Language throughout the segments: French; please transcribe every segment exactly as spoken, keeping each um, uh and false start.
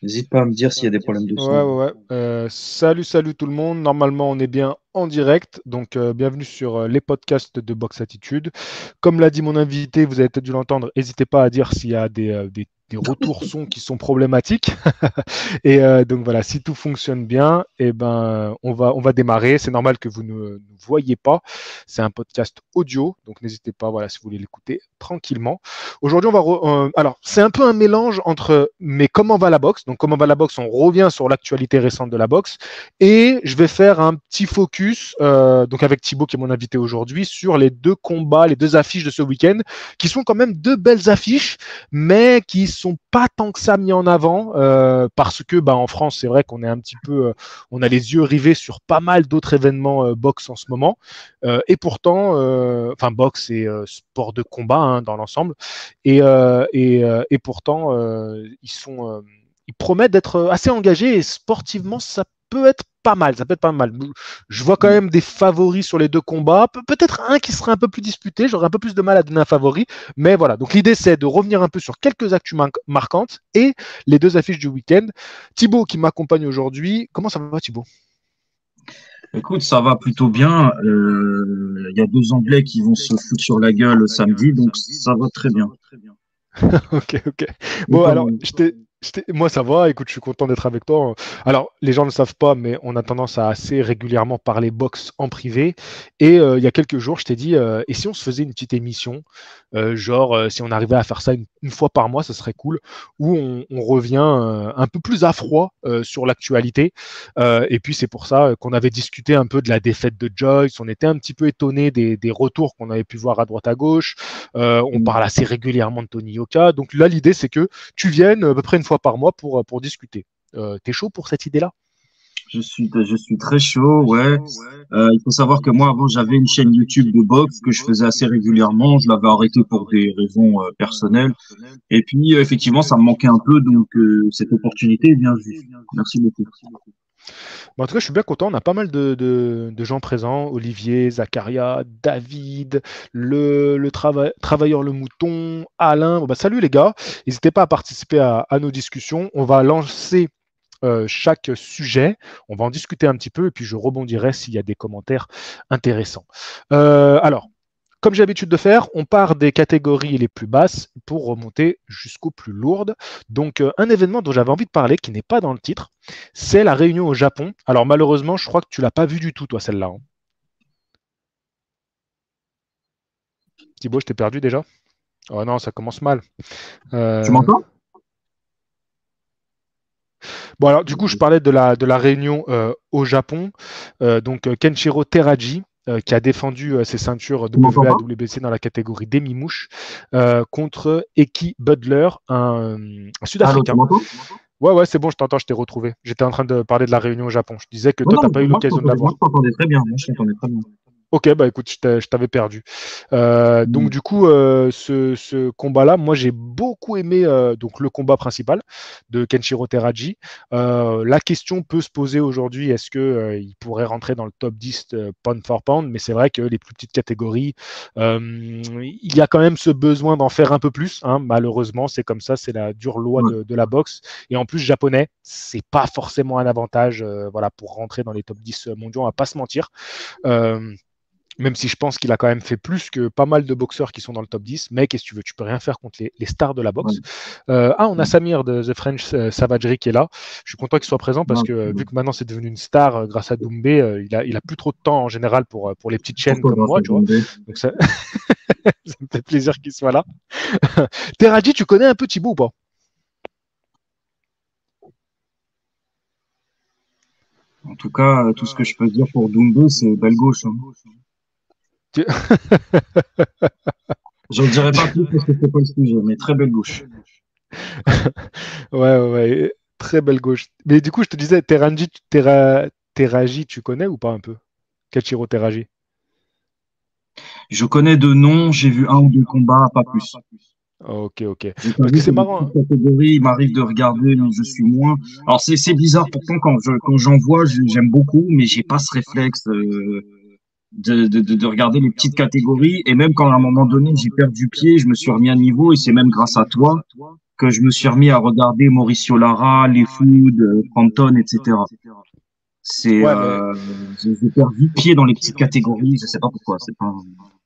N'hésite pas à me dire s'il y a des problèmes de Ouais, son. ouais, ouais. Euh, salut, salut tout le monde. Normalement, on est bien en direct. Donc, euh, bienvenue sur euh, les podcasts de Box Attitude. Comme l'a dit mon invité, vous avez peut-être dû l'entendre. N'hésitez pas à dire s'il y a des, euh, des, des retours son qui sont problématiques. Et euh, donc voilà, si tout fonctionne bien, eh ben, on va, on va démarrer. C'est normal que vous ne nous voyez pas. C'est un podcast audio, donc n'hésitez pas, voilà, si vous voulez l'écouter tranquillement. Aujourd'hui, on va, re- euh, alors c'est un peu un mélange entre mais comment va la boxe. Donc comment va la boxe, on revient sur l'actualité récente de la boxe et je vais faire un petit focus, euh, donc avec Thibaut qui est mon invité aujourd'hui, sur les deux combats, les deux affiches de ce week-end, qui sont quand même deux belles affiches, mais qui sont pas tant que ça mis en avant euh, parce que bah, en France, c'est vrai qu'on est un petit peu, euh, on a les yeux rivés sur pas mal d'autres événements euh, boxe en ce moment. Euh, et pourtant, euh, enfin boxe et euh, sport de combat hein, dans l'ensemble. Et, euh, et, euh, et pourtant, euh, ils sont, euh, ils promettent d'être assez engagés et sportivement, ça peut être pas mal. Ça peut être pas mal. Je vois quand même des favoris sur les deux combats. Pe- peut-être un qui serait un peu plus disputé. J'aurais un peu plus de mal à donner un favori. Mais voilà. Donc l'idée, c'est de revenir un peu sur quelques actus mar- marquantes et les deux affiches du week-end. Thibaut qui m'accompagne aujourd'hui. Comment ça va, Thibaut? Écoute, ça va plutôt bien. Euh, Il y a deux Anglais qui vont se foutre sur la gueule samedi, donc ça va très bien. Ok, ok. Et Bon, toi, alors, je t'ai- je t'ai- moi, ça va. Écoute, je suis content d'être avec toi. Alors, les gens ne le savent pas, mais on a tendance à assez régulièrement parler boxe en privé. Et euh, il y a quelques jours, je t'ai dit, euh, et si on se faisait une petite émission, euh, genre, euh, si on arrivait à faire ça une, une fois par mois, ça serait cool, où on, on revient euh, un peu plus à froid euh, sur l'actualité. Euh, et puis, c'est pour ça euh, qu'on avait discuté un peu de la défaite de Joyce. On était un petit peu étonné des, des retours qu'on avait pu voir à droite à gauche. Euh, on parle assez régulièrement de Tony Yoka. Donc là, l'idée, c'est que tu viennes à peu près une fois par mois pour, pour discuter. Euh, T'es chaud pour cette idée-là? je suis, je suis très chaud, ouais. Euh, il faut savoir que moi, avant, j'avais une chaîne YouTube de boxe que je faisais assez régulièrement. Je l'avais arrêtée pour des raisons euh, personnelles. Et puis, euh, effectivement, ça me manquait un peu, donc euh, cette opportunité est bien vue. Merci beaucoup. Mais en tout cas, je suis bien content. On a pas mal de, de- de gens présents. Olivier, Zacharia, David, le, le trava- travailleur le mouton, Alain. Bon, bah, salut les gars. N'hésitez pas à participer à, à nos discussions. On va lancer euh, chaque sujet. On va en discuter un petit peu et puis je rebondirai s'il y a des commentaires intéressants. Euh, alors, comme j'ai l'habitude de faire, on part des catégories les plus basses pour remonter jusqu'aux plus lourdes. Donc, euh, un événement dont j'avais envie de parler, qui n'est pas dans le titre, c'est la réunion au Japon. Alors, malheureusement, je crois que tu l'as pas vue du tout, toi, celle-là. Hein. Thibaut, je t'ai perdu déjà. Oh non, ça commence mal. Tu Euh, m'entends? Bon, alors, du coup, je parlais de la, de la réunion euh, au Japon. Euh, donc, euh, Kenshiro Teraji, euh, qui a défendu euh, ses ceintures Tu m'entends W B A, pas? W B C dans la catégorie demi-mouche, euh, contre Eki Butler, un, un Allô, tu Sud-Africain. m'entends? Ouais, ouais, c'est bon, je t'entends, je t'ai retrouvé. J'étais en train de parler de la réunion au Japon. Je disais que Non, toi, non, t'as mais pas eu moi je l'occasion de la t'entendais, moi voir. je t'entendais très bien. Moi je t'entendais très bien. Ok, bah écoute, je t'a- je t'avais perdu. Euh, donc Mm. du coup, euh, ce, ce combat-là, moi j'ai beaucoup aimé euh, donc le combat principal de Kenshiro Teraji. Euh, la question peut se poser aujourd'hui, est-ce que euh, il pourrait rentrer dans le top dix euh, pound for pound? Mais c'est vrai que les plus petites catégories, euh, il y a quand même ce besoin d'en faire un peu plus. Hein. Malheureusement, c'est comme ça, c'est la dure loi Ouais. de, de la boxe. Et en plus, japonais, c'est pas forcément un avantage, euh, voilà, pour rentrer dans les top dix mondiaux. On va pas se mentir. Euh, même si je pense qu'il a quand même fait plus que pas mal de boxeurs qui sont dans le top dix. Mais qu'est-ce que tu veux, tu peux rien faire contre les, les stars de la Ouais. boxe. Euh, ah, on a Ouais. Samir de The French euh, Savagery qui est là. Je suis content qu'il soit présent parce Ouais. que euh, vu que maintenant c'est devenu une star euh, grâce à Doumbé, euh, il, a, il a plus trop de temps en général pour, euh, pour les petites chaînes Pourquoi comme grâce moi, à tu vois. Doumbé? Donc ça, ça me fait plaisir qu'il soit là. Teradi, tu connais un peu Thibaut ou pas? En tout cas, euh, tout ce que je peux dire pour Doumbé, c'est belle gauche, hein. Tu- J'en dirai pas plus parce que c'est pas le sujet, mais très belle gauche. ouais, ouais, ouais, très belle gauche. Mais du coup, je te disais, Terranji, Terra, Terraji, tu connais ou pas un peu? Kachiro Terraji. Je connais de noms, j'ai vu un ou deux combats, pas plus. Ok, ok. Je Parce que t'avoue que c'est les marrant. petites Hein. catégories, il m'arrive de regarder, mais je suis moins. Alors c'est c'est bizarre, pourtant quand je quand j'en vois, je- j'aime beaucoup, mais j'ai pas ce réflexe euh, de, de, de, de regarder les petites catégories. Et même quand à un moment donné j'ai perdu pied, je me suis remis à niveau et c'est même grâce à toi. que je me suis remis à regarder Mauricio Lara, Les Food, euh, Frampton, et cetera. C'est, Ouais, mais euh, j'ai j'ai perdu pied dans les petites catégories, je sais pas pourquoi. C'est pas.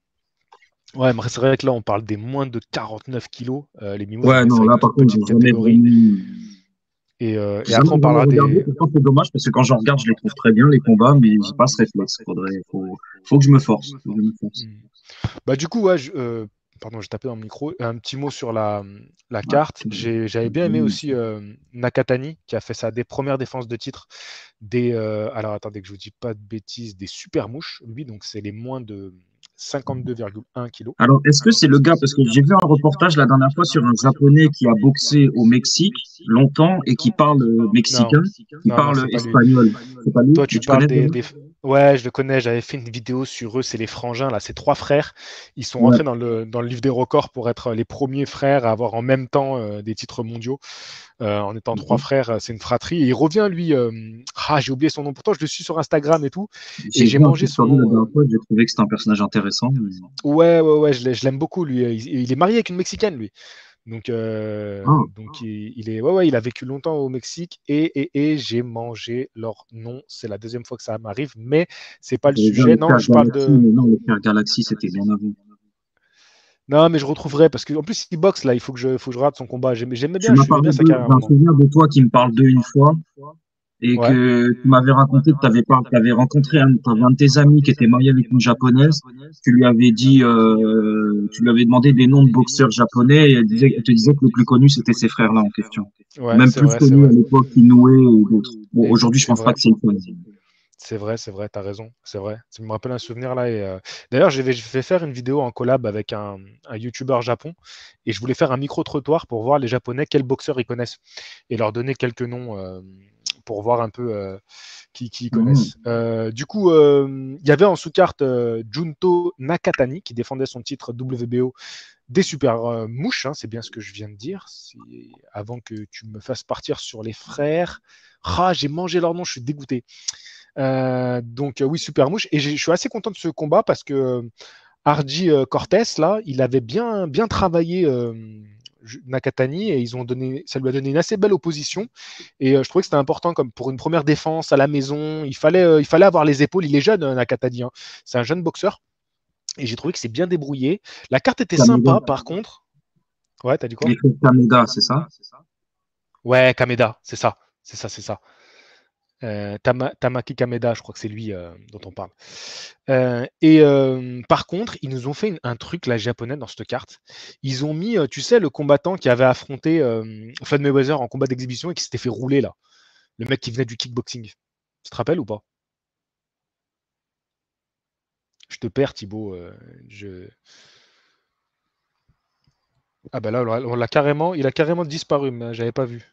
ouais, mais c'est vrai que là, on parle des moins de quarante-neuf kilos, euh, les mimos, Ouais, mais c'est non, vrai que là, toute par contre, j'ai petite jamais catégorie. vraiment, Et, euh, j'ai et jamais après, on vraiment parlera regardé. des. Pourtant, c'est dommage parce que quand j'en regarde, je les trouve très bien, les combats, mais j'ai pas ce réflexe. Faudrait, faut, faut que je me force. Faut que je me force. Hmm. Bah, du coup, ouais, je- euh, pardon, j'ai tapé dans le micro. Un petit mot sur la, la Ouais. carte. J'ai- J'avais bien aimé aussi euh, Nakatani, qui a fait sa des premières défenses de titre. Des, euh, alors, attendez que je vous dis pas de bêtises, des super mouches. Lui, donc, c'est les moins de cinquante-deux virgule un kilos. Alors, est-ce que c'est le gars, parce que j'ai vu un reportage la dernière fois sur un Japonais qui a boxé au Mexique longtemps et qui parle euh, Non, mexicain, qui non, non, parle c'est pas lui. espagnol. C'est pas lui? Toi, Mais tu tu parles connais ce des, gars? des- Ouais, je le connais, j'avais fait une vidéo sur eux, c'est les frangins, là, c'est trois frères. Ils sont Ouais. rentrés dans le, dans le livre des records pour être les premiers frères à avoir en même temps euh, des titres mondiaux. Euh, en étant trois Mhm. frères, euh, c'est une fratrie. Et il revient, lui, euh, ah, j'ai oublié son nom, pourtant je le suis sur Instagram et tout, et J'ai j'ai vu un mangé truc son sur lui la nom. euh, dernière fois, j'ai trouvé que c'était un personnage intéressant. mais- Ouais, ouais, ouais, je l'ai- je l'aime beaucoup, lui. Il, il est marié avec une Mexicaine, lui. Donc, euh, Ah, donc il, il est, ouais, ouais, il a vécu longtemps au Mexique et, et, et j'ai mangé leur nom. C'est la deuxième fois que ça m'arrive, mais c'est pas le j'avais vu sujet. les Non, Frères je parle Galaxy, de. mais non, les Frères Galaxy, c'était bien avant. Non, mais je retrouverai parce qu'en plus il boxe là. Il faut que je, faut que je rate son combat. J'aimais, j'aimais Tu bien, je m'as suivais parlé bien sa de, carrière à un j'ai un moment. souvenir de toi qui me parle d'eux une fois et Ouais. que tu m'avais raconté que tu avais pas, t'avais rencontré un, t'avais un de tes amis qui était marié avec une japonaise. Tu lui avais dit, euh, tu lui avais demandé des noms de boxeurs japonais et elle disait, elle te disait que le plus connu c'était ces frères-là en question. Ouais, Même c'est plus vrai, c'est connu à vrai. l'époque qu'Inoue et d'autres. Bon, Et aujourd'hui, je c'est pense pas vrai. que c'est le cas. C'est vrai, c'est vrai, t'as raison, c'est vrai. Ça me rappelle un souvenir là. Et, euh, D'ailleurs, j'ai fait faire une vidéo en collab avec un, un YouTuber Japon et je voulais faire un micro-trottoir pour voir les Japonais quels boxeurs ils connaissent et leur donner quelques noms euh, pour voir un peu euh, qui, qui ils Mhm. connaissent. Euh, du coup, euh, il y avait en sous-carte euh, Junto Nakatani qui défendait son titre W B O des super euh, mouches, hein, c'est bien ce que je viens de dire. C'est- Avant que tu me fasses partir sur les frères. Ah, j'ai mangé leur nom, je suis dégoûté. Euh, donc euh, oui, super mouche. Et je suis assez content de ce combat parce que euh, Hardy euh, Cortés, là, il avait bien, bien travaillé euh, Nakatani et ils ont donné, ça lui a donné une assez belle opposition. Et euh, je trouvais que c'était important comme pour une première défense à la maison. Il fallait, euh, il fallait avoir les épaules. Il est jeune, euh, Nakatani. Hein. C'est un jeune boxeur. Et j'ai trouvé que c'est bien débrouillé. La carte était Kameda. sympa, par contre. Ouais, t'as dit quoi? Les frères Kameda, c'est ça? Ouais, Kameda, c'est ça. C'est ça, c'est ça. Euh, Tama- Tamaki Kameda, je crois que c'est lui euh, dont on parle. Euh, et euh, par contre, ils nous ont fait une- un truc, la japonais, dans cette carte. Ils ont mis, euh, tu sais, le combattant qui avait affronté euh, Floyd Mayweather en combat d'exhibition et qui s'était fait rouler, là. Le mec qui venait du kickboxing. Tu te rappelles ou pas? Je te perds, Thibaut. euh, je... Ah bah là, on l'a carrément, il a carrément disparu, mais j'avais pas vu.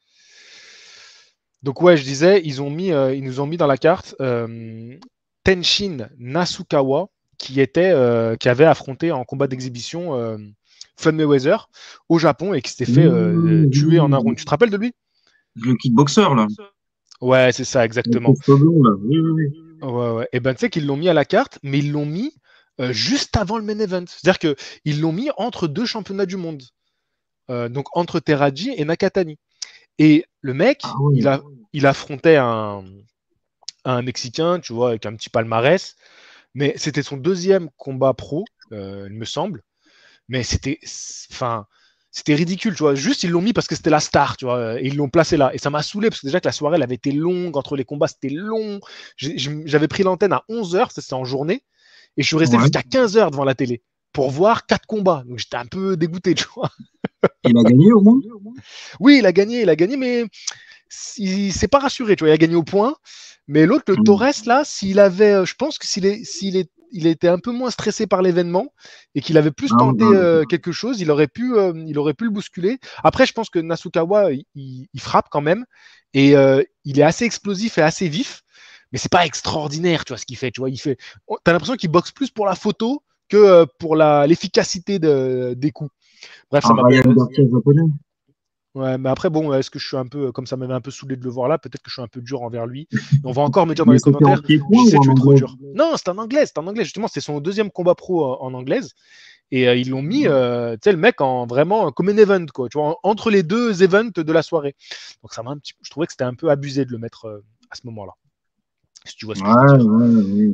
Donc ouais, je disais, ils ont mis, euh, ils nous ont mis dans la carte euh, Tenshin Nasukawa, qui était, euh, qui avait affronté en combat d'exhibition euh, Floyd Mayweather au Japon et qui s'était fait euh, Oui, tuer en un oui, round. Tu te rappelles de lui? le kickboxer, là. Ouais, c'est ça, Le exactement. cheveu blond, là. Oui, oui, oui. Ouais, ouais. Et ben tu sais qu'ils l'ont mis à la carte, mais ils l'ont mis euh, juste avant le main event. C'est-à-dire que ils l'ont mis entre deux championnats du monde, Euh, donc entre Teraji et Nakatani. Et le Ah mec, il oui. a, il affrontait un, un Mexicain, tu vois, avec un petit palmarès. Mais c'était son deuxième combat pro, euh, il me semble. Mais c'était, enfin, c'était ridicule, tu vois. Juste, ils l'ont mis parce que c'était la star, tu vois, et ils l'ont placé là. Et ça m'a saoulé parce que déjà que la soirée, elle avait été longue, entre les combats, c'était long. J'ai- J'avais pris l'antenne à onze heures, c'était en journée, et je suis resté Ouais. jusqu'à quinze heures devant la télé pour voir quatre combats. Donc j'étais un peu dégoûté, tu vois. Il a gagné au moins? Oui, il a gagné, il a gagné, mais il s'est pas rassuré, tu vois. Il a gagné au point. Mais l'autre, le Mm. Torres, là, s'il avait, euh, je pense que s'il est, s'il est, il était un peu moins stressé par l'événement et qu'il avait plus Ah oui, tenté ah, euh, d'accord. quelque chose, il aurait pu, euh, il aurait pu le bousculer. Après, je pense que Nasukawa, il, il frappe quand même et euh, il est assez explosif et assez vif, mais c'est pas extraordinaire, tu vois ce qu'il fait. Tu vois, il fait. T'as l'impression qu'il boxe plus pour la photo que euh, pour la l'efficacité de, des coups. Bref, ça Un m'a. Ryan Garcia japonais. Ouais, mais après, bon, est-ce que je suis un peu, comme ça m'avait un peu saoulé de le voir là, peut-être que je suis un peu dur envers lui. Et on va encore me dire dans Mais les c'était en commentaires, pied-point je sais, ou tu en es trop anglais? dur. Non, c'est en anglais, c'est en anglais. Justement, c'est son deuxième combat pro en, en anglaise. Et euh, ils l'ont mis, euh, tu sais, le mec en vraiment comme un event, quoi, tu vois, en- entre les deux events de la soirée. Donc ça m'a un petit, je trouvais que c'était un peu abusé de le mettre euh, à ce moment-là. Si tu vois ce que je veux Ouais, dire. ouais, ouais.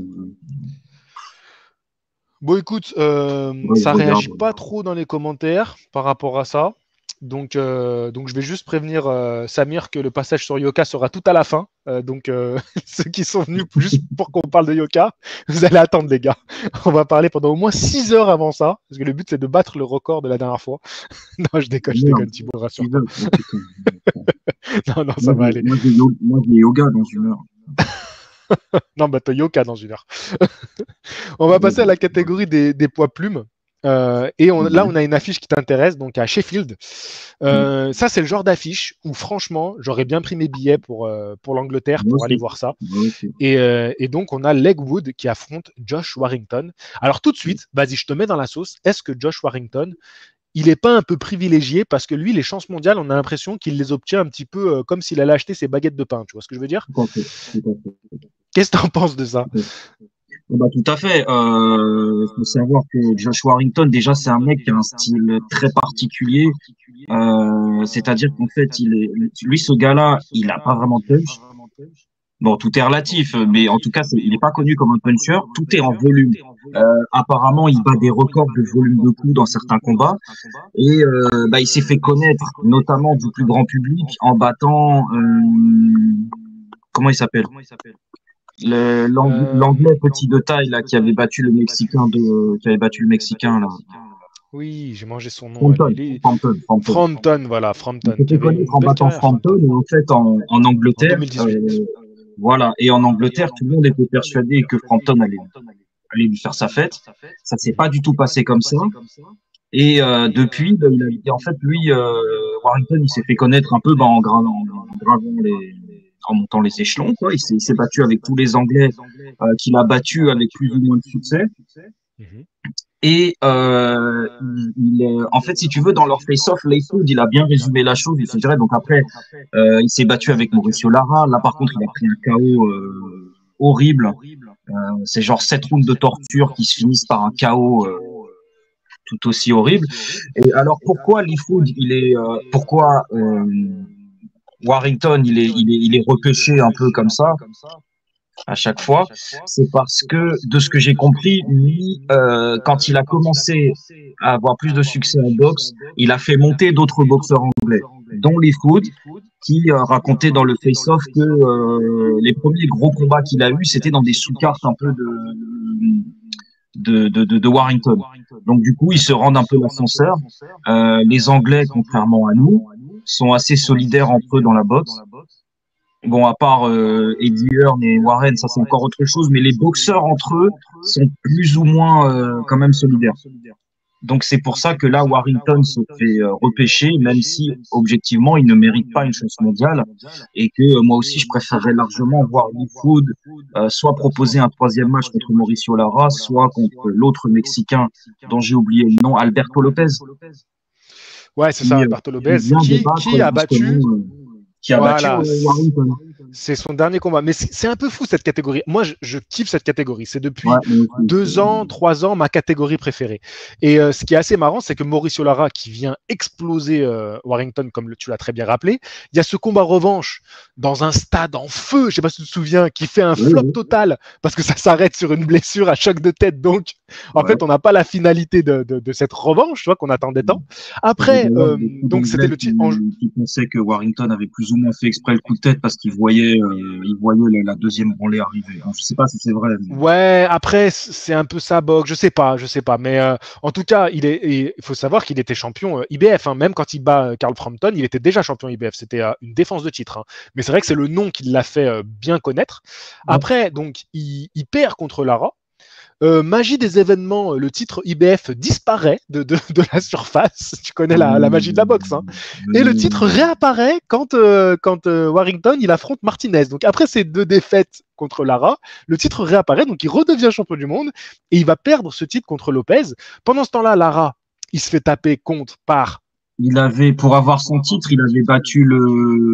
Bon, écoute, euh, Ouais, je ça regarde. réagit pas trop dans les commentaires par rapport à ça. Donc, euh, donc je vais juste prévenir euh, Samir que le passage sur Yoka sera tout à la fin. Euh, donc, euh, ceux qui sont venus juste pour qu'on parle de Yoka, vous allez attendre, les gars. On va parler pendant au moins six heures avant ça, parce que le but c'est de battre le record de la dernière fois. Non, je déconne, je Merde, déconne, Thibaut, six rassure-toi. heures. Oh, putain. Non, non, ça Moi, va j'ai, aller. moi, j'ai yo- moi, j'ai yoga dans une heure. Non, bah, t'as Yoka dans une heure. On va Ouais, passer à bah, la catégorie des, des poids plumes. Euh, et on, là, ouais. on a une affiche qui t'intéresse, donc à Sheffield. Mm. Euh, ça, c'est le genre d'affiche où, franchement, j'aurais bien pris mes billets pour, euh, pour l'Angleterre Moi pour aller aussi. voir ça. Moi aussi. Et, euh, et donc, on a Legwood qui affronte Josh Warrington. Alors, tout de suite, vas-y, je te mets dans la sauce. Est-ce que Josh Warrington, il n'est pas un peu privilégié parce que lui, les chances mondiales, on a l'impression qu'il les obtient un petit peu euh, comme s'il allait acheter ses baguettes de pain. Tu vois ce que je veux dire? Tout à fait. Tout à fait. Qu'est-ce que tu en penses de ça? Tout à fait. Eh ben, tout à fait. Euh, faut savoir que Josh Warrington, déjà, c'est un mec qui a un style très particulier. Euh, c'est-à-dire qu'en fait, il est, lui, ce gars-là, il a pas vraiment de punch. Bon, tout est relatif, mais en tout cas, c'est, il n'est pas connu comme un puncher. Tout est en volume. Euh, apparemment, il bat des records de volume de coups dans certains combats. Et euh, bah, il s'est fait connaître, notamment du plus grand public, en battant, euh, comment il s'appelle? Le- l'Ang- Euh, L'anglais petit de taille là qui avait battu le Mexicain de, qui avait battu le Mexicain là. Oui, j'ai mangé son nom. Frampton, Il est Frampton, Frampton. Frampton, voilà, Il Frampton, s'est qui fait avait connaître une en belle battant carrière, Frampton Frampton, et en fait en, en en Angleterre, deux mille dix-huit. euh, voilà. Et en Angleterre, tout le monde était persuadé que Frampton allait, allait lui faire sa fête. Ça s'est pas Mhm. du tout passé comme ça. Et euh, depuis, ben, il a, et en fait, lui, euh, Warrington, il s'est fait connaître un peu ben, en, gra- en gravant les, en montant les échelons, quoi. Il s'est il s'est battu avec tous les Anglais euh, qu'il a battus avec plus ou moins de succès. Mhm. Et euh, il, il est- en fait, si tu veux, dans leur face-off, Layfield, il a bien résumé la chose, je dirais. Donc après, euh, il s'est battu avec Mauricio Lara. Là, par contre, il a pris un K O euh, horrible. Euh, c'est genre sept rounds de torture qui se finissent par un K O euh, tout aussi horrible. Et alors, pourquoi Layfield, il est, euh, pourquoi euh, Warrington, il est, il est, il est repêché un peu comme ça à chaque fois, c'est parce que, de ce que j'ai compris, lui, euh, quand il a commencé à avoir plus de succès en boxe, il a fait monter d'autres boxeurs anglais, dont Lee Food, qui euh, racontait dans le face-off que euh, les premiers gros combats qu'il a eus, c'était dans des sous-cartes un peu de, de, de, de, de Warrington. Donc du coup, ils se rendent un peu l'ascenseur. Euh, les Anglais, contrairement à nous, sont assez solidaires entre eux dans la boxe. Bon, à part euh, Eddie Hearn et Warren, ça c'est encore autre chose, mais les boxeurs entre eux sont plus ou moins euh, quand même solidaires. Donc c'est pour ça que là, Warrington se fait euh, repêcher, même si objectivement il ne mérite pas une chance mondiale, et que euh, moi aussi je préférerais largement voir Lee Food euh, soit proposer un troisième match contre Mauricio Lara, soit contre l'autre Mexicain dont j'ai oublié le nom, Alberto Lopez, Ouais, c'est ça, qui, euh, Alberto qui Lopez, vient de qui, battre qui a battu, justement, euh, qui a battu voilà, euh, Warrington. c'est son dernier combat. Mais c'est c'est un peu fou cette catégorie. Moi, je, je kiffe cette catégorie. C'est Ouais, depuis moi aussi, deux c'est- ans, trois ans, ma catégorie préférée. Et euh, ce qui est assez marrant, c'est que Mauricio Lara, qui vient exploser euh, Warrington, comme le- tu l'as très bien rappelé, il y a ce combat revanche dans un stade en feu, je sais pas si tu te souviens, qui fait un Oui, flop oui, total parce que ça s'arrête sur une blessure à choc de tête. Donc, en ouais. fait, on n'a pas la finalité de, de, de cette revanche, tu vois, qu'on attendait tant. Il y avait Après, d'ailleurs euh, beaucoup donc c'était d'Anglais le titre. qui, qui pensaient que Warrington avait plus ou moins fait exprès le coup de tête parce qu'il voyait, euh, il voyait la, la deuxième branlée arriver. Bon, je sais pas si c'est vrai. Mais... Ouais, après c- c'est un peu ça, box. Je sais pas, je sais pas, mais euh, en tout cas, il est. Il faut savoir qu'il était champion euh, I B F. Hein. Même quand il bat euh, Carl Frampton, il était déjà champion I B F. C'était euh, une défense de titre. Hein. Mais c'est vrai que c'est le nom qui l'a fait euh, bien connaître. Ouais. Après, donc, il, il perd contre Lara. Euh, magie des événements, euh, le titre I B F disparaît de, de, de la surface. Tu connais la, la magie de la boxe. Hein. Et le titre réapparaît quand, euh, quand euh, Warrington il affronte Martinez. Donc après ces deux défaites contre Lara, le titre réapparaît, donc il redevient champion du monde et il va perdre ce titre contre Lopez. Pendant ce temps-là, Lara, il se fait taper contre par. Il avait, pour avoir son titre, il avait battu le,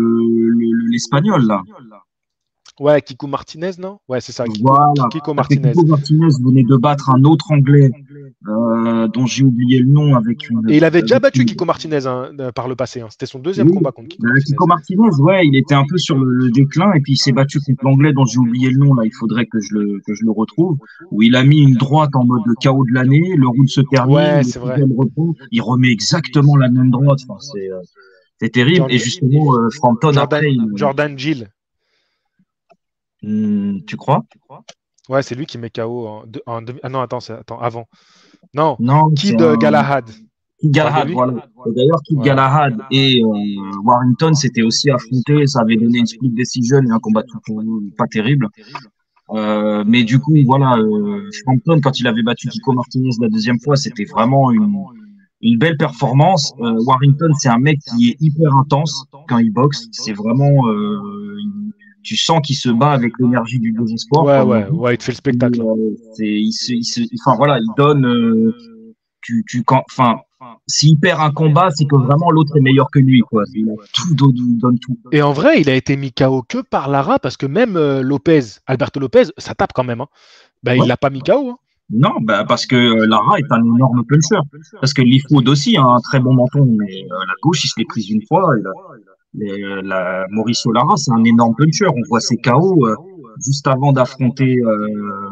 le- l'Espagnol, là. Ouais, Kiko Martinez, non? Ouais, c'est ça, Kiko, Voilà. Kiko Parce que Martinez. Kiko Martinez venait de battre un autre Anglais euh, dont j'ai oublié le nom avec une. Et il avait déjà Avec battu une... Kiko Martinez hein, par le passé. Hein. C'était son deuxième Oui, combat contre Kiko bah, Martinez. Kiko Martinez, ouais, il était un peu sur le, le déclin et puis il s'est battu contre l'anglais dont j'ai oublié le nom là. Il faudrait que je le que je le retrouve. Où il a mis une droite en mode K O de l'année, le round se termine, Ouais, le c'est vrai. sixième reprend, il remet exactement la même droite. Enfin, c'est euh, c'est terrible. Et Jordan, justement, euh, Frampton Jordan, après, il... Jordan Gill. Hmm, tu crois? Ouais, c'est lui qui met K O en, deux- en deux- Ah non, attends, c'est attends, avant. Non, Non, c'est Kid euh, un Galahad. Kid Tu parles de Galahad, lui? voilà. Et d'ailleurs, Kid Ouais. Galahad et euh, Warrington s'étaient aussi affrontés. Ça avait donné une split decision et un combat tout, tout- pas terrible. Euh, mais du coup, voilà, euh, Frampton, quand il avait battu Kiko Martinez la deuxième fois, c'était vraiment une, une belle performance. Euh, Warrington, c'est un mec qui est hyper intense quand il boxe. C'est vraiment, euh, il- tu sens qu'il se bat avec l'énergie du désespoir, Ouais, comme on ouais, dit. ouais, il te fait le Et, spectacle. Hein. euh, c'est, il se, il se, enfin voilà, il donne, euh, tu, tu, quand, enfin, s'il perd un combat, c'est que vraiment l'autre est meilleur que lui, quoi. Il a tout donné, il donne tout. Et en vrai, il a été mis K O que par Lara parce que même euh, Lopez, Alberto Lopez, ça tape quand même. Hein. Bah, il Ouais. l'a pas mis K O. Hein. Non, bah parce que euh, Lara est un énorme puncher. Parce que Leafoud aussi a un très bon menton, mais euh, la gauche, il se l'est prise une fois. Et la, mais, euh, la- Mauricio Lara, c'est un énorme puncher. On voit ses K O euh, juste avant d'affronter euh,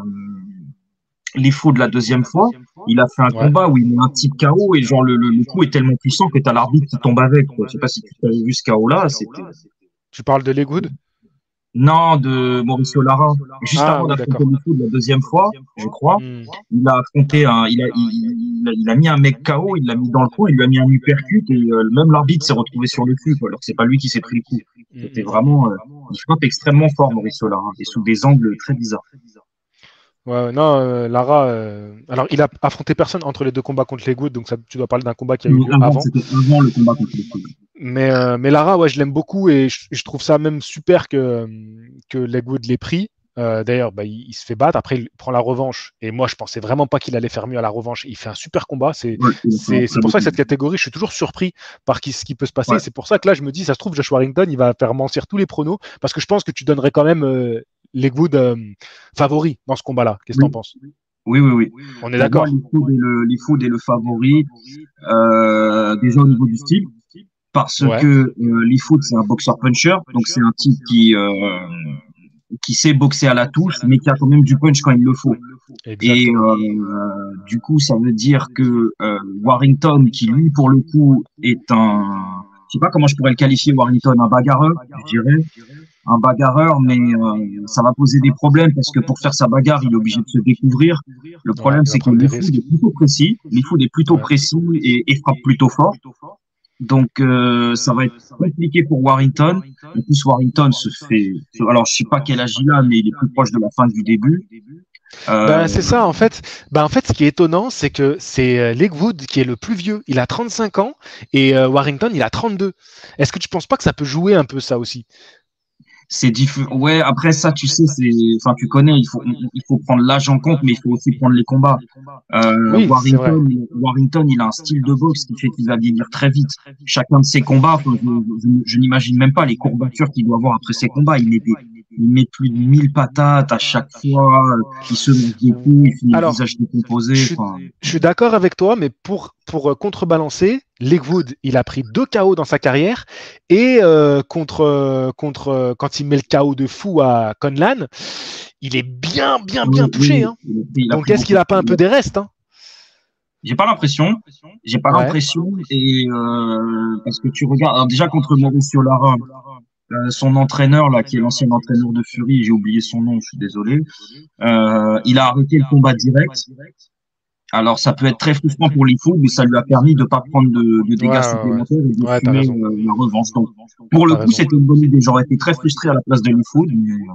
Leafoud la deuxième fois. Il a fait un Ouais. combat où il met un type K O et genre le, le, le coup est tellement puissant que t'as l'arbitre qui tombe avec. Quoi. Je sais pas si tu as vu ce K O là. C'était Tu parles de Legwood? non de Mauricio Lara. Juste Ah avant oui, d'affronter d'accord. Leafoud la deuxième fois, je crois. Hmm. Il a affronté un, il a, il, il a, il a mis un mec K O, il l'a mis dans le coin, il lui a mis un uppercut et euh, même l'arbitre s'est retrouvé sur le cul, quoi, alors que c'est pas lui qui s'est pris le coup. Hmm, C'était hmm, hmm, hmm. vraiment, euh, il frappe extrêmement fort, Mauricio Lara, hein, et sous des angles très bizarres. Ouais, ouais, non, euh, Lara. euh, Alors, il a affronté personne entre les deux combats contre Legwood, donc ça, tu dois parler d'un combat qui a eu Mais lieu avant, avant. c'était avant le combat contre le coup. Mais, euh, mais Lara, ouais, je l'aime beaucoup et je, je trouve ça même super que, que Legwood l'ait pris. Euh, D'ailleurs, bah, il, il se fait battre. Après, il prend la revanche. Et moi, je pensais vraiment pas qu'il allait faire mieux à la revanche. Il fait un super combat. C'est Ouais, il a fait un c'est- c'est très pour beau ça que combat. cette catégorie, je suis toujours surpris par qui, ce qui peut se passer. Ouais. C'est pour ça que là, je me dis, ça se trouve, Josh Warrington, il va faire mentir tous les pronos. Parce que je pense que tu donnerais quand même euh, Legwood euh, favori dans ce combat-là. Qu'est-ce que Oui, t'en penses? oui, oui, oui. On est Pour moi, d'accord? Leafoud est le, Leafoud est le favori, euh, déjà au niveau du style, parce Ouais, que euh, Leafoud, c'est un boxeur puncher, donc c'est un type qui, euh, qui sait boxer à la touche, mais qui a quand même du punch quand il le faut. Et exactement. euh, du coup, ça veut dire que euh, Warrington, qui lui, pour le coup, est un, je sais pas comment je pourrais le qualifier, Warrington, un bagarreur, je dirais, un bagarreur, mais euh, ça va poser des problèmes parce que pour faire sa bagarre, il est obligé de se découvrir. Le Ouais, problème, il va c'est que prendre des Leafoud risques. est plutôt précis, Leafoud est plutôt Ouais. précis et, et frappe plutôt fort. Donc, euh, ça va être compliqué pour Warrington. En plus, Warrington se fait, alors je sais pas quel âge il a, mais il est plus proche de la fin que du début. Euh, Ben, c'est ça, en fait. Ben, en fait, ce qui est étonnant, c'est que c'est euh, Legwood qui est le plus vieux. Il a trente-cinq ans et euh, Warrington, il a trente-deux. Est-ce que tu penses pas que ça peut jouer un peu ça aussi? C'est différent. Ouais, après ça, tu sais, c'est, enfin, tu connais, il faut, il faut prendre l'âge en compte, mais il faut aussi prendre les combats. Euh, Oui, c'est vrai. Warrington, Warrington, il a un style de boxe qui fait qu'il va vieillir très vite. Chacun de ses combats, enfin, je, je, je n'imagine même pas les courbatures qu'il doit avoir après ses combats. Il met des, il met plus de mille patates à chaque fois. Il se mange des coups, il finit le Alors, visage décomposé. je suis, Enfin, je suis d'accord avec toi, mais pour, pour euh, contrebalancer, Legwood, il a pris deux K O dans sa carrière et euh, contre, euh, contre euh, quand il met le K O de fou à Conlan, il est bien, bien, oui, bien oui, touché. Hein. il a pris, il a Donc, pris est-ce beaucoup qu'il de a pas un peu coups. des restes hein? J'ai pas l'impression. J'ai pas Ouais. l'impression. Et euh, parce que tu regardes, alors déjà contre Mauricio Lara. Euh, son entraîneur, là, qui est l'ancien entraîneur de Fury, j'ai oublié son nom, je suis désolé, euh, il a arrêté le combat direct. Alors, ça peut être très frustrant pour Leafoud, mais ça lui a permis de pas prendre de, de Ouais, dégâts ouais, ouais. supplémentaires et de Ouais, t'as fumer raison. euh, la revanche. Donc, pour le T'as coup, raison. c'était une bonne idée. J'aurais été très frustré à la place de Leafoud, mais, euh,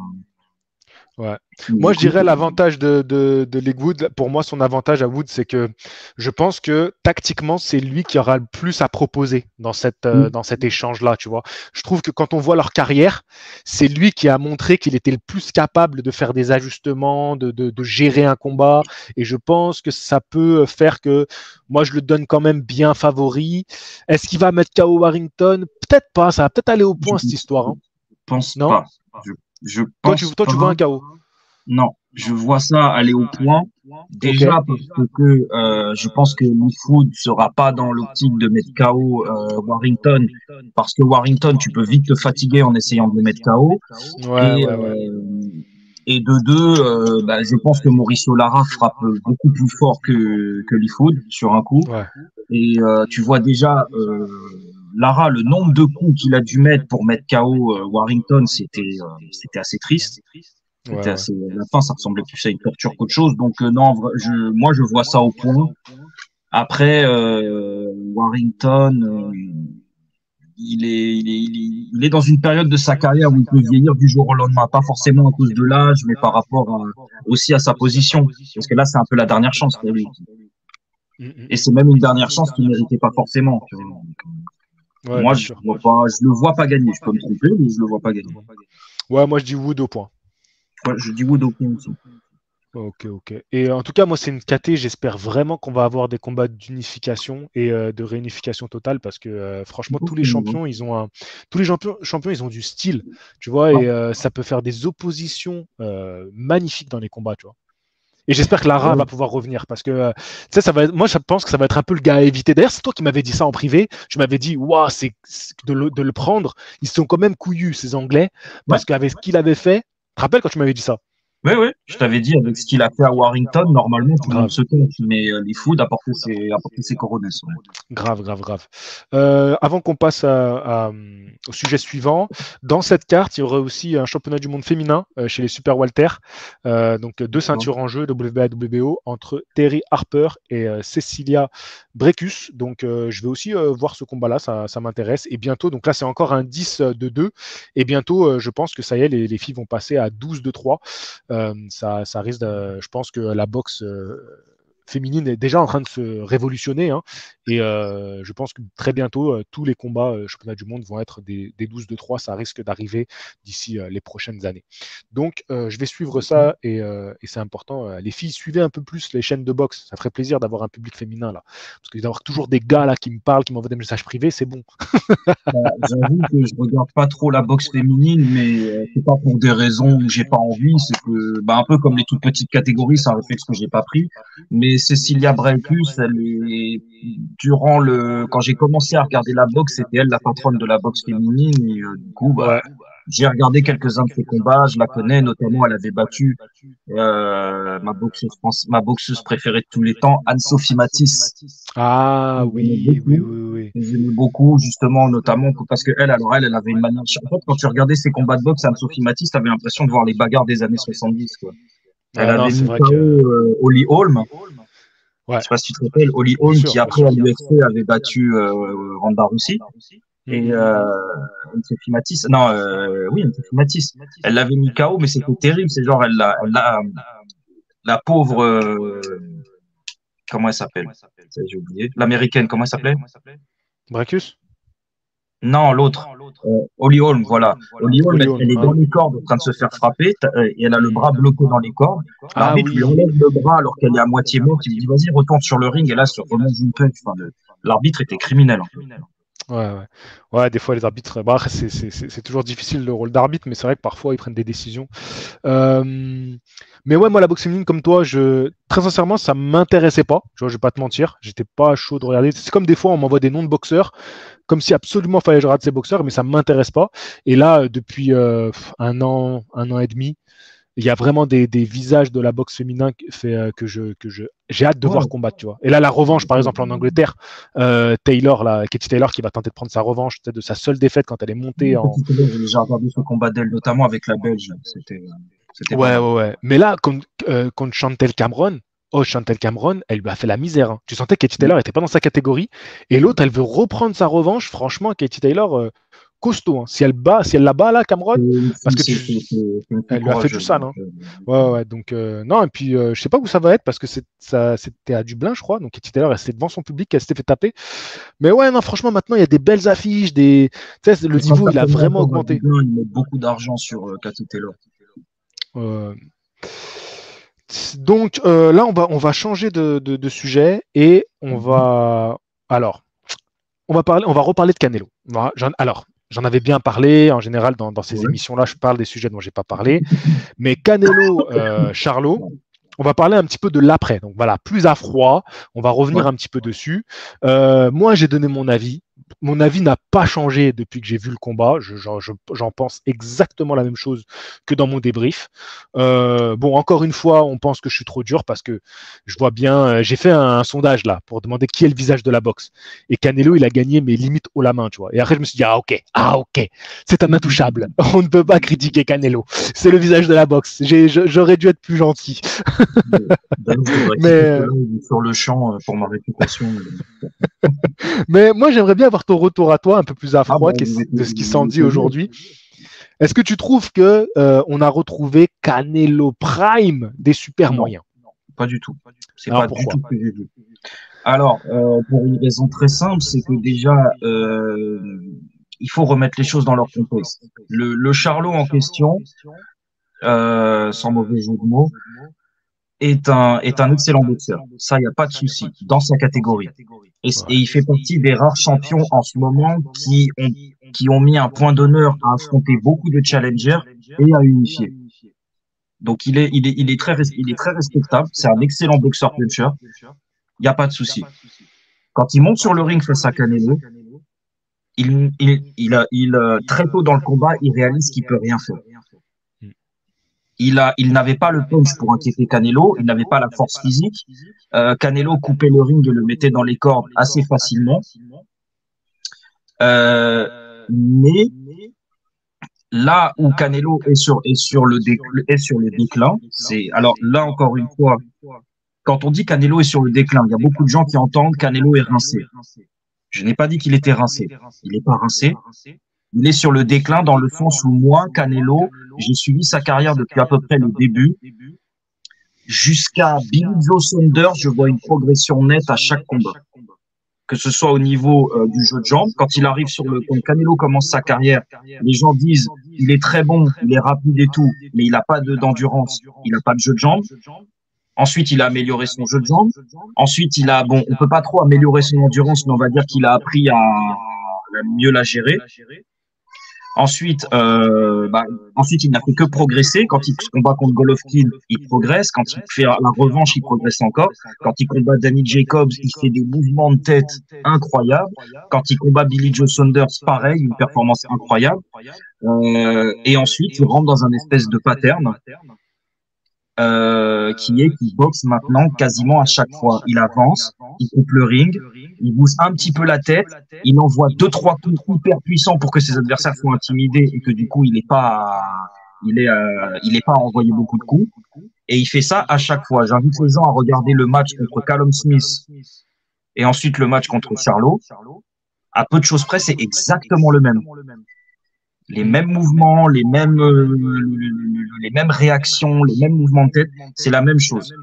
Ouais. mais Moi, je écoute, dirais l'avantage de, de, de Legwood. Pour moi, son avantage à Wood, c'est que je pense que tactiquement, c'est lui qui aura le plus à proposer dans, cette, euh, oui, dans cet échange-là. Tu vois, je trouve que quand on voit leur carrière, c'est lui qui a montré qu'il était le plus capable de faire des ajustements, de, de, de gérer un combat. Et je pense que ça peut faire que moi, je le donne quand même bien favori. Est-ce qu'il va mettre K O Warrington? Peut-être pas. Ça va peut-être aller au je point cette histoire. Hein. pense Non? pas. Je, je Toi, tu, pense toi, pas. tu vois un K O. Non, je vois ça aller au point. Ok. Déjà parce que euh, je pense que Food sera pas dans l'optique de mettre K O euh, Warrington, parce que Warrington, tu peux vite te fatiguer en essayant de le mettre K O. Ouais, Et ouais, ouais. euh, et de deux, euh, bah, je pense que Mauricio Lara frappe beaucoup plus fort que que Food sur un coup. Ouais. Et euh, tu vois déjà euh, Lara, le nombre de coups qu'il a dû mettre pour mettre K O euh, Warrington, c'était euh, c'était assez triste. Ouais, C'était ouais. assez, à la fin, ça ressemblait plus à une torture qu'autre chose. Donc euh, non, vra- je, moi je vois ça au point. Après, euh, Warrington, euh, il est, il est, il est, il est dans une période de sa carrière où il peut vieillir du jour au lendemain, pas forcément à cause de l'âge, mais par rapport à, aussi à sa position. Parce que là, c'est un peu la dernière chance pour lui. Mm, mm, Et mm. c'est même une dernière chance qu'il méritait pas forcément. Tu vois. Ouais, Moi, bien je sûr. vois pas, je le vois pas gagner. Je peux me tromper, mais je le vois pas gagner. Ouais, moi je dis Wood au point. Ouais, je dis Wood au point aussi. Ok, ok. Et en tout cas, moi, c'est une K T. J'espère vraiment qu'on va avoir des combats d'unification et euh, de réunification totale parce que euh, franchement, tous les champions, ils ont un, tous les champions, champions, ils ont du style, tu vois, et euh, ça peut faire des oppositions euh, magnifiques dans les combats, tu vois. Et j'espère que Lara va pouvoir revenir parce que euh, tu sais, ça va. Moi, je pense que ça va être un peu le gars à éviter. D'ailleurs, c'est toi qui m'avais dit ça en privé. Tu m'avais dit, waouh, c'est c'est- de le, de le prendre. Ils sont quand même couillus ces Anglais Ouais. parce qu'avec ce qu'il avait fait, tu te rappelles quand tu m'avais dit ça? Oui, oui, je t'avais dit, avec ce qu'il a fait à Warrington, normalement, tout le monde Grave. se compte, mais euh, les Foods apportaient ses, apportaient ses coronets. Ouais. Grave, grave, grave. Euh, avant qu'on passe à- à, au sujet suivant, dans cette carte, il y aurait aussi un championnat du monde féminin euh, chez les Super Walter. Euh, donc deux ceintures en jeu, W B A, W B O, entre Terry Harper et euh, Cecilia Brecus. Donc euh, je vais aussi euh, voir ce combat-là, ça, ça m'intéresse. Et bientôt, donc là c'est encore un dix de deux. Et bientôt, euh, je pense que ça y est, les, les filles vont passer à douze de trois. Euh, ça, ça risque de, je pense que la boxe euh, féminine est déjà en train de se révolutionner. Hein, et euh, je pense que très bientôt, euh, tous les combats euh, championnat du monde vont être des, des douze de trois. Ça risque d'arriver d'ici euh, les prochaines années. Donc, euh, je vais suivre ça et, euh, et c'est important. Euh, les filles, suivez un peu plus les chaînes de boxe. Ça ferait plaisir d'avoir un public féminin là. Parce que d'avoir toujours des gars là qui me parlent, qui m'envoient des messages privés, c'est bon. Bah, j'avoue que je regarde pas trop la boxe féminine, mais euh, c'est pas pour des raisons où j'ai pas envie, c'est que, bah, un peu comme les toutes petites catégories, c'est un réflexe que j'ai pas pris. Mais Cecilia Braekhus, elle est, durant le, quand j'ai commencé à regarder la boxe, c'était elle la patronne de la boxe féminine, et euh, du coup, bah, Ouais. j'ai regardé quelques-uns de ses combats, je la connais, notamment elle avait battu euh, ma boxeuse France, ma boxeuse préférée de tous les temps, Anne-Sophie Matisse. Ah J'aimais oui, oui, beaucoup. oui, oui. J'aimais beaucoup, justement, notamment parce que elle, alors elle, elle avait une manière. En fait, quand tu regardais ses combats de boxe, Anne-Sophie Matisse, t'avais l'impression de voir les bagarres des années soixante-dix, quoi. Elle Ah non, avait c'est mis vrai K O que. euh, Holly Holm. Je Ouais, sais pas si tu te rappelles, Holly bien Holm, sûr, qui bien après à sûr. l'U F C avait battu euh, Ronda Rousey. Mm, Et mm, mm, euh, Anne-Sophie Matisse, non, euh, oui, Anne-Sophie Matisse. Elle l'avait mis K O, mais c'était terrible. C'est genre, elle l'a, elle l'a- la pauvre, euh, comment elle s'appelle? Ça, j'ai oublié. L'américaine, comment elle s'appelait? mm. Bracus? Non, l'autre. Euh, Holly Holm, voilà. Holly Holm, Oli elle, Holm, elle est dans hein. les cordes en train de se faire frapper t- euh, et elle a le Mm. bras bloqué dans les cordes. Ah L'arbitre lui oui. enlève le bras alors qu'elle est à moitié morte. Il lui dit, vas-y, retourne sur le ring et là, se remonte une punch. Enfin, le- l'arbitre était criminel, en fait. Ouais, ouais. Ouais, des fois les arbitres, bah, c'est c'est- c'est- c'est toujours difficile le rôle d'arbitre, mais c'est vrai que parfois ils prennent des décisions. Euh, Mais ouais, moi la boxe féminine comme toi, je très sincèrement, ça m'intéressait pas. Tu vois, je vais pas te mentir, j'étais pas chaud de regarder. C'est comme des fois on m'envoie des noms de boxeurs, comme si absolument fallait que je regarde ces boxeurs, mais ça m'intéresse pas. Et là, euh, depuis euh, un an, un an et demi, il y a vraiment des, des visages de la boxe féminin qui fait, euh, que je que je j'ai hâte de voir Ouais, combattre, tu vois. Et là, la revanche, par exemple, en Angleterre, euh, Taylor, là, Katie Taylor, qui va tenter de prendre sa revanche, peut-être de sa seule défaite quand elle est montée en. petite j'ai déjà regardé ce combat d'elle, notamment avec la Belge. C'était, c'était pas Ouais, mal. ouais, ouais. Mais là, contre, euh, contre Chantel Cameron, oh, Chantel Cameron, elle lui a fait la misère. Hein. Tu sentais que Katie Taylor n'était pas dans sa catégorie. Et l'autre, elle veut reprendre sa revanche. Franchement, Katie Taylor, euh, costaud. Hein. Si elle bat, si elle la bat là, C'est Cameron, une parce fille, que c'est, tu, c'est, c'est- c'est une fille elle lui a fait du courageuse. sale. Donc, Hein. euh, Ouais, ouais. Donc, euh, non, et puis, euh, je sais pas où ça va être parce que c'est, ça, c'était à Dublin, je crois. Donc, Katie Taylor, elle était devant son public, elle s'était fait taper. Mais ouais, non, franchement, maintenant, il y a des belles affiches. Des... Tu sais, le je crois niveau, que il a certainement vraiment encore à augmenté. Dublin, ils mettent beaucoup d'argent sur euh, Cathy Taylor. Euh, Donc euh, là, on va, on va changer de, de- de sujet et on Mhm. va. Alors, on va parler, on va reparler de Canelo. Voilà, j'en- alors, j'en avais bien parlé. En général, dans, dans ces Ouais. émissions-là, je parle des sujets dont j'ai pas parlé. Mais Canelo, euh, Charlo, on va parler un petit peu de l'après. Donc voilà, plus à froid. On va revenir Ouais. un petit peu dessus. Euh, moi, j'ai donné mon avis. Mon avis n'a pas changé depuis que j'ai vu le combat. Je, j'en, je, j'en pense exactement la même chose que dans mon débrief. Euh, bon, encore une fois, on pense que je suis trop dur parce que je vois bien. euh, J'ai fait un, un sondage là pour demander qui est le visage de la boxe. Et Canelo, il a gagné, mais limite haut la main, tu vois. Et après, je me suis dit, ah ok, ah ok, c'est un intouchable. On ne peut pas critiquer Canelo. C'est le visage de la boxe. J'ai, je- j'aurais dû être plus gentil. D'ailleurs, je devrais Mais, quitter ce euh, live sur le champ euh, pour ma réputation. mais moi, j'aimerais bien avoir ton retour à toi, un peu plus à Ah bah, froid je vais te, de ce qui je s'en vais dit te dire. aujourd'hui. Est-ce que tu trouves que euh, on a retrouvé Canelo Prime des super Non, moyens? pas du tout. C'est Alors pas du tout pourquoi? ce que j'ai vu. Alors, euh, pour une raison très simple, c'est que déjà, euh, il faut remettre les choses dans leur contexte. Le, le Charlot en question, euh, sans mauvais jeu de mots, est un, est un excellent boxeur. Ça, il n'y a pas de souci, dans sa catégorie. Et, et Ouais. il fait partie des rares champions en ce moment qui ont, qui ont mis un point d'honneur à affronter beaucoup de challengers et à unifier. Donc, il est, il est, il est très, res- il est très respectable. C'est un excellent boxeur puncher. Il n'y a pas de souci. Quand il monte sur le ring face à Canelo, il, il, il a, il, euh, très tôt dans le combat, il réalise qu'il peut rien faire. Il a, il n'avait pas le punch pour inquiéter Canelo, il n'avait pas la force physique. Euh, Canelo coupait le ring et le mettait dans les cordes assez facilement. Euh, mais là où Canelo est sur, est sur le déclin, est sur le déclin, c'est, alors là encore une fois, quand on dit Canelo est sur le déclin, il y a beaucoup de gens qui entendent Canelo est rincé. Je n'ai pas dit qu'il était rincé. Il n'est pas rincé. Il est sur le déclin dans le sens où moi, Canelo, j'ai suivi sa carrière depuis à peu près le début. Jusqu'à Billy Joe Saunders, je vois une progression nette à chaque combat. Que ce soit au niveau euh, du jeu de jambes, quand il arrive sur le, quand Canelo commence sa carrière, les gens disent il est très bon, il est rapide et tout, mais il n'a pas de d'endurance, il n'a pas de jeu de jambes. Ensuite, il a amélioré son jeu de jambes. Ensuite, il a, bon, on peut pas trop améliorer son endurance, mais on va dire qu'il a appris à, à mieux la gérer. Ensuite, euh, bah, ensuite, il n'a fait que progresser. Quand il combat contre Golovkin, il progresse. Quand il fait la revanche, il progresse encore. Quand il combat Danny Jacobs, il fait des mouvements de tête incroyables. Quand il combat Billy Joe Saunders, pareil, une performance incroyable. Euh, et ensuite, il rentre dans un espèce de pattern euh, qui est qu'il boxe maintenant quasiment à chaque fois. Il avance, il coupe le ring, il bouge un petit peu la tête, il envoie deux trois coups hyper puissants pour que ses adversaires soient intimidés et que du coup il n'est pas il est euh, il est pas à envoyer beaucoup de coups. Et il fait ça à chaque fois. J'invite les gens à regarder le match contre Callum Smith et ensuite le match contre Charlo. À peu de choses près, c'est exactement le même. Les mêmes mouvements, les mêmes, euh, les mêmes réactions, les mêmes mouvements de tête, c'est la même chose.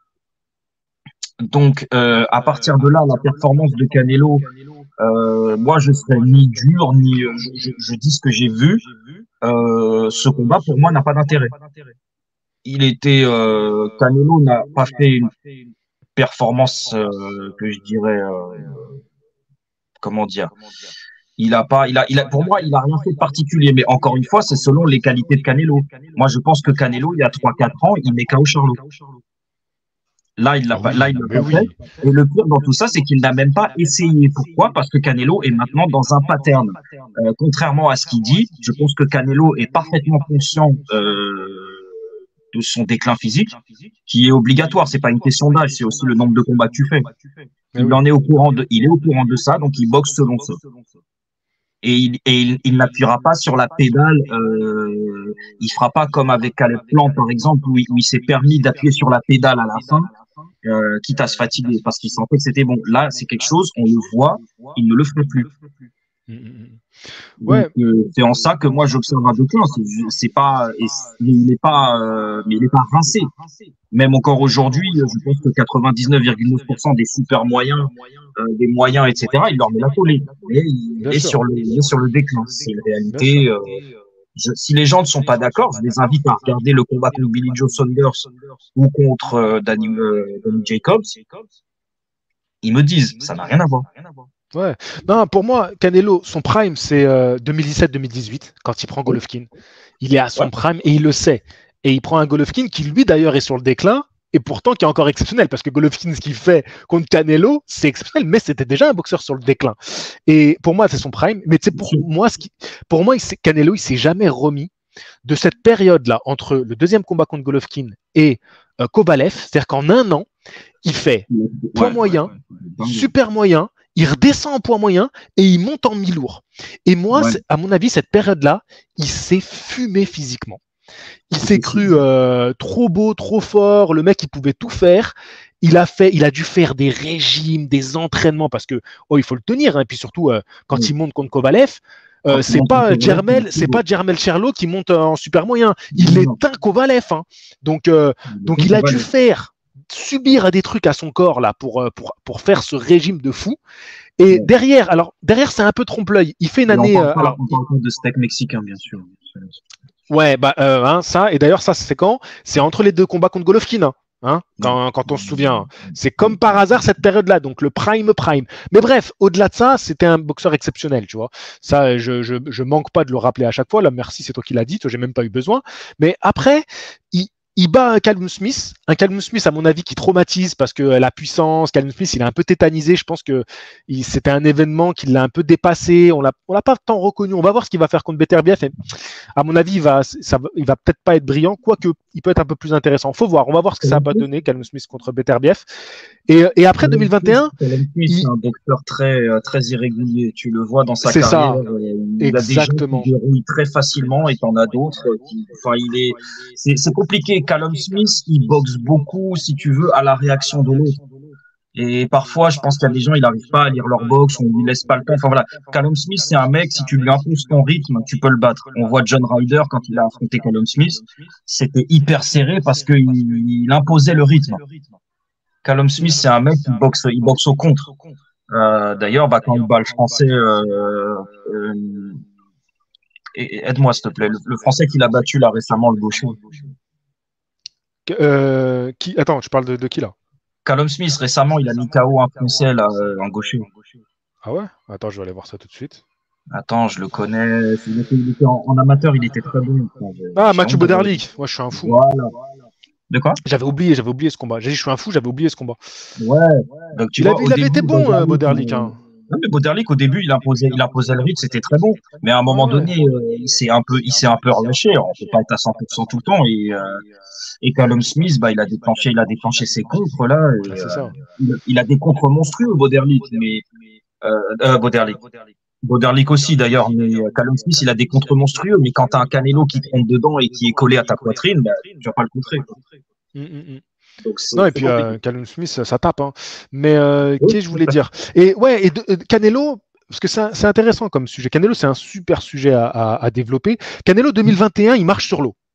Donc, euh, à partir de là, la performance de Canelo, euh, moi, je serais ni dur, ni euh, je, je, je dis ce que j'ai vu. Euh, ce combat, pour moi, n'a pas d'intérêt. Il était, euh, Canelo n'a pas fait une performance euh, que je dirais, euh, comment dire. Il a pas, il a, il a, pour moi, il a rien fait de particulier. Mais encore une fois, c'est selon les qualités de Canelo. Moi, je pense que Canelo, il y a trois quatre ans, il met K O Charlo. Là, il l'a Ah pas, là, oui, il non, l'a mais pas fait. oui. Et le pire dans tout ça, c'est qu'il n'a même pas essayé. Pourquoi? Parce que Canelo est maintenant dans un pattern. Euh, contrairement à ce qu'il dit, je pense que Canelo est parfaitement conscient euh, de son déclin physique, qui est obligatoire. C'est pas une question d'âge, c'est aussi le nombre de combats que tu fais. Mais Il oui. en est au courant de, il est au courant de ça, donc il boxe selon ça. Et il, et il, il n'appuiera pas sur la pédale. Euh, il fera pas comme avec Caleb Plant, par exemple, où il, où il s'est permis d'appuyer sur la pédale à la fin, euh, quitte à se fatiguer, parce qu'il sentait que c'était bon. Là, c'est quelque chose, on le voit, il ne le fera plus. Mm, mm, mm. Donc, Ouais, euh, c'est en ça que moi, j'observe un déclin. C'est c'est pas, et c'est- mais il n'est pas, euh, mais il n'est pas rincé. Même encore aujourd'hui, je pense que quatre-vingt-dix-neuf virgule neuf pour cent des super moyens, euh, des moyens, et cetera, il leur met la collée. Mais il bien est sûr, sur le, il est sur le déclin. C'est une bien sûr. réalité. Euh, je, si les gens ne sont pas d'accord, je les invite à regarder le combat contre Billy Joe Saunders ou contre euh, Danny, euh, Danny Jacobs. Ils me disent, ça n'a rien à voir. Ouais. Non, pour moi, Canelo, son prime, c'est euh, deux mille dix-sept deux mille dix-huit, quand il prend Golovkin. Il est à son Ouais. prime et il le sait. Et il prend un Golovkin qui, lui, d'ailleurs, est sur le déclin et pourtant qui est encore exceptionnel parce que Golovkin, ce qu'il fait contre Canelo, c'est exceptionnel, mais c'était déjà un boxeur sur le déclin. Et pour moi, c'est son prime. Mais tu sais, pour moi, ce qui, pour moi, il Canelo, il s'est jamais remis de cette période-là entre le deuxième combat contre Golovkin et euh, Kovalev. C'est-à-dire qu'en un an, il fait poids Ouais, moyen, ouais, super moyen, il redescend en poids moyen et il monte en mi-lourd. Et moi, ouais. à mon avis, cette période-là, il s'est fumé physiquement. Il s'est cru euh, trop beau, trop fort. Le mec, il pouvait tout faire. Il a fait, il a dû faire des régimes, des entraînements parce que oh, il faut le tenir. Hein. Et puis surtout, euh, quand Ouais. il monte contre Kovalev, euh, c'est pas Jermel, c'est pas Jermel Cherlo qui monte en super moyen. Il est un Kovalev. Hein. Donc, euh, donc il a dû faire subir des trucs à son corps là pour pour pour faire ce régime de fou. Et ouais. derrière, alors derrière c'est un peu trompe-l'œil. Il fait une année. On parle, euh, pas, alors, on parle de steak mexicain bien sûr. Ouais, bah euh, hein, ça. Et d'ailleurs ça c'est quand? C'est entre les deux combats contre Golovkin. Hein. Hein, quand, quand on se souvient, c'est comme par hasard cette période-là, donc le prime prime. Mais bref, au-delà de ça, c'était un boxeur exceptionnel, tu vois. Ça, je, je, je manque pas de le rappeler à chaque fois. Là, merci, c'est toi qui l'as dit, toi, j'ai même pas eu besoin. Mais après, il, il bat un Callum Smith, un Callum Smith à mon avis qui traumatise parce que la puissance, Callum Smith, il est un peu tétanisé. Je pense que il, c'était un événement qui l'a un peu dépassé. On l'a, on l'a pas tant reconnu. On va voir ce qu'il va faire contre Beterbiev. Et à mon avis, il va, ça, il va peut-être pas être brillant, quoique il peut être un peu plus intéressant. Faut voir. On va voir ce que ça va donner, Callum Smith contre Beterbiev. Et, et après deux mille vingt et un, Callum Smith, il... c'est un boxeur très, très irrégulier. Tu le vois dans sa c'est carrière. Ça. Il Exactement. a des gens qui dérouillent très facilement et t'en as d'autres qui, enfin, il est, c'est, c'est compliqué. Callum Smith, il boxe beaucoup, si tu veux, à la réaction de l'autre. Et parfois, je pense qu'il y a des gens, ils n'arrivent pas à lire leur boxe, on lui laisse pas le temps. Enfin voilà, Callum Smith, c'est un mec, si tu lui imposes ton rythme, tu peux le battre. On voit John Ryder quand il a affronté Callum Smith, c'était hyper serré parce qu'il il imposait le rythme. Callum Smith, c'est un mec qui boxe, il boxe au contre. Euh, d'ailleurs, bah, quand il bat le français, euh, euh, aide-moi s'il te plaît, le, le français qu'il a battu là récemment, le gaucher. Euh, qui... Attends, tu parles de, de qui là? Callum Smith, récemment, il a mis K O un français là, un gaucher. Ah ouais? Attends, je vais aller voir ça tout de suite. Attends, je le connais. Il était, il était en, en amateur, il était très bon. Ah, Mathieu Boderlik. Moi, je suis un fou. Voilà. De quoi? J'avais oublié, j'avais oublié ce combat. J'ai dit, je suis un fou, j'avais oublié ce combat. Ouais. Donc, tu il, vois, avait, il avait été bon, Boderlik. Boderlik hein. Non, mais Boderlik, au début, il imposait, il imposait le rythme, c'était très bon. Mais à un moment ouais. donné, euh, il s'est un peu, il s'est un peu relâché. On peut pas être à cent pour cent tout le temps. Et, euh, et Callum Smith, bah, il a déclenché, il a déclenché ses contres, là. Et, ouais, c'est ça. Euh, il, il a des contres monstrueux, Boderlik, mais, euh, euh, Boderlik. Boderlik aussi, d'ailleurs, mais Callum Smith, il a des contres monstrueux, mais quand t'as un Canelo qui te rentre dedans et qui est collé à ta poitrine, bah, tu vas pas le contrer, quoi. Mm, mm, mm. Donc, non, et puis euh, Callum Smith, ça, ça tape. Hein. Mais euh, oui, qu'est-ce que je voulais dire? Et ouais, et de, de, Canelo, parce que c'est, c'est intéressant comme sujet. Canelo, c'est un super sujet à, à, à développer. Canelo deux mille vingt et un, il marche sur l'eau.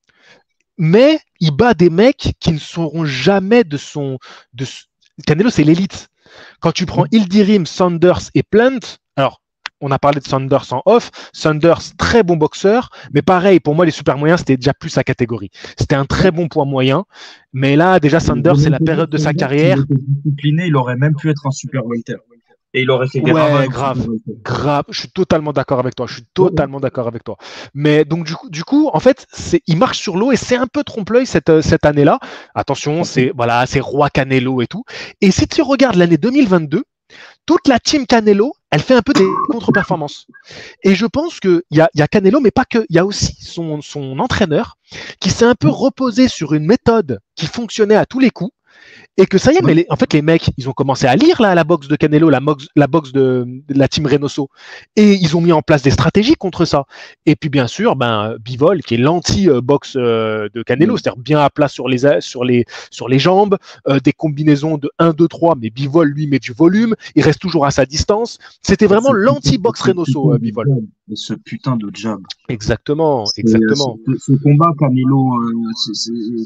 Mais il bat des mecs qui ne seront jamais de son. De... Canelo, c'est l'élite. Quand tu prends Ildirim, Saunders et Plant, alors. On a parlé de Saunders en off. Saunders, très bon boxeur, mais pareil, pour moi, les super moyens, c'était déjà plus sa catégorie. C'était un très bon poids moyen, mais là, déjà, Saunders, c'est la période de sa carrière. Il était discipliné, il aurait même pu être un super welter. Et il aurait fait des ouais, grave, grave. Je suis totalement d'accord avec toi. Je suis totalement d'accord avec toi. Mais donc du coup, du coup, en fait, c'est, il marche sur l'eau et c'est un peu trompe-l'œil cette cette année-là. Attention, c'est voilà, c'est Roi Canelo et tout. Et si tu regardes l'année deux mille vingt-deux. Toute la team Canelo, elle fait un peu des contre-performances. Et je pense qu'il y a, y a Canelo, mais pas que. Il y a aussi son, son entraîneur qui s'est un peu reposé sur une méthode qui fonctionnait à tous les coups. Et que ça y est, mais les, en fait, les mecs, ils ont commencé à lire là, la boxe de Canelo, la boxe, la boxe de, de la team Reynoso. Et ils ont mis en place des stratégies contre ça. Et puis, bien sûr, ben, Bivol, qui est l'anti-boxe euh, de Canelo, mmh. c'est-à-dire bien à plat sur les, sur les, sur les jambes, euh, des combinaisons de un, deux, trois, mais Bivol, lui, met du volume. Il reste toujours à sa distance. C'était vraiment ce l'anti-boxe Reynoso, euh, Bivol. Et ce putain de jab. Exactement, c'est, exactement. Ce, ce combat, Canelo, euh, c'est, c'est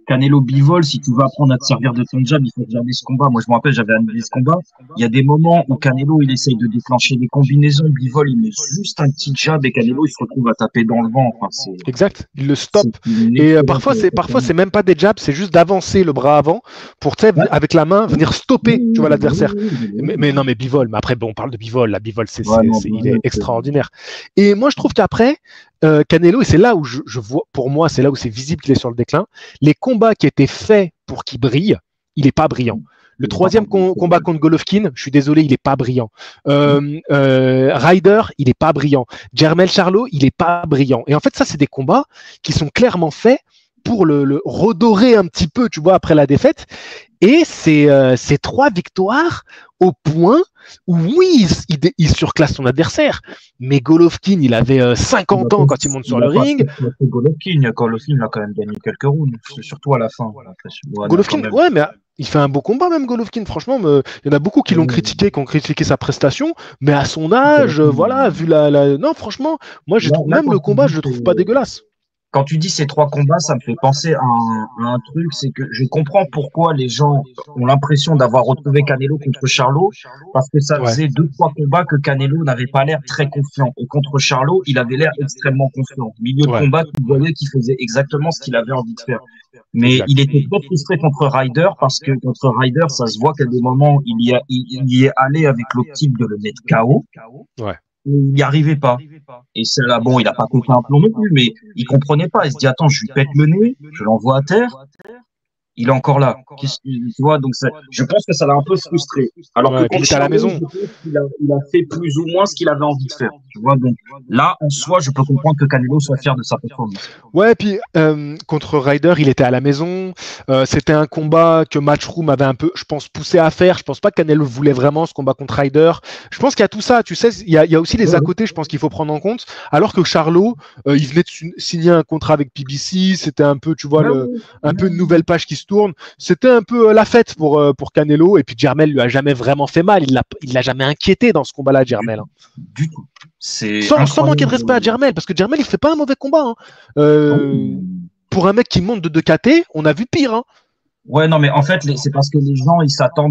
Canelo Bivol, si tu veux apprendre à te servir de ton jab, il faut regarder ce combat. Moi, je me rappelle, j'avais analysé ce combat. Il y a des moments où Canelo, il essaye de déclencher des combinaisons. Bivol, il met juste un petit jab et Canelo, il se retrouve à taper dans le vent. Enfin, c'est, Exact, il le stoppe. c'est une Et euh, excellente parfois, c'est parfois performance. c'est même pas des jabs, c'est juste d'avancer le bras avant pour, tu sais, Ouais. avec la main, venir stopper, tu vois, Oui, oui, l'adversaire. oui, oui, Mais, oui. mais non, mais Bivol, mais après, bon, on parle de Bivol. La Bivol, c'est, Ouais, c'est, non, c'est- il est Bivol, c'est- extraordinaire. Et moi, je trouve qu'après, euh, Canelo, et c'est là où je, je vois, pour moi, c'est là où c'est visible qu'il est sur le déclin, les combats qui étaient faits pour qu'il brille, il n'est pas brillant. Le il est pas troisième bon. com- combat contre Golovkin, je suis désolé, il n'est pas brillant. Euh, euh, Ryder, il n'est pas brillant. Jermel Charlo, il n'est pas brillant. Et en fait, ça, c'est des combats qui sont clairement faits pour le, le redorer un petit peu, tu vois, après la défaite. Et c'est euh, ces trois victoires au point où, oui, il, il, il surclasse son adversaire. Mais Golovkin, il avait euh, Il a cinquante pas, ans quand il monte sur il le a pas ring. fait Golovkin. Golovkin il a quand même gagné quelques rounds, surtout à la fin. j'ai l'impression. Ouais, non, quand Golovkin, même. ouais, mais il fait un beau combat même, Golovkin. Franchement, me- il y en a beaucoup qui l'ont Euh, critiqué, qui ont critiqué sa prestation. Mais à son âge, euh, voilà, vu la, la... Non, franchement, moi, j'ai Là, trouvé là, même quand le tu combat, dis je le que trouve pas dégueulasse. Quand tu dis ces trois combats, ça me fait penser à un, à un truc, c'est que je comprends pourquoi les gens ont l'impression d'avoir retrouvé Canelo contre Charlo, parce que ça Ouais, faisait deux, trois combats que Canelo n'avait pas l'air très confiant. Et contre Charlo, il avait l'air extrêmement confiant. Milieu de ouais, combat, tu voyais qu'il faisait exactement ce qu'il avait envie de faire. Mais il exact. était très frustré contre Ryder, parce que contre Ryder, ça se voit qu'à des moments, il y, a, il, il y est allé avec l'optique de le mettre K O. Ouais. Il n'y arrivait pas. Et c'est là, bon, il a pas coupé un plomb non plus, mais il comprenait pas. Il se dit, attends, je lui pète le nez, je l'envoie à terre, il est encore là. Qu'est-ce que- Tu vois, donc ça, je pense que ça l'a un peu frustré. Alors que Ouais, et puis il contre était à la Charlo, je maison. pense qu'il a, il a fait plus ou moins ce qu'il avait envie de faire. Tu vois, donc là, en soi, je peux comprendre que Canelo soit fier de sa performance. Ouais, et puis euh, contre Ryder, il était à la maison. Euh, c'était un combat que Matchroom avait un peu, je pense, poussé à faire. Je pense pas que Canelo voulait vraiment ce combat contre Ryder. Je pense qu'il y a tout ça. Tu sais, il y a, il y a aussi les Ouais, à ouais. côté, je pense qu'il faut prendre en compte. Alors que Charlo, euh, il venait de su- signer un contrat avec P B C. C'était un peu, tu vois, Ouais, le, ouais. un peu une nouvelle page qui se tourne. C'était un peu euh, la fête pour, euh, pour Canelo. Et puis Jermel lui a jamais vraiment fait mal. Il l'a, il l'a jamais inquiété dans ce combat-là, Du Jermel. tout. Hein. Du tout. C'est Sans, sans manquer de incroyable. respect à Jermel, parce que Jermel, il fait pas un mauvais combat. Hein. Euh, pour un mec qui monte de deux K T, on a vu pire. Hein. Ouais, non, mais en fait, les- c'est parce que les gens, ils s'attendent,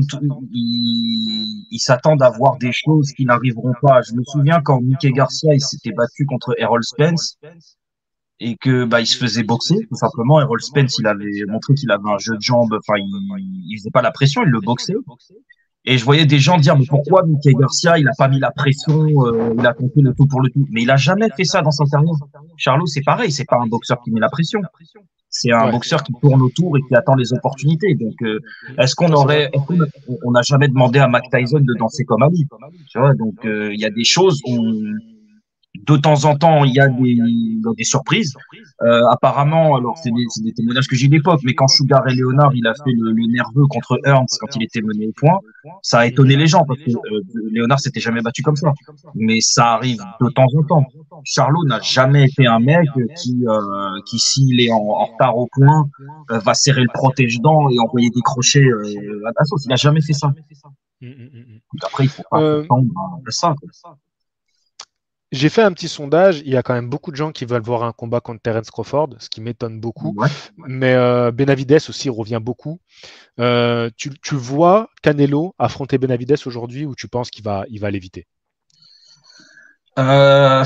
ils, ils s'attendent à voir des choses qui n'arriveront pas. Je me souviens quand Mickey Garcia, il s'était battu contre Errol Spence et que, bah, il se faisait boxer, tout simplement. Errol Spence, il avait montré qu'il avait un jeu de jambes, enfin, il, il faisait pas la pression, il le boxait. Et je voyais des gens dire, mais pourquoi Mickey Garcia, il a pas mis la pression, euh, il a tenté le tout pour le tout. Mais il a jamais fait ça dans sa carrière. Charlo, c'est pareil, c'est pas un boxeur qui met la pression. C'est un Ouais. boxeur qui tourne autour et qui attend les opportunités. Donc, euh, est-ce qu'on Ouais, c'est aurait, vrai. est-ce qu'on a- on n'a jamais demandé à Mike Tyson de danser comme Ali? Tu vois, donc euh, il y a des choses où de temps en temps il y a des, il y a des surprises. Euh, apparemment, alors c'est des, c'est des témoignages que j'ai d'époque, mais quand Sugar Ray Leonard il a fait le, le nerveux contre Hearns quand il était mené au point, ça a étonné les gens parce que euh, Leonard s'était jamais battu comme ça. Mais ça arrive de temps en temps. Charlot n'a jamais été un mec qui, euh, qui s'il est en, en retard au point, euh, va serrer le protège-dents et envoyer des crochets euh, à la sauce. Il n'a jamais fait ça. Mm, mm, mm. Donc après, il faut pas Euh, s'attendre à ça. Quoi. J'ai fait un petit sondage. Il y a quand même beaucoup de gens qui veulent voir un combat contre Terence Crawford, ce qui m'étonne beaucoup. Ouais. Mais euh, Benavides aussi revient beaucoup. Euh, tu, tu vois Canelo affronter Benavides aujourd'hui ou tu penses qu'il va, il va l'éviter? Euh,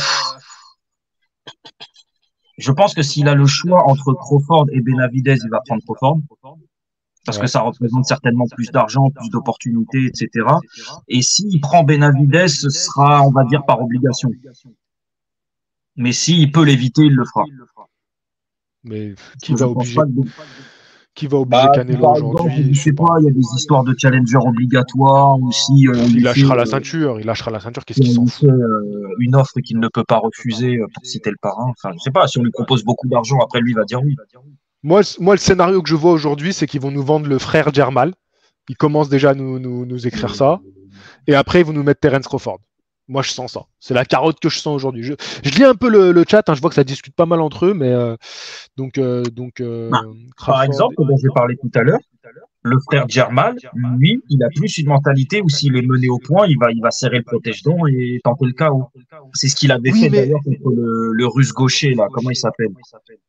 je pense que s'il a le choix entre Crawford et Benavidez, il va prendre Crawford. Parce Ouais. que ça représente certainement plus d'argent, plus d'opportunités, et cetera. Et s'il prend Benavidez, ce sera, on va dire, par obligation. Mais s'il peut l'éviter, il le fera. Mais Parce qui que je va pense obliger, pas que... qui va obliger Bah, si Canelo par exemple, aujourd'hui? je Je sais sais pas. pas, il y a des histoires de challenger obligatoires, ou si euh, on Il lui fait, lâchera la euh, ceinture. Il lâchera la ceinture. Qu'est-ce si qu'il on s'en lui fout? fait euh, une offre qu'il ne peut pas refuser euh, pour citer le parrain. Enfin, je sais pas, si on lui propose beaucoup d'argent, après lui il va dire oui. Moi, le- moi, le scénario que je vois aujourd'hui, c'est qu'ils vont nous vendre le frère Jermal. Ils commencent déjà à nous, nous, nous écrire ça. Et après, ils vont nous mettre Terence Crawford. Moi, je sens ça. C'est la carotte que je sens aujourd'hui. Je, je lis un peu le, le chat. Hein, je vois que ça discute pas mal entre eux. Mais euh, donc, euh, donc euh, Bah, par Crawford. exemple, dont j'ai parlé tout à l'heure, le frère Germal, lui, il a plus une mentalité où s'il est mené au point, il va, il va serrer le protège-dents et tenter le chaos. C'est ce qu'il avait Oui, fait mais d'ailleurs contre le, le russe gaucher, là, comment il s'appelle?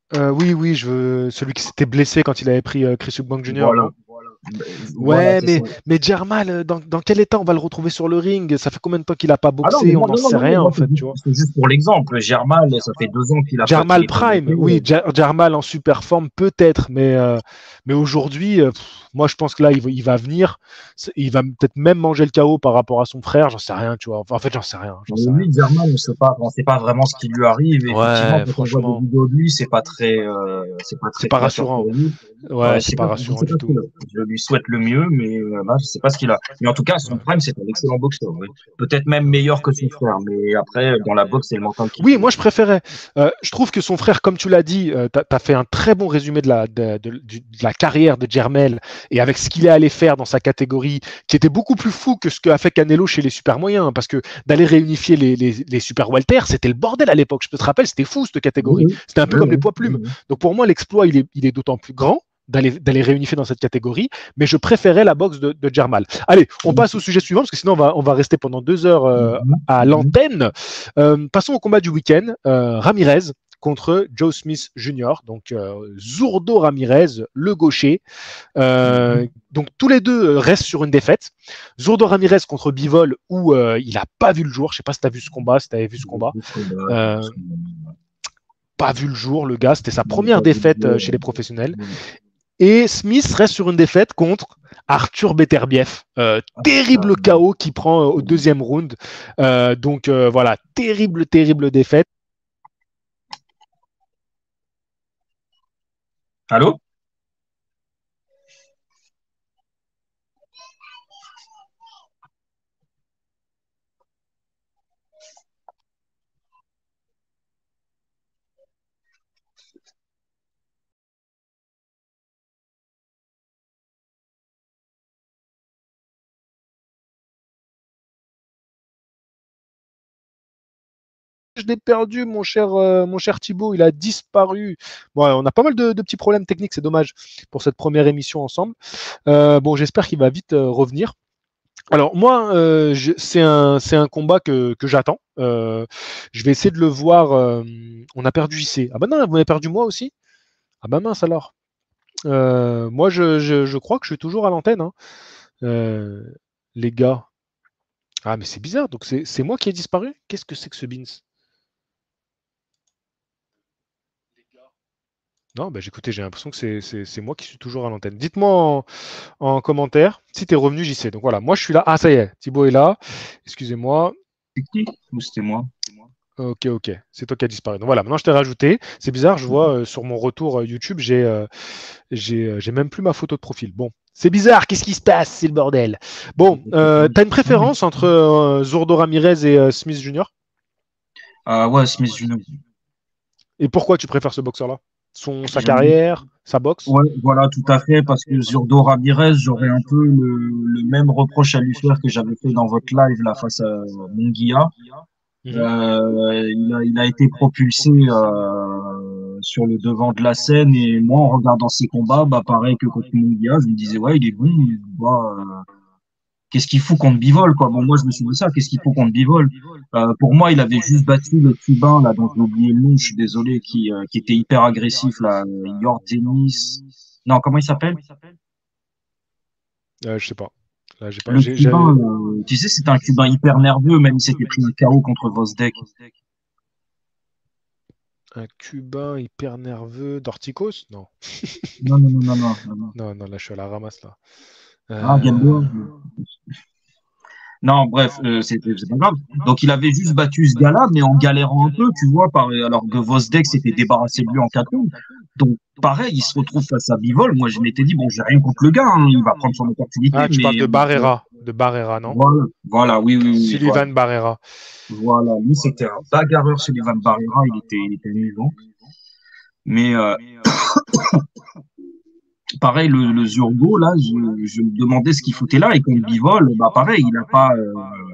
Euh, oui, oui, je veux... celui qui s'était blessé quand il avait pris euh, Chris Eubank Junior, Voilà. non? Ben, voilà, Ouais, c'est mais, ça. mais Jermal, euh, dans, dans quel état on va le retrouver sur le ring? Ça fait combien de temps qu'il n'a pas Ah non, mais boxé? On moi, n'en non, non, sait non, mais rien, moi, en c'est fait, juste, tu vois. c'est juste pour l'exemple. Germal, ça fait deux ans qu'il a pas, qu'il Jarmal est pas Prime, monté. oui, Jar- Jarmal en super forme, peut-être, mais, euh, mais aujourd'hui, euh, pff, moi je pense que là, il va, il va venir, c'est- il va peut-être même manger le K O par rapport à son frère, j'en sais rien, tu vois. Enfin, en fait, j'en sais rien, j'en Mais sais rien. lui, Germain, on sait pas, on sait pas vraiment ce qui lui arrive. Et effectivement, Ouais, quand on voit des franchement, vidéos de lui, c'est pas très, euh, c'est pas c'est très pas flatteur rassurant. pour lui. Ouais, Ouais, je c'est sais pas pas, je rassurant sais du pas ce tout. qu'il a. Je lui souhaite le mieux, mais euh, là, je sais pas ce qu'il a. Mais en tout cas, son Ouais. prime, c'est un excellent boxeur. Ouais. Peut-être même meilleur que son frère. Mais après, dans la boxe, c'est le mental qui Oui, compte. moi je préférais. Euh, je trouve que son frère, comme tu l'as dit, euh, tu as fait un très bon résumé de la, de, de- du- de la carrière de Jermel et avec ce qu'il est allé faire dans sa catégorie, qui était beaucoup plus fou que ce qu'a fait Canelo chez les super moyens. Parce que d'aller réunifier les, les, les super welter, c'était le bordel à l'époque. Je te rappelle, c'était fou cette Oui, catégorie. oui, C'était un peu oui, comme les oui, poids oui, plumes. oui. Donc pour moi, l'exploit, il est, il est d'autant plus grand d'aller d'aller réunifier dans cette catégorie, mais je préférais la boxe de, de Jermal. Allez, on passe au sujet suivant, parce que sinon on va, on va rester pendant deux heures euh, Mhm, à mhm. l'antenne. Euh, passons au combat du week-end. Euh, Ramirez contre Joe Smith junior Donc euh, Zurdo Ramirez, le gaucher. Euh, Mhm. donc tous les deux restent sur une défaite. Zurdo Ramirez contre Bivol, où euh, il n'a pas vu le jour. Je ne sais pas si tu as vu ce combat, si tu avais vu ce J'ai combat. vu ce combat, j'ai vu Euh, ce combat. pas vu le jour, le gars. C'était sa Il n'a première pas vu le défaite euh, jour. chez les professionnels. euh, Et Smith reste sur une défaite contre Arthur Beterbiev. Euh, ah, terrible putain. K O qui prend euh, au deuxième round. Euh, donc euh, voilà, terrible, terrible défaite. Allô? Je l'ai perdu, mon cher, euh, mon cher Thibaut, il a disparu. Bon, on a pas mal de, de petits problèmes techniques, c'est dommage pour cette première émission ensemble. Euh, bon, j'espère qu'il va vite euh, revenir. Alors moi, euh, je- c'est un, c'est un combat que, que j'attends. Euh, je vais essayer de le voir. Euh, on a perdu J C. Ah bah non, vous avez perdu moi aussi. Ah bah mince alors. Euh, moi, je, je, je crois que je suis toujours à l'antenne, hein. Euh, les gars. Ah mais c'est bizarre. Donc c'est c'est moi qui ai disparu. Qu'est-ce que c'est que ce Beans? Non, bah écoutez, j'ai l'impression que c'est c'est- c'est moi qui suis toujours à l'antenne. Dites-moi en, en commentaire si tu es revenu, j'y sais. Donc voilà, moi je suis là. Ah, ça y est, Thibaut est là. Excusez-moi. C'est qui? Ou c'était moi? Ok, ok, c'est toi qui as disparu. Donc voilà, maintenant je t'ai rajouté. C'est bizarre, je vois euh, sur mon retour euh, YouTube, j'ai euh, j'ai euh, j'ai même plus ma photo de profil. Bon, c'est bizarre, qu'est-ce qui se passe? C'est le bordel. Bon, euh, t'as une préférence entre euh, Zurdo Ramirez et euh, Smith junior? Ah ouais, Smith Junior. Et pourquoi tu préfères ce boxeur-là? Son, sa J'aime- carrière, sa boxe? Ouais, voilà, tout à fait, parce que Zurdo Ramirez, j'aurais un peu le, le même reproche à lui faire que j'avais fait dans votre live là face à Munguia. Mhm. Euh, il a, il a été propulsé euh, sur le devant de la scène et moi, en regardant ses combats, bah pareil que contre Munguia, je me disais ouais, il est bon, il doit, euh, qu'est-ce qu'il fout contre Bivol, quoi. Bon, moi, je me suis dit ça, qu'est-ce qu'il fout contre Bivol? Euh, pour moi, il avait juste battu le Cubain, là, dont j'ai oublié le nom, je suis désolé, qui, euh, qui était hyper agressif, là, Yordenis. Non, comment il s'appelle? Euh, je sais pas. Là, j'ai pas. Le j'ai- Cubain, j'ai- là, tu sais, c'était un Cubain hyper nerveux, même s'il s'était pris un K O contre Vosdek. Un Cubain hyper nerveux d'Orticos? Non. Non, non, non, non, non, non, non. Non, non, là, je suis à la ramasse, là. Ah, Gamboa. Euh, Non, bref, euh, c'est c'est pas grave. Donc, il avait juste battu ce gars-là, mais en galérant un peu, tu vois, par, alors que Vosdek s'était débarrassé de lui en quatre rounds. Donc, pareil, il se retrouve face à Bivol. Moi, je m'étais dit, bon, j'ai rien contre le gars, hein, il va prendre son opportunité, Ah, tu parles mais de euh, Barrera. De Barrera, non? voilà, voilà, oui, oui, oui, oui, voilà. Sullivan Barrera. Voilà, lui, c'était un bagarreur, Sullivan Barrera, il était, il était amusant. Mais euh, pareil, le, le Zurgo, là, je, je me demandais ce qu'il foutait là, et contre Bivol, bah pareil, il a pas, euh,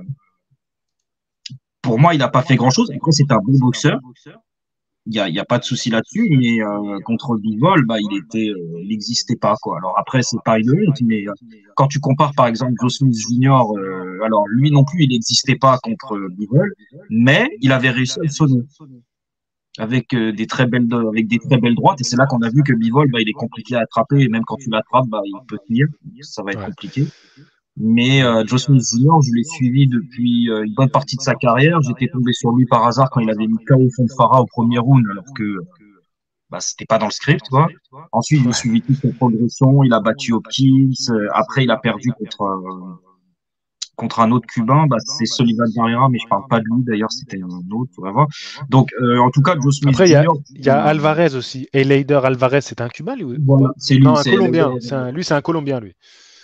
pour moi, il n'a pas fait grand-chose. Après, c'est un bon boxeur. Il y a, il y a pas de souci là-dessus, mais euh, contre Bivol, bah, il était, euh, il n'existait pas, quoi. Alors après, c'est pas une honte, mais euh, quand tu compares par exemple Joe Smith junior, euh, alors lui non plus, il n'existait pas contre euh, Bivol, mais il avait réussi à le sonner. avec euh, des très belles avec des très belles droites, et c'est là qu'on a vu que Bivol, bah, il est compliqué à attraper, et même quand tu l'attrapes, bah, il peut tenir, ça va être Ouais. compliqué. Mais Ouais. euh, Joe Smith junior, je l'ai suivi depuis euh, une bonne partie de sa carrière. J'étais tombé sur lui par hasard quand il avait mis K O Fonfara au premier round, alors que bah, c'était pas dans le script, quoi. Ensuite, j'ai Ouais. suivi toute sa progression. Il a battu Hopkins. Euh, après, il a perdu contre euh, contre un autre Cubain. Bah, c'est Solivan Barrera, mais je parle pas de lui. D'ailleurs, c'était un autre. On va voir. Donc, euh, en tout cas, Joe Smith Après, il y a, junior, il y a Alvarez aussi. Eleider Alvarez, c'est un Cubain, lui, ou ou voilà, pas? c'est lui, Non, un c'est Colombien. C'est un- Lui, c'est un Colombien, lui.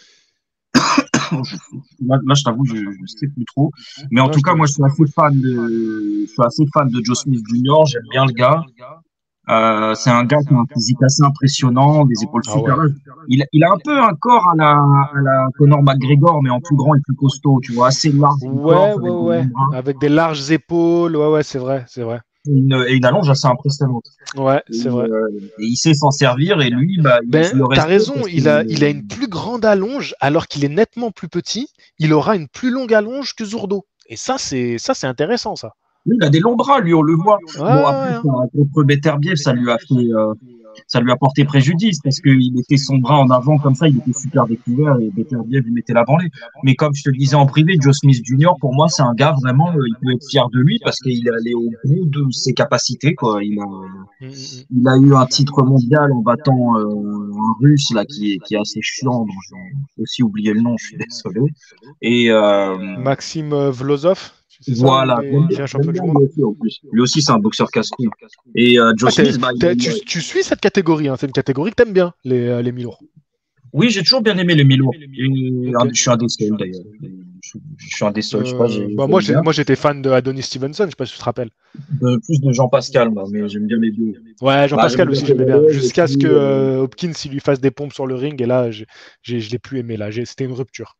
là, là, je t'avoue, je, je sais plus trop. Mais en Ouais, tout je cas, te... moi, je suis assez fan de, je suis assez fan de Joe Smith junior. J'aime bien le gars. Euh, c'est un gars qui a un physique assez impressionnant, des épaules Ah super ouais. larges. Il, il a un peu un corps à la, à la Conor McGregor, mais en plus grand et plus costaud, tu vois, assez large du Ouais, corps, ouais, avec des ouais. longs bras, Avec des larges épaules. Ouais, ouais, c'est vrai, c'est vrai. et une, et une allonge assez impressionnante. Ouais, Et, c'est vrai. euh, et il sait s'en servir, et lui, bah, je Ben, le t'as respecte raison, parce que il a, il a une plus grande allonge alors qu'il est nettement plus petit. Il aura une plus longue allonge que Zurdo. Et ça, c'est ça, c'est intéressant, ça. lui, il a des longs bras, lui, on le voit. Ouais, Bon, ouais, après, ouais, hein. ça, contre Beterbiev, ça lui a fait, euh, ça lui a porté préjudice parce qu'il mettait son bras en avant comme ça, il était super découvert et Beterbiev lui mettait la branlée. Mais comme je te le disais en privé, Joe Smith junior, pour moi, c'est un gars vraiment, euh, il peut être fier de lui parce qu'il est allé au bout de ses capacités, quoi. Il a, Mm, mm, mm. il a eu un titre mondial en battant euh, un Russe là qui est, qui est assez chiant, dont j'ai aussi oublié le nom, je suis désolé. Et euh, Maxime euh, Vlosov, c'est ça, où il voilà, est, j'aime il bien, devient j'aime champion du bien lui monde? aussi en plus. Lui aussi, c'est un boxeur casse-couille. Et euh, Joe Ah, t'es- Smith, bah, t'es- il, tu, tu suis cette catégorie, hein. C'est une catégorie que t'aimes bien, les, euh, les mi-lourds. oui, j'ai toujours bien aimé les Milours. Et Ok. un- je suis un des seuls d'ailleurs. Je, je suis un des seuls, je sais pas, j'ai- Euh, bah moi, j'aime j'ai- bien. moi, j'étais fan de Adonis Stevenson, je sais pas si tu te rappelles. De, plus de Jean Pascal, moi, mais j'aime bien les deux. Ouais, Bah, j'aime Jean-Pascal bien aussi, j'aimais bien. Kovalev et Jusqu'à ce que puis euh, euh, Hopkins il lui fasse des pompes sur le ring, et là, j'ai, j'ai- je l'ai plus aimé. Là, J'ai- c'était une rupture.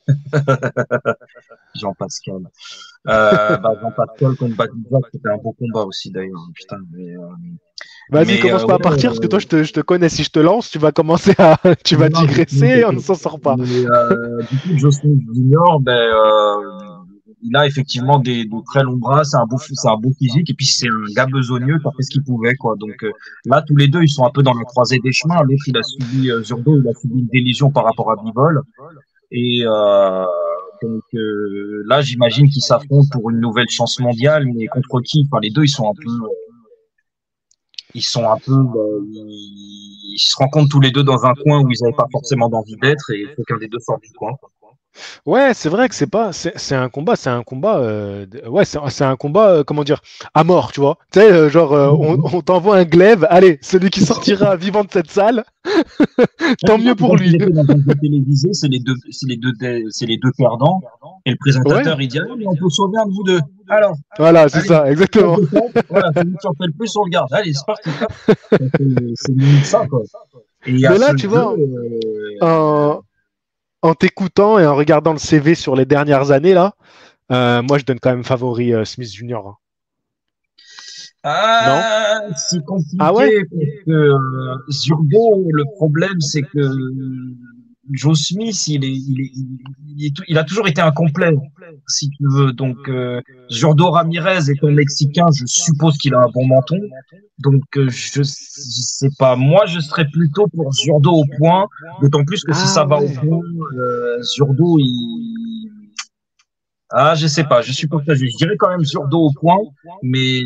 Jean Pascal. Euh, bah, Jean Pascal contre Badizak, c'était un beau combat aussi d'ailleurs. Putain, mais, euh, Vas-y, mais commence euh, pas à ouais, partir, parce que toi, euh, je te, je te connais. Si je te lance, tu vas commencer à, tu vas non, je suis digresser, on ne s'en sort pas. mais euh, du coup, Joe Smith junior, ben, euh, il a effectivement des, des très longs bras, c'est un beau, c'est un beau physique, et puis c'est un gars besogneux qui a fait ce qu'il pouvait, quoi. Donc euh, là, tous les deux, ils sont un peu dans la croisée des chemins. L'autre, il a subi, euh, Zurdo, il a subi une délusion par rapport à Bivol, et euh, donc euh, là, j'imagine qu'ils s'affrontent pour une nouvelle chance mondiale, mais contre qui? Enfin, les deux, ils sont un peu, ils sont un peu, euh, ils, ils se rencontrent tous les deux dans un coin où ils n'avaient pas forcément d'envie d'être, et il faut qu'un des deux sorte du coin. Ouais, c'est vrai que c'est pas, c'est c'est un combat, c'est un combat, euh, de- ouais, c'est c'est un combat, euh, comment dire, à mort, tu vois. Tu sais, euh, genre, euh, on, on t'envoie un glaive, allez, celui qui sortira vivant de cette salle, tant mieux pour Quand il lui. était dans un jeu télévisé, c'est les deux, c'est les deux, c'est les deux perdants. Et le Ouais, présentateur, il dit, ah, mais on peut sauver un de vous deux. Alors, voilà, c'est allez, ça, exactement. voilà, celui qui en fait le plus, on le garde. Allez, c'est parti. Hop. C'est c'est limite ça, quoi. Et il y a Mais ce là, tu jeu, vois, euh, en, en t'écoutant et en regardant le C V sur les dernières années, là, euh, moi, je donne quand même favori euh, Smith Junior, hein. Non? ah, c'est Ah compliqué ouais? parce que euh, Zurdo, le problème, c'est que Joe Smith, il est, il est, il est- il a toujours été incomplet, si tu veux. Donc, euh, Zurdo Ramirez étant mexicain, je suppose qu'il a un bon menton. Donc, euh, je, je sais pas. Moi, je serais plutôt pour Zurdo au point, d'autant plus que si ça Ah va au ouais. point, euh, Zurdo, il, ah, je sais pas. Je suis partagé. Je dirais quand même Zurdo au point, mais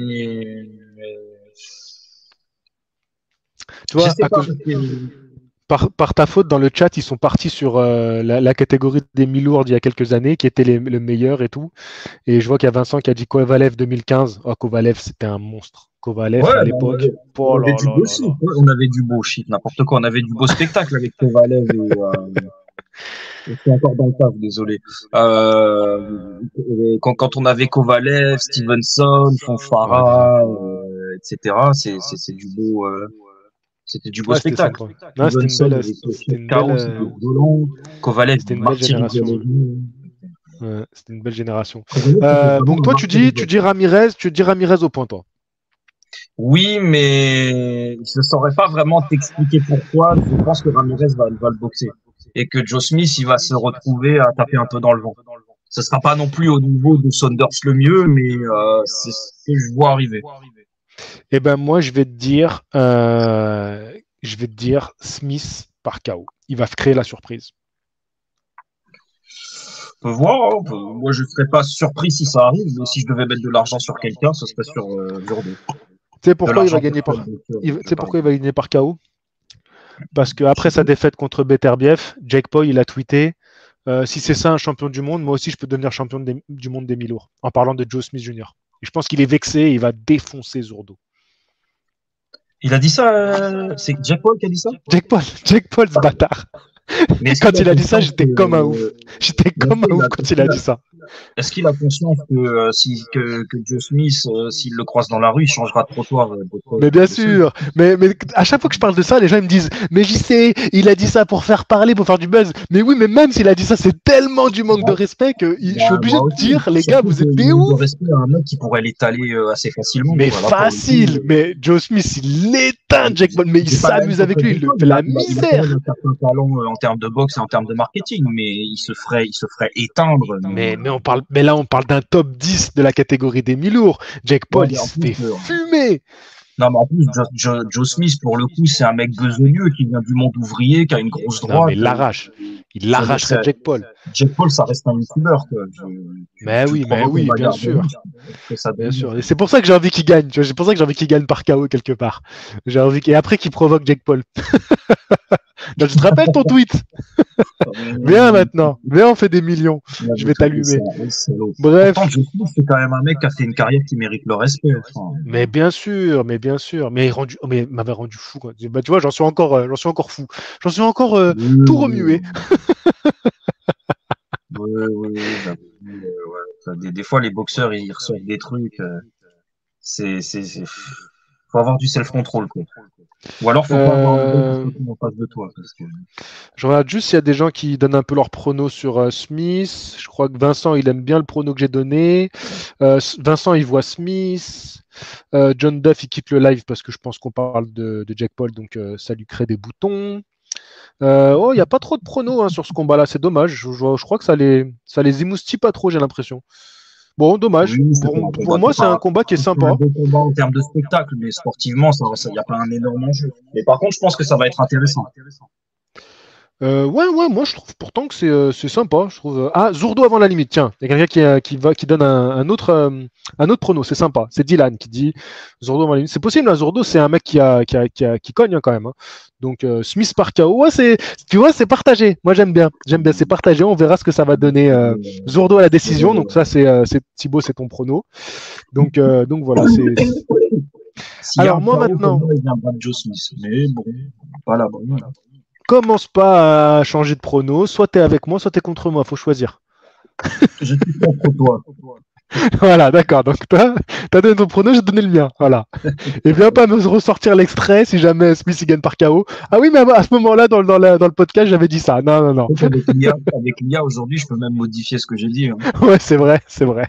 Tu je vois, sais à pas cause, parce que par, par ta faute, dans le chat, ils sont partis sur euh, la, la catégorie des mi-lourds d'il y a quelques années, qui était les, le meilleur et tout. Et je vois qu'il y a Vincent qui a dit Kovalev deux mille quinze. Oh, Kovalev, c'était un monstre. Kovalev, ouais, à ben, on l'époque. avait, Oh on avait là du là beau là shit, là. ouais, on avait du beau shit, n'importe quoi. On avait du beau spectacle avec Kovalev et euh, je suis encore dans le taf, désolé. Euh, et quand, quand on avait Kovalev, Stevenson, Ouais, déjà. Fonfara, euh, et cetera. C'est c'est c'est du beau, euh, c'était du beau Ouais, c'était spectacle. sympa. Non, c'était une Stevenson belle, avec c'était une K belle, O, c'était euh, violent. Kovalev, c'était une belle martyrisait génération, les hein. gens. Ouais, c'était une belle génération. Kovalev, c'était Euh, vraiment donc un toi, tu dis, tu martyrisé. dis Ramirez, tu dis Ramirez au point, toi. Oui, mais je ne saurais pas vraiment t'expliquer pourquoi. Je pense que Ramirez va, va le boxer et que Joe Smith, il va se retrouver à taper un peu dans le vent. Ce sera pas non plus au niveau de Saunders le mieux, mais euh, c'est ce que je vois arriver. Eh ben moi, je vais te dire, euh, je vais te dire Smith par K O. Il va créer la surprise. On peut voir, hein, on peut- moi je serais pas surpris si ça arrive, mais si je devais mettre de l'argent sur quelqu'un, ce serait sur euh, Zordo. Tu sais De pourquoi il va l'argent gagner personnel, par, bien sûr, il- donc, tu euh, sais par pourquoi il exemple. va gagner par K O? Parce qu'après sa défaite contre Beterbiev, Jake Paul, il a tweeté euh, si c'est ça un champion du monde, moi aussi je peux devenir champion des- du monde des mille lourds, en parlant de Joe Smith junior Et je pense qu'il est vexé et il va défoncer Zordo. Il a dit ça, euh, c'est Jack Paul qui a dit ça? Jake Paul, Jake Paul, ce bâtard. Mais est-ce qu'il Quand a il a dit ça, conscience que, j'étais comme un ouf. J'étais mais est-ce comme un qu'il ouf a, quand est-ce il a qu'il a, dit ça. est-ce qu'il a conscience que, euh, si, que, que Joe Smith, euh, s'il le croise dans la rue, il changera de trottoir, euh, de Paul, Mais bien je le sais. sûr, mais, mais à chaque fois que je parle de ça, les gens ils me disent mais j'y sais, il a dit ça pour faire parler, pour faire du buzz. Mais oui, mais même s'il a dit ça, c'est tellement du manque de respect que il- je suis Bah, obligé moi de aussi. dire les gars, Surtout vous êtes qu'il des manque de ouf. respect à un mec qui pourrait l'étaler euh, assez facilement. Mais Quoi. Là, pour le coup, facile, euh, mais Joe Smith, il éteint Jack Paul, mais il c'est pas la même s'amuse chose avec que lui, Jack il le Paul. fait Il a, la il a, il a quand même misère. un certain talent euh, en termes de boxe et en termes de marketing, mais il se ferait, il se ferait éteindre. Mais, Mais, euh, mais, on parle, mais là, on parle d'un top dix de la catégorie des mi-lourds. Jack ouais, Paul, il mais en se plus, fait euh, fumer. non, mais en plus, Joe, Joe- Joe Smith, pour le coup, c'est un mec besogneux qui vient du monde ouvrier, qui a une grosse Non, mais droite. il l'arrache. Il C'est-à-dire, l'arracherait c'est, Jack Paul. Jack Paul, ça reste un youtubeur, quoi. Je- tu, Mais tu le oui, mais provoques en oui, bien bagarre de sûr. riche, que ça Bien donne. sûr. Et c'est pour ça que j'ai envie qu'il gagne. Tu vois, c'est pour ça que j'ai envie qu'il gagne par K O quelque part. J'ai envie qu'- Et après qu'il provoque Jake Paul. Donc, tu te rappelles ton tweet? Viens maintenant. Viens, on fait des millions. Je vais t'allumer. Bref. Pourtant, Joe Smith, c'est quand même un mec qui a fait une carrière qui mérite le respect. Enfin, Mais bien sûr, mais bien sûr. Mais il rendu, oh, mais il m'avait rendu fou. Quoi. Bah, tu vois, j'en suis encore, euh, j'en suis encore fou. J'en suis encore euh, oui, tout oui, remué. oui, oui, oui, j'avoue, euh, ouais. Enfin, Des, des fois, les boxeurs, ils reçoivent des trucs. euh, c'est, c'est, c'est, faut avoir du self-control, quoi. Ou alors, faut pas avoir un bon Euh, discours en face de toi, parce que je regarde juste s'il y a des gens qui donnent un peu leur prono sur euh, Smith. Je crois que Vincent, il aime bien le prono que j'ai donné. Euh, Vincent, il voit Smith. Euh, John Duff, il quitte le live parce que je pense qu'on parle de, de Jack Paul, donc euh, ça lui crée des boutons. Euh, oh, il n'y a pas trop de pronos hein, sur ce combat-là, c'est dommage. Je, je- je crois que ça les, ça les émoustille pas trop, j'ai l'impression. Bon, dommage. oui, c'est pas Pour, un pour combat, moi, c'est c'est un pas, combat qui est c'est pas un sympa. beau combat en termes de spectacle, mais sportivement, ça, ça, y a pas un énorme enjeu. Mais par contre, je pense que ça va être intéressant. Euh, ouais, ouais, moi je trouve pourtant que c'est euh, c'est sympa. Je trouve. euh, Ah, Zourdo avant la limite. Tiens, il y a quelqu'un qui, euh, qui va qui donne un, un autre euh, un autre prono. C'est sympa. C'est Dylan qui dit Zourdo avant la limite. C'est possible. Hein, Zourdo, c'est un mec qui a qui a, qui, a- qui cogne hein, quand même. Hein. Donc euh, Smith par K O. Ouais, c'est tu vois, c'est partagé. Moi j'aime bien. J'aime bien. C'est partagé. On verra ce que ça va donner. Euh, Zourdo à la décision. Donc ça c'est euh, c'est Thibaut, c'est ton prono. Donc euh, donc voilà. C'est. S'il y a Alors un moi chaos, maintenant. pour moi, il viendra de Joe Smith. Mais bon, voilà. Bon, Commence pas à changer de prono. Soit t'es avec moi, soit t'es contre moi. Faut choisir. je suis contre toi. Voilà, d'accord. Donc toi, t'as donné ton prono, j'ai donné le mien. Voilà. Et viens pas me ressortir l'extrait si jamais Smith il gagne par K O. Ah oui, mais à ce moment-là, dans, le- dans, la- dans le podcast, j'avais dit ça. Non, non, non. Donc, avec l'I A, avec l'I A aujourd'hui, je peux même modifier ce que j'ai dit. Hein. Ouais, c'est vrai, c'est vrai.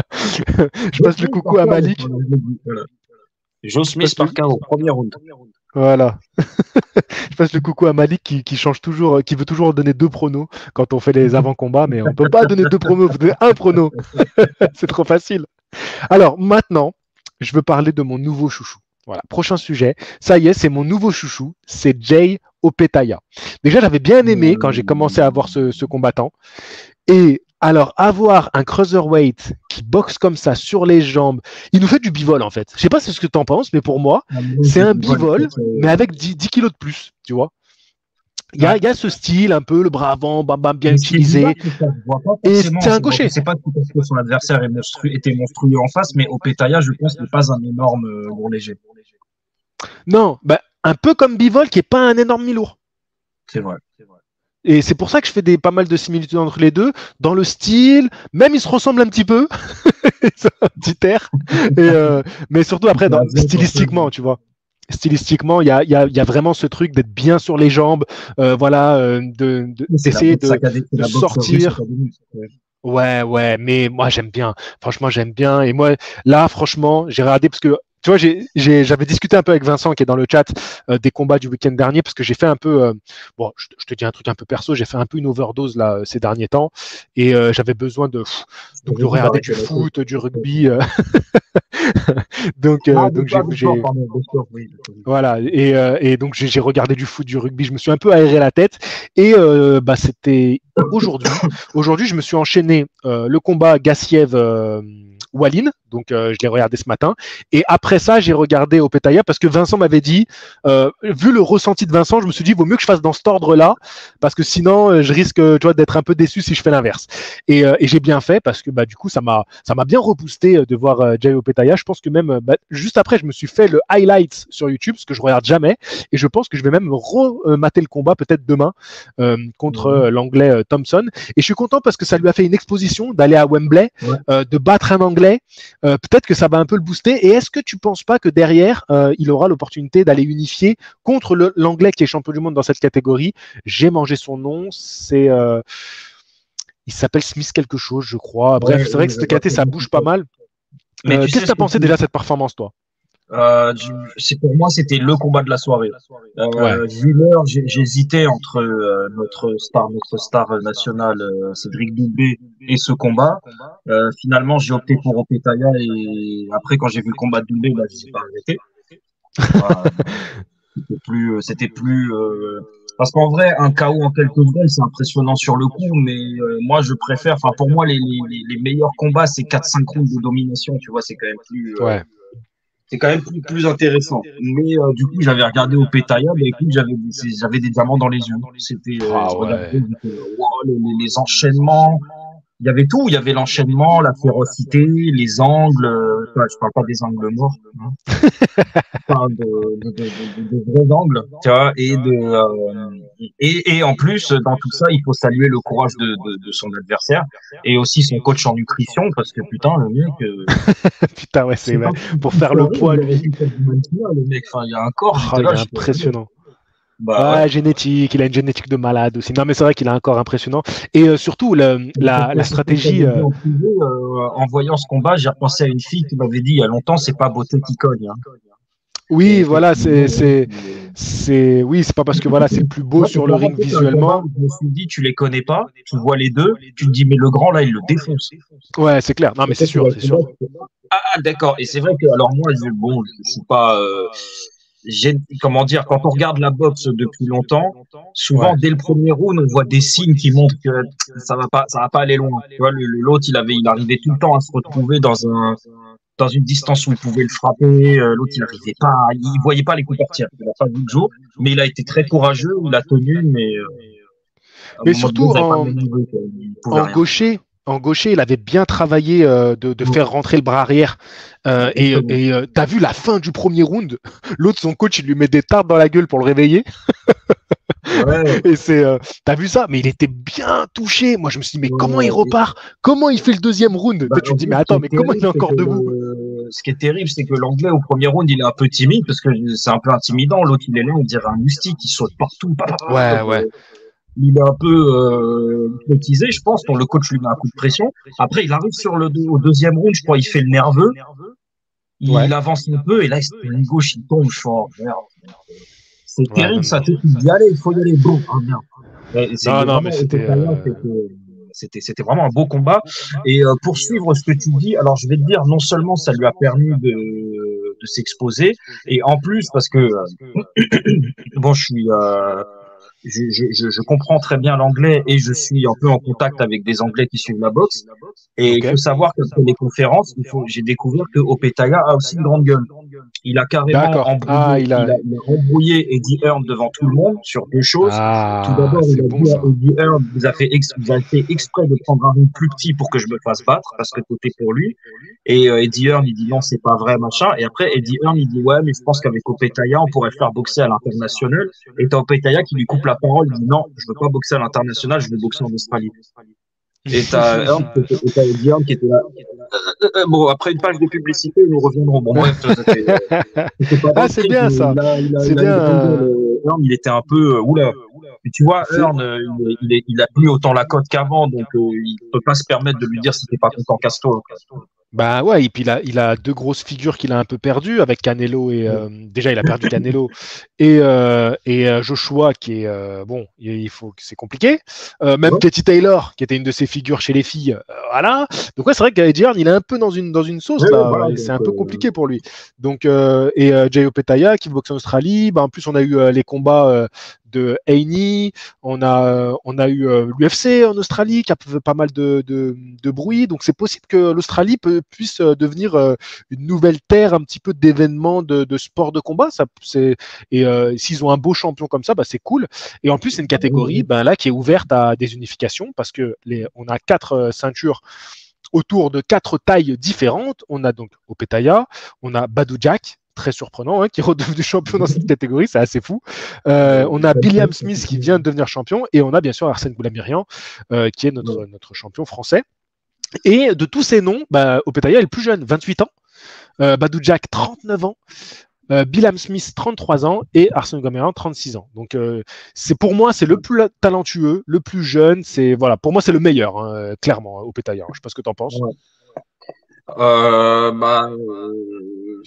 Je passe le coucou à Malik. Voilà. Joe Smith par K O, premier round. Voilà. Je passe le coucou à Malik qui, qui change toujours, qui veut toujours donner deux pronos quand on fait les avant-combats, mais on peut pas donner deux pronos, il faut donner un prono. C'est trop facile. Alors maintenant, je veux parler de mon nouveau chouchou. Voilà, prochain sujet. Ça y est, c'est mon nouveau chouchou, c'est Jay Opetaia. Déjà, j'avais bien aimé quand j'ai commencé à voir ce, ce combattant. Et alors, avoir un cruiserweight qui boxe comme ça sur les jambes, il nous fait du bivol en fait. Je sais pas ce que tu en penses, mais pour moi, c'est un bivol, mais avec dix, dix kilos de plus, tu vois. Il y, a, il y a ce style un peu, le bras avant, bam, bam, bien utilisé. Et c'est un gaucher. Je sais pas si parce que son adversaire est monstrueux, était monstrueux en face, mais Opetaia, je pense, n'est pas un énorme euh, lourd léger. Non, bah, un peu comme Bivol qui est pas un énorme mi-lourd. C'est vrai. Et c'est pour ça que je fais des, pas mal de similitudes entre les deux. Dans le style, même ils se ressemblent un petit peu. C'est un petit air. Et euh, mais surtout après, dans, stylistiquement, tu vois. Stylistiquement, il y a, y, a, y a vraiment ce truc d'être bien sur les jambes, euh, voilà, euh, de, de, d'essayer de, de sortir. Ouais, ouais, mais moi j'aime bien. Franchement, j'aime bien. Et moi, là, franchement, j'ai regardé parce que tu vois, j'ai, j'ai, j'avais discuté un peu avec Vincent qui est dans le chat euh, des combats du week-end dernier parce que j'ai fait un peu, euh, bon, je, je te dis un truc un peu perso, j'ai fait un peu une overdose là euh, ces derniers temps et euh, j'avais besoin de, pff, donc de regarder du foot, du rugby. Euh, donc, euh, Ah, donc d'accord, j'ai, d'accord, j'ai- pardon, d'accord, oui, d'accord. voilà, et, euh, et donc j'ai j'ai regardé du foot, du rugby, je me suis un peu aéré la tête, et euh, bah, c'était aujourd'hui. Aujourd'hui, je me suis enchaîné euh, le combat Gassiev euh, Walline, donc euh, je l'ai regardé ce matin, et après ça, j'ai regardé Opetaya parce que Vincent m'avait dit, euh, vu le ressenti de Vincent, je me suis dit, vaut mieux que je fasse dans cet ordre-là, parce que sinon, euh, je risque, tu vois, d'être un peu déçu si je fais l'inverse. Et, euh, et j'ai bien fait parce que bah, du coup, ça m'a, ça m'a bien reboosté euh, de voir euh, Jai Opetaya. Je pense que même euh, bah, juste après, je me suis fait le highlight sur YouTube, ce que je regarde jamais, et je pense que je vais même remater le combat peut-être demain euh, contre Mhm. euh, l'anglais euh, Thompson. Et je suis content parce que ça lui a fait une exposition d'aller à Wembley, Ouais. euh, de battre un anglais. Euh, peut-être que ça va un peu le booster. Et est-ce que tu penses pas que derrière, euh, il aura l'opportunité d'aller unifier contre le- l'anglais qui est champion du monde dans cette catégorie? J'ai mangé son nom, c'est euh, il s'appelle Smith quelque chose, je crois. Bref, Ouais, c'est vrai oui, que je cette vois caté, très ça bien qui bouge pas c'est. mal. Mais Euh, tu Qu'est-ce sais que ce tu as que pensé tu, déjà de cette performance, toi? Euh, je- c'est pour moi, c'était le combat de la soirée. Ouais. Euh, vu l'heure, j'ai- j'hésitais entre euh, notre star, notre star nationale euh, Cédric Doumbé et ce combat. Euh, finalement, j'ai opté pour Opetaya et après, quand j'ai vu le combat de Doumbé, bah, je n'ai pas arrêté. Voilà, c'était plus, euh, c'était plus. euh, Parce qu'en vrai, un K O en quelques secondes, c'est impressionnant sur le coup, mais euh, moi, je préfère. Enfin, pour moi, les, les, les les meilleurs combats, c'est quatre cinq rounds de domination. Tu vois, c'est quand même plus. euh, Ouais. c'est quand même plus, plus intéressant. Mais euh, du coup, j'avais regardé au Pétaya, mais écoute, j'avais des- j'avais des diamants dans les yeux. C'était, euh, Ah je regardais, je ouais. disais, wow, les, les- les enchaînements. Il y avait tout. Il y avait l'enchaînement, la férocité, les angles. euh, enfin, je parle pas des angles morts, hein. Je parle de, de, de, de, de vrais angles, tu vois. Et de euh, et, et en plus, dans tout ça, il faut saluer le courage de, de, de son adversaire et aussi son coach en nutrition, parce que putain, le mec. euh, Putain, ouais, je c'est sais pas vrai. si Pour une faire le soirée, poids, il aurait lui. pu faire du mannequinat, le mec. Enfin, il y a un corps, Oh, j'étais il là, est je fais, allez. impressionnant. Bah ouais. Ouais, génétique, il a une génétique de malade aussi. Non, mais c'est vrai qu'il a un corps impressionnant. Et euh, surtout, le- Mais c'est la, ça, la c'est ça que stratégie. j'avais dit euh, en privé, euh, en voyant ce combat, j'ai repensé à une fille qui m'avait dit il y a longtemps, c'est pas beauté qui cogne, hein. Et Oui, voilà, effectivement, c'est, ouais, c'est, c'est- c'est, oui, c'est pas parce que voilà, c'est le plus beau moi, c'est sur le clairement ring peut-être un combat visuellement. où je me suis dit, tu les connais pas, tu vois les deux, tu te dis, mais le grand, là, il le défonce. Ouais, c'est clair. Non, mais Et c'est toi, tu sûr, vois le c'est combat, sûr. tu fais, ah, d'accord. Et c'est vrai que, alors moi, je, bon, je suis pas, euh, j'ai, comment dire, quand on regarde la boxe depuis longtemps, souvent Ouais. dès le premier round, on voit des signes qui montrent que ça va pas, ça va pas aller loin. Tu vois, le- le- l'autre, il avait, il arrivait tout le temps à se retrouver dans un, dans une distance où il pouvait le frapper. Euh, L'autre, il arrivait pas, il voyait pas les coups partir. Il a pas vu le jour, mais il a été très courageux, il a tenu, mais euh, à un Mais moment donné, surtout ils n'avaient pas le en, même niveau, quoi. Il pouvait en rien. gaucher, en gaucher, il avait bien travaillé euh, de, de faire rentrer le bras arrière. Euh, et Exactement. et euh, t'as vu la fin du premier round? L'autre, son coach, il lui met des tartes dans la gueule pour le réveiller. Ouais. Et c'est, euh, t'as vu ça? Mais il était bien touché. Moi, je me suis dit, mais comment il Ouais. repart? Comment il fait le deuxième round? Bah, Toi, tu en te dis, fait, mais ce qui attends, est mais comment il est terrible, c'est que encore debout? le... ce qui est terrible, c'est que l'anglais au premier round, il est un peu timide parce que c'est un peu intimidant. L'autre, il est là, on dirait un moustique, il saute partout. Pa, pa, pa. Ouais, ouais. Euh, Il est un peu euh, hypnotisé, je pense. Donc le coach lui met un coup de pression. Après, il arrive sur le deux- au deuxième round, je crois, il fait le nerveux. Ouais. Il avance un peu et là, il se met une gauche, il tombe. Je fais, oh, merde. C'est Ouais, non, terrible, ça. non. Tu sais, tu te dis, allez, il faut y aller. Boum. Oh, merde. Et c'est Non, non, mais vraiment au c'était. Pétaya, euh, c'était c'était c'était vraiment un beau combat. Et euh, pour suivre ce que tu dis, alors je vais te dire, non seulement ça lui a permis de de s'exposer, et en plus parce que euh, bon, je suis euh, je, je, je, je comprends très bien l'anglais et je suis un peu en contact avec des Anglais qui suivent la boxe. Et il Ok. faut savoir qu'après les conférences, il faut, j'ai découvert que Opetaya a aussi une grande gueule. Il a carrément D'accord. Ah, embrouillé, il il a. a, il a embrouillé Eddie Hearn devant tout le monde sur deux choses. Tout Ah, d'abord, il c'est a bon dit à ça. Eddie Hearn, vous avez fait, ex, vous avez fait exprès de prendre un ring plus petit pour que je me fasse battre parce que t'étais pour lui. Et euh, Eddie Hearn, il dit non, c'est pas vrai, machin. Et après, Eddie Hearn, il dit ouais, mais je pense qu'avec Opetaya, on pourrait faire boxer à l'international. Et t'as Opetaya qui lui coupe la parole, il dit non, je veux pas boxer à l'international, je veux boxer en Australie. Et t'as Hearn, qui était- et t'as Eddie Hearn qui était là. Euh, euh, bon, après une page de publicité, nous reviendrons. Bon, bref, c'était euh, c'était pas dans Ah, le c'est script, bien mais ça. il a, il a, C'est il a bien. une grande gueule. euh, euh, Hearn, il était un peu, euh, oula. Et tu vois, C'est. Hearn, euh, il, est- il, est- il a plus autant la cote qu'avant, donc euh, il peut pas se permettre de lui dire si t'es pas content, casse-toi, quoi. Bah ouais, et puis il a, il a deux grosses figures qu'il a un peu perdues avec Canelo et euh, déjà il a perdu Canelo et, euh, et euh, Joshua qui est euh, bon, il il faut que c'est compliqué. Euh, même Ouais, Katie Taylor qui était une de ses figures chez les filles, euh, voilà. Donc ouais, c'est vrai qu'Eddie Hearn il est un peu dans une dans une sauce ouais, ouais, là, voilà. et c'est Donc, un peu euh, compliqué pour lui. Donc euh, et euh, Jayo Petaya qui boxe en Australie, bah en plus on a eu euh, les combats euh, de Haney, on a euh, on a eu euh, l'U F C en Australie qui a fait pas mal de, de, de bruit, donc c'est possible que l'Australie peut, puisse euh, devenir euh, une nouvelle terre un petit peu d'événements de, de sport de combat. Ça, c'est, et euh, s'ils ont un beau champion comme ça, bah, c'est cool. Et en plus, c'est une catégorie ben, là qui est ouverte à des unifications parce que les, on a quatre euh, ceintures autour de quatre tailles différentes. On a donc Opetaya, on a Badou Jack, très surprenant, hein, qui est redevenu champion dans cette catégorie, c'est assez fou. Euh, on a Billiam Smith qui vient de devenir champion et on a bien sûr Arsène Goulamirian euh, qui est notre, notre champion français. Et de tous ces noms, bah, Opetaya est le plus jeune, vingt-huit ans. Euh, Badou Jack, trente-neuf ans. Euh, Billam Smith, trente-trois ans. Et Arsène Goulamirian, trente-six ans. Donc, euh, c'est pour moi, c'est le plus talentueux, le plus jeune. C'est, voilà, pour moi, c'est le meilleur, hein, clairement, Opetaya. Je ne sais pas ce que tu en penses. ouais. Euh, bah, euh,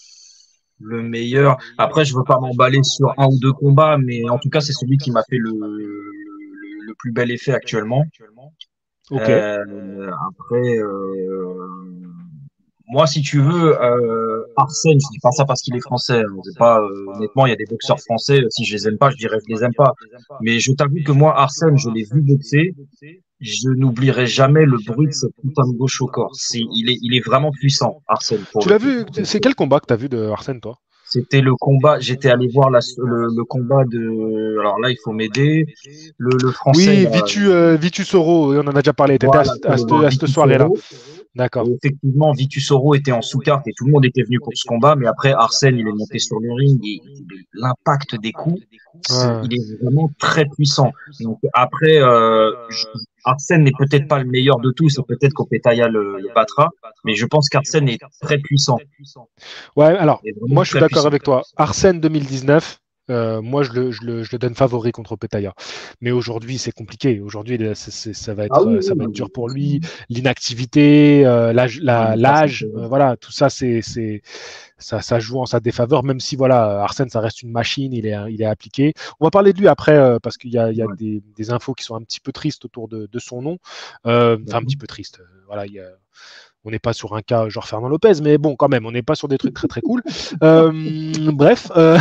le meilleur. Après, je veux pas m'emballer sur un ou deux combats, mais en tout cas, c'est celui qui m'a fait le, le, le plus bel effet actuellement. Ok. Euh, après, euh, moi, si tu veux, euh, Arsène, je dis pas ça parce qu'il est français. Hein. C'est pas, euh, honnêtement, il y a des boxeurs français. Si je les aime pas, je dirais je les aime pas. Mais je t'avoue que moi, Arsène, je l'ai vu boxer. Je n'oublierai jamais le bruit de cette putain de gauche au corps. C'est, il est, il est vraiment puissant, Arsène, pour Tu le l'as coup. vu, c'est quel combat que tu as vu de Arsène, toi? C'était le combat. J'étais allé voir la, le, le combat de. Alors là, il faut m'aider. Le, le français, Oui, là, Vitu, euh, Vitu Soro, on en a déjà parlé. Tu étais à, voilà, ce- c'est à le cette, à cette Vitus soirée-là. Soro. Et D'accord. effectivement, Vitus Soro était en sous-carte et tout le monde était venu pour ce combat. Mais après, Arsène, il est monté sur le ring et l'impact des coups, c'est- Ouais. il est vraiment très puissant. Donc après, euh, je- Arsène n'est peut-être pas le meilleur de tous et peut-être qu'Opetaya le, le battra. Mais je pense qu'Arsène est très puissant. Ouais, alors, Il est vraiment moi, je suis très d'accord puissant. avec toi. Arsène deux mille dix-neuf, euh, moi, je le, je, le, je le donne favori contre Petaya. Mais aujourd'hui, c'est compliqué. Aujourd'hui, il est- c'est- c'est- ça va Ah être, oui, euh, ça va être dur pour lui. oui. L'inactivité, euh, l'âge, Non, la- mais ça, c'est l'âge, euh, voilà, tout ça, c'est, c'est, ça, ça joue en sa défaveur. Même si, voilà, Arsène, ça reste une machine, il est, il est appliqué. On va parler de lui après euh, parce qu'il y a, il y a ouais, des, des infos qui sont un petit peu tristes autour de, de son nom. Euh, Enfin, un d'accord. petit peu tristes. Voilà, il y a on n'est pas sur un cas genre Fernand Lopez, mais bon, quand même, on n'est pas sur des trucs très très cool. Euh, bref. Euh...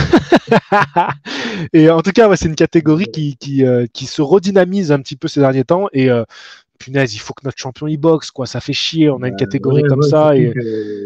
et en tout cas, ouais, c'est une catégorie qui, qui, euh, qui se redynamise un petit peu ces derniers temps. Et euh, punaise, il faut que notre champion y boxe, quoi. Ça fait chier, on a une Bah, catégorie ouais, comme ouais, ça. surtout Et que,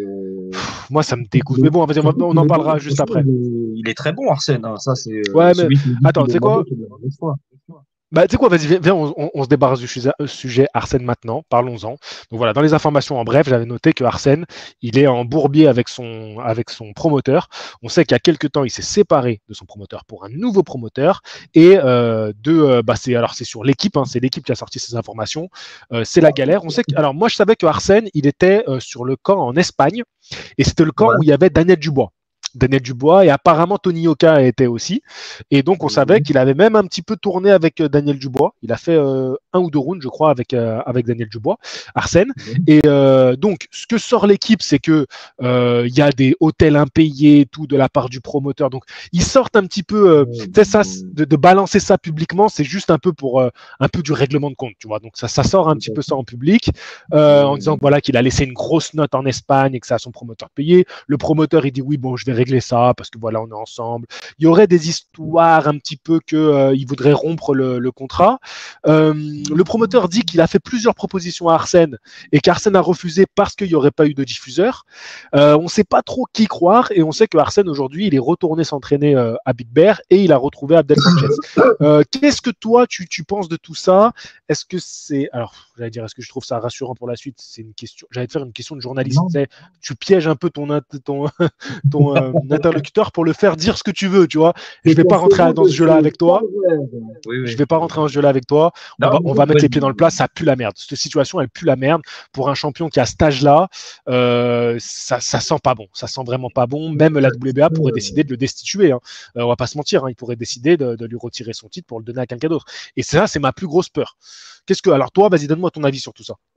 pff, moi, ça me surtout dégoûte. qu'il Mais est, bon, on, va- surtout on qu'il en est bon. parlera juste Franchement, après. il est, il est très bon, Arsène. Hein. Ça, c'est euh, Ouais, mais celui qui me dit attends, qu'il tu est sais mauvais, quoi? c'est le une fois. Bah, tu sais quoi, vas-y, viens, viens, on, on- on se débarrasse du sujet, euh, sujet Arsène maintenant, parlons-en. Donc voilà, dans les informations en bref, j'avais noté que Arsène, il est en bourbier avec son, avec son promoteur. On sait qu'il y a quelques temps, il s'est séparé de son promoteur pour un nouveau promoteur. Et euh, de, euh, bah, c'est, alors c'est sur l'équipe, hein, c'est l'équipe qui a sorti ces informations. Euh, c'est la galère. On sait que, alors moi, je savais que Arsène, il était euh, sur le camp en Espagne, et c'était le camp Ouais. où il y avait Daniel Dubois. Daniel Dubois et apparemment Tony Oka était aussi. Et donc on savait qu'il avait même un petit peu tourné avec euh, Daniel Dubois. Il a fait euh, un ou deux rounds, je crois, avec, euh, avec Daniel Dubois, Arsène. Et euh, donc ce que sort l'équipe, c'est que euh, il y a des hôtels impayés, tout de la part du promoteur. Donc ils sortent un petit peu, euh, tu sais ça, de, de balancer ça publiquement, c'est juste un peu pour euh, un peu du règlement de compte, tu vois. Donc ça, ça sort un petit peu ça en public euh, en disant que voilà qu'il a laissé une grosse note en Espagne et que ça a son promoteur payé. Le promoteur il dit oui bon je vais régler ça parce que voilà on est ensemble. Il y aurait des histoires un petit peu que euh, il voudrait rompre le, le contrat. Euh, le promoteur dit qu'il a fait plusieurs propositions à Arsène et qu'Arsène a refusé parce qu'il n'y aurait pas eu de diffuseur. Euh, on ne sait pas trop qui croire et on sait que Arsène aujourd'hui il est retourné s'entraîner euh, à Big Bear et il a retrouvé Abdel Sanchez. Euh, qu'est-ce que toi tu, tu penses de tout ça? Est-ce que c'est alors j'allais dire est-ce que je trouve ça rassurant pour la suite? C'est une question. J'allais te faire une question de journaliste. Non. Tu sais, tu pièges un peu ton ton ton euh, interlocuteur pour le faire dire ce que tu veux, tu vois. Je C'est vais ton pas rentrer second dans ce de jeu-là avec toi. Oui, Je oui. vais pas rentrer dans ce jeu-là avec toi. On Non, va, mais on écoute, va mettre les pieds dans le vas-y. plat. Ça pue la merde. Cette situation, elle pue la merde pour un champion qui a cet âge-là. Euh, ça, ça sent pas bon. Ça sent vraiment pas bon. Même la W B A pourrait décider de le destituer. Hein. Euh, on va pas se mentir. Hein. Il pourrait décider de, de lui retirer son titre pour le donner à quelqu'un d'autre. Et ça, c'est ma plus grosse peur. Qu'est-ce que, alors toi, vas-y, donne-moi ton avis sur tout ça.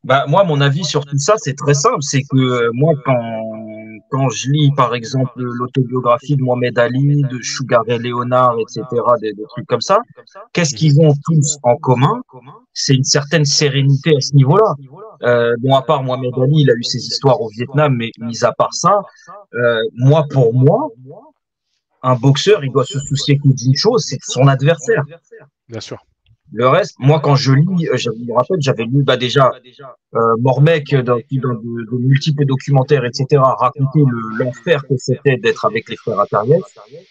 Bah, moi, mon avis sur tout ça, c'est très simple. C'est que euh, moi, quand, quand je lis, par exemple, l'autobiographie de Mohamed Ali, de Sugar Ray Leonard, et cetera, des, des trucs comme ça, qu'est-ce Mhm. qu'ils ont tous en commun? C'est une certaine sérénité à ce niveau-là. Euh, bon, à part Mohamed Ali, il a eu ses histoires au Vietnam, mais mis à part ça, euh, moi, pour moi, un boxeur, il doit se soucier que d'une chose, c'est de son adversaire. Bien sûr. Le reste, moi, quand je lis, euh, je me rappelle, j'avais lu bah, déjà euh, Mormec dans, dans de, de multiples documentaires, et cetera, raconter le, l'enfer que c'était d'être avec les frères Atariès,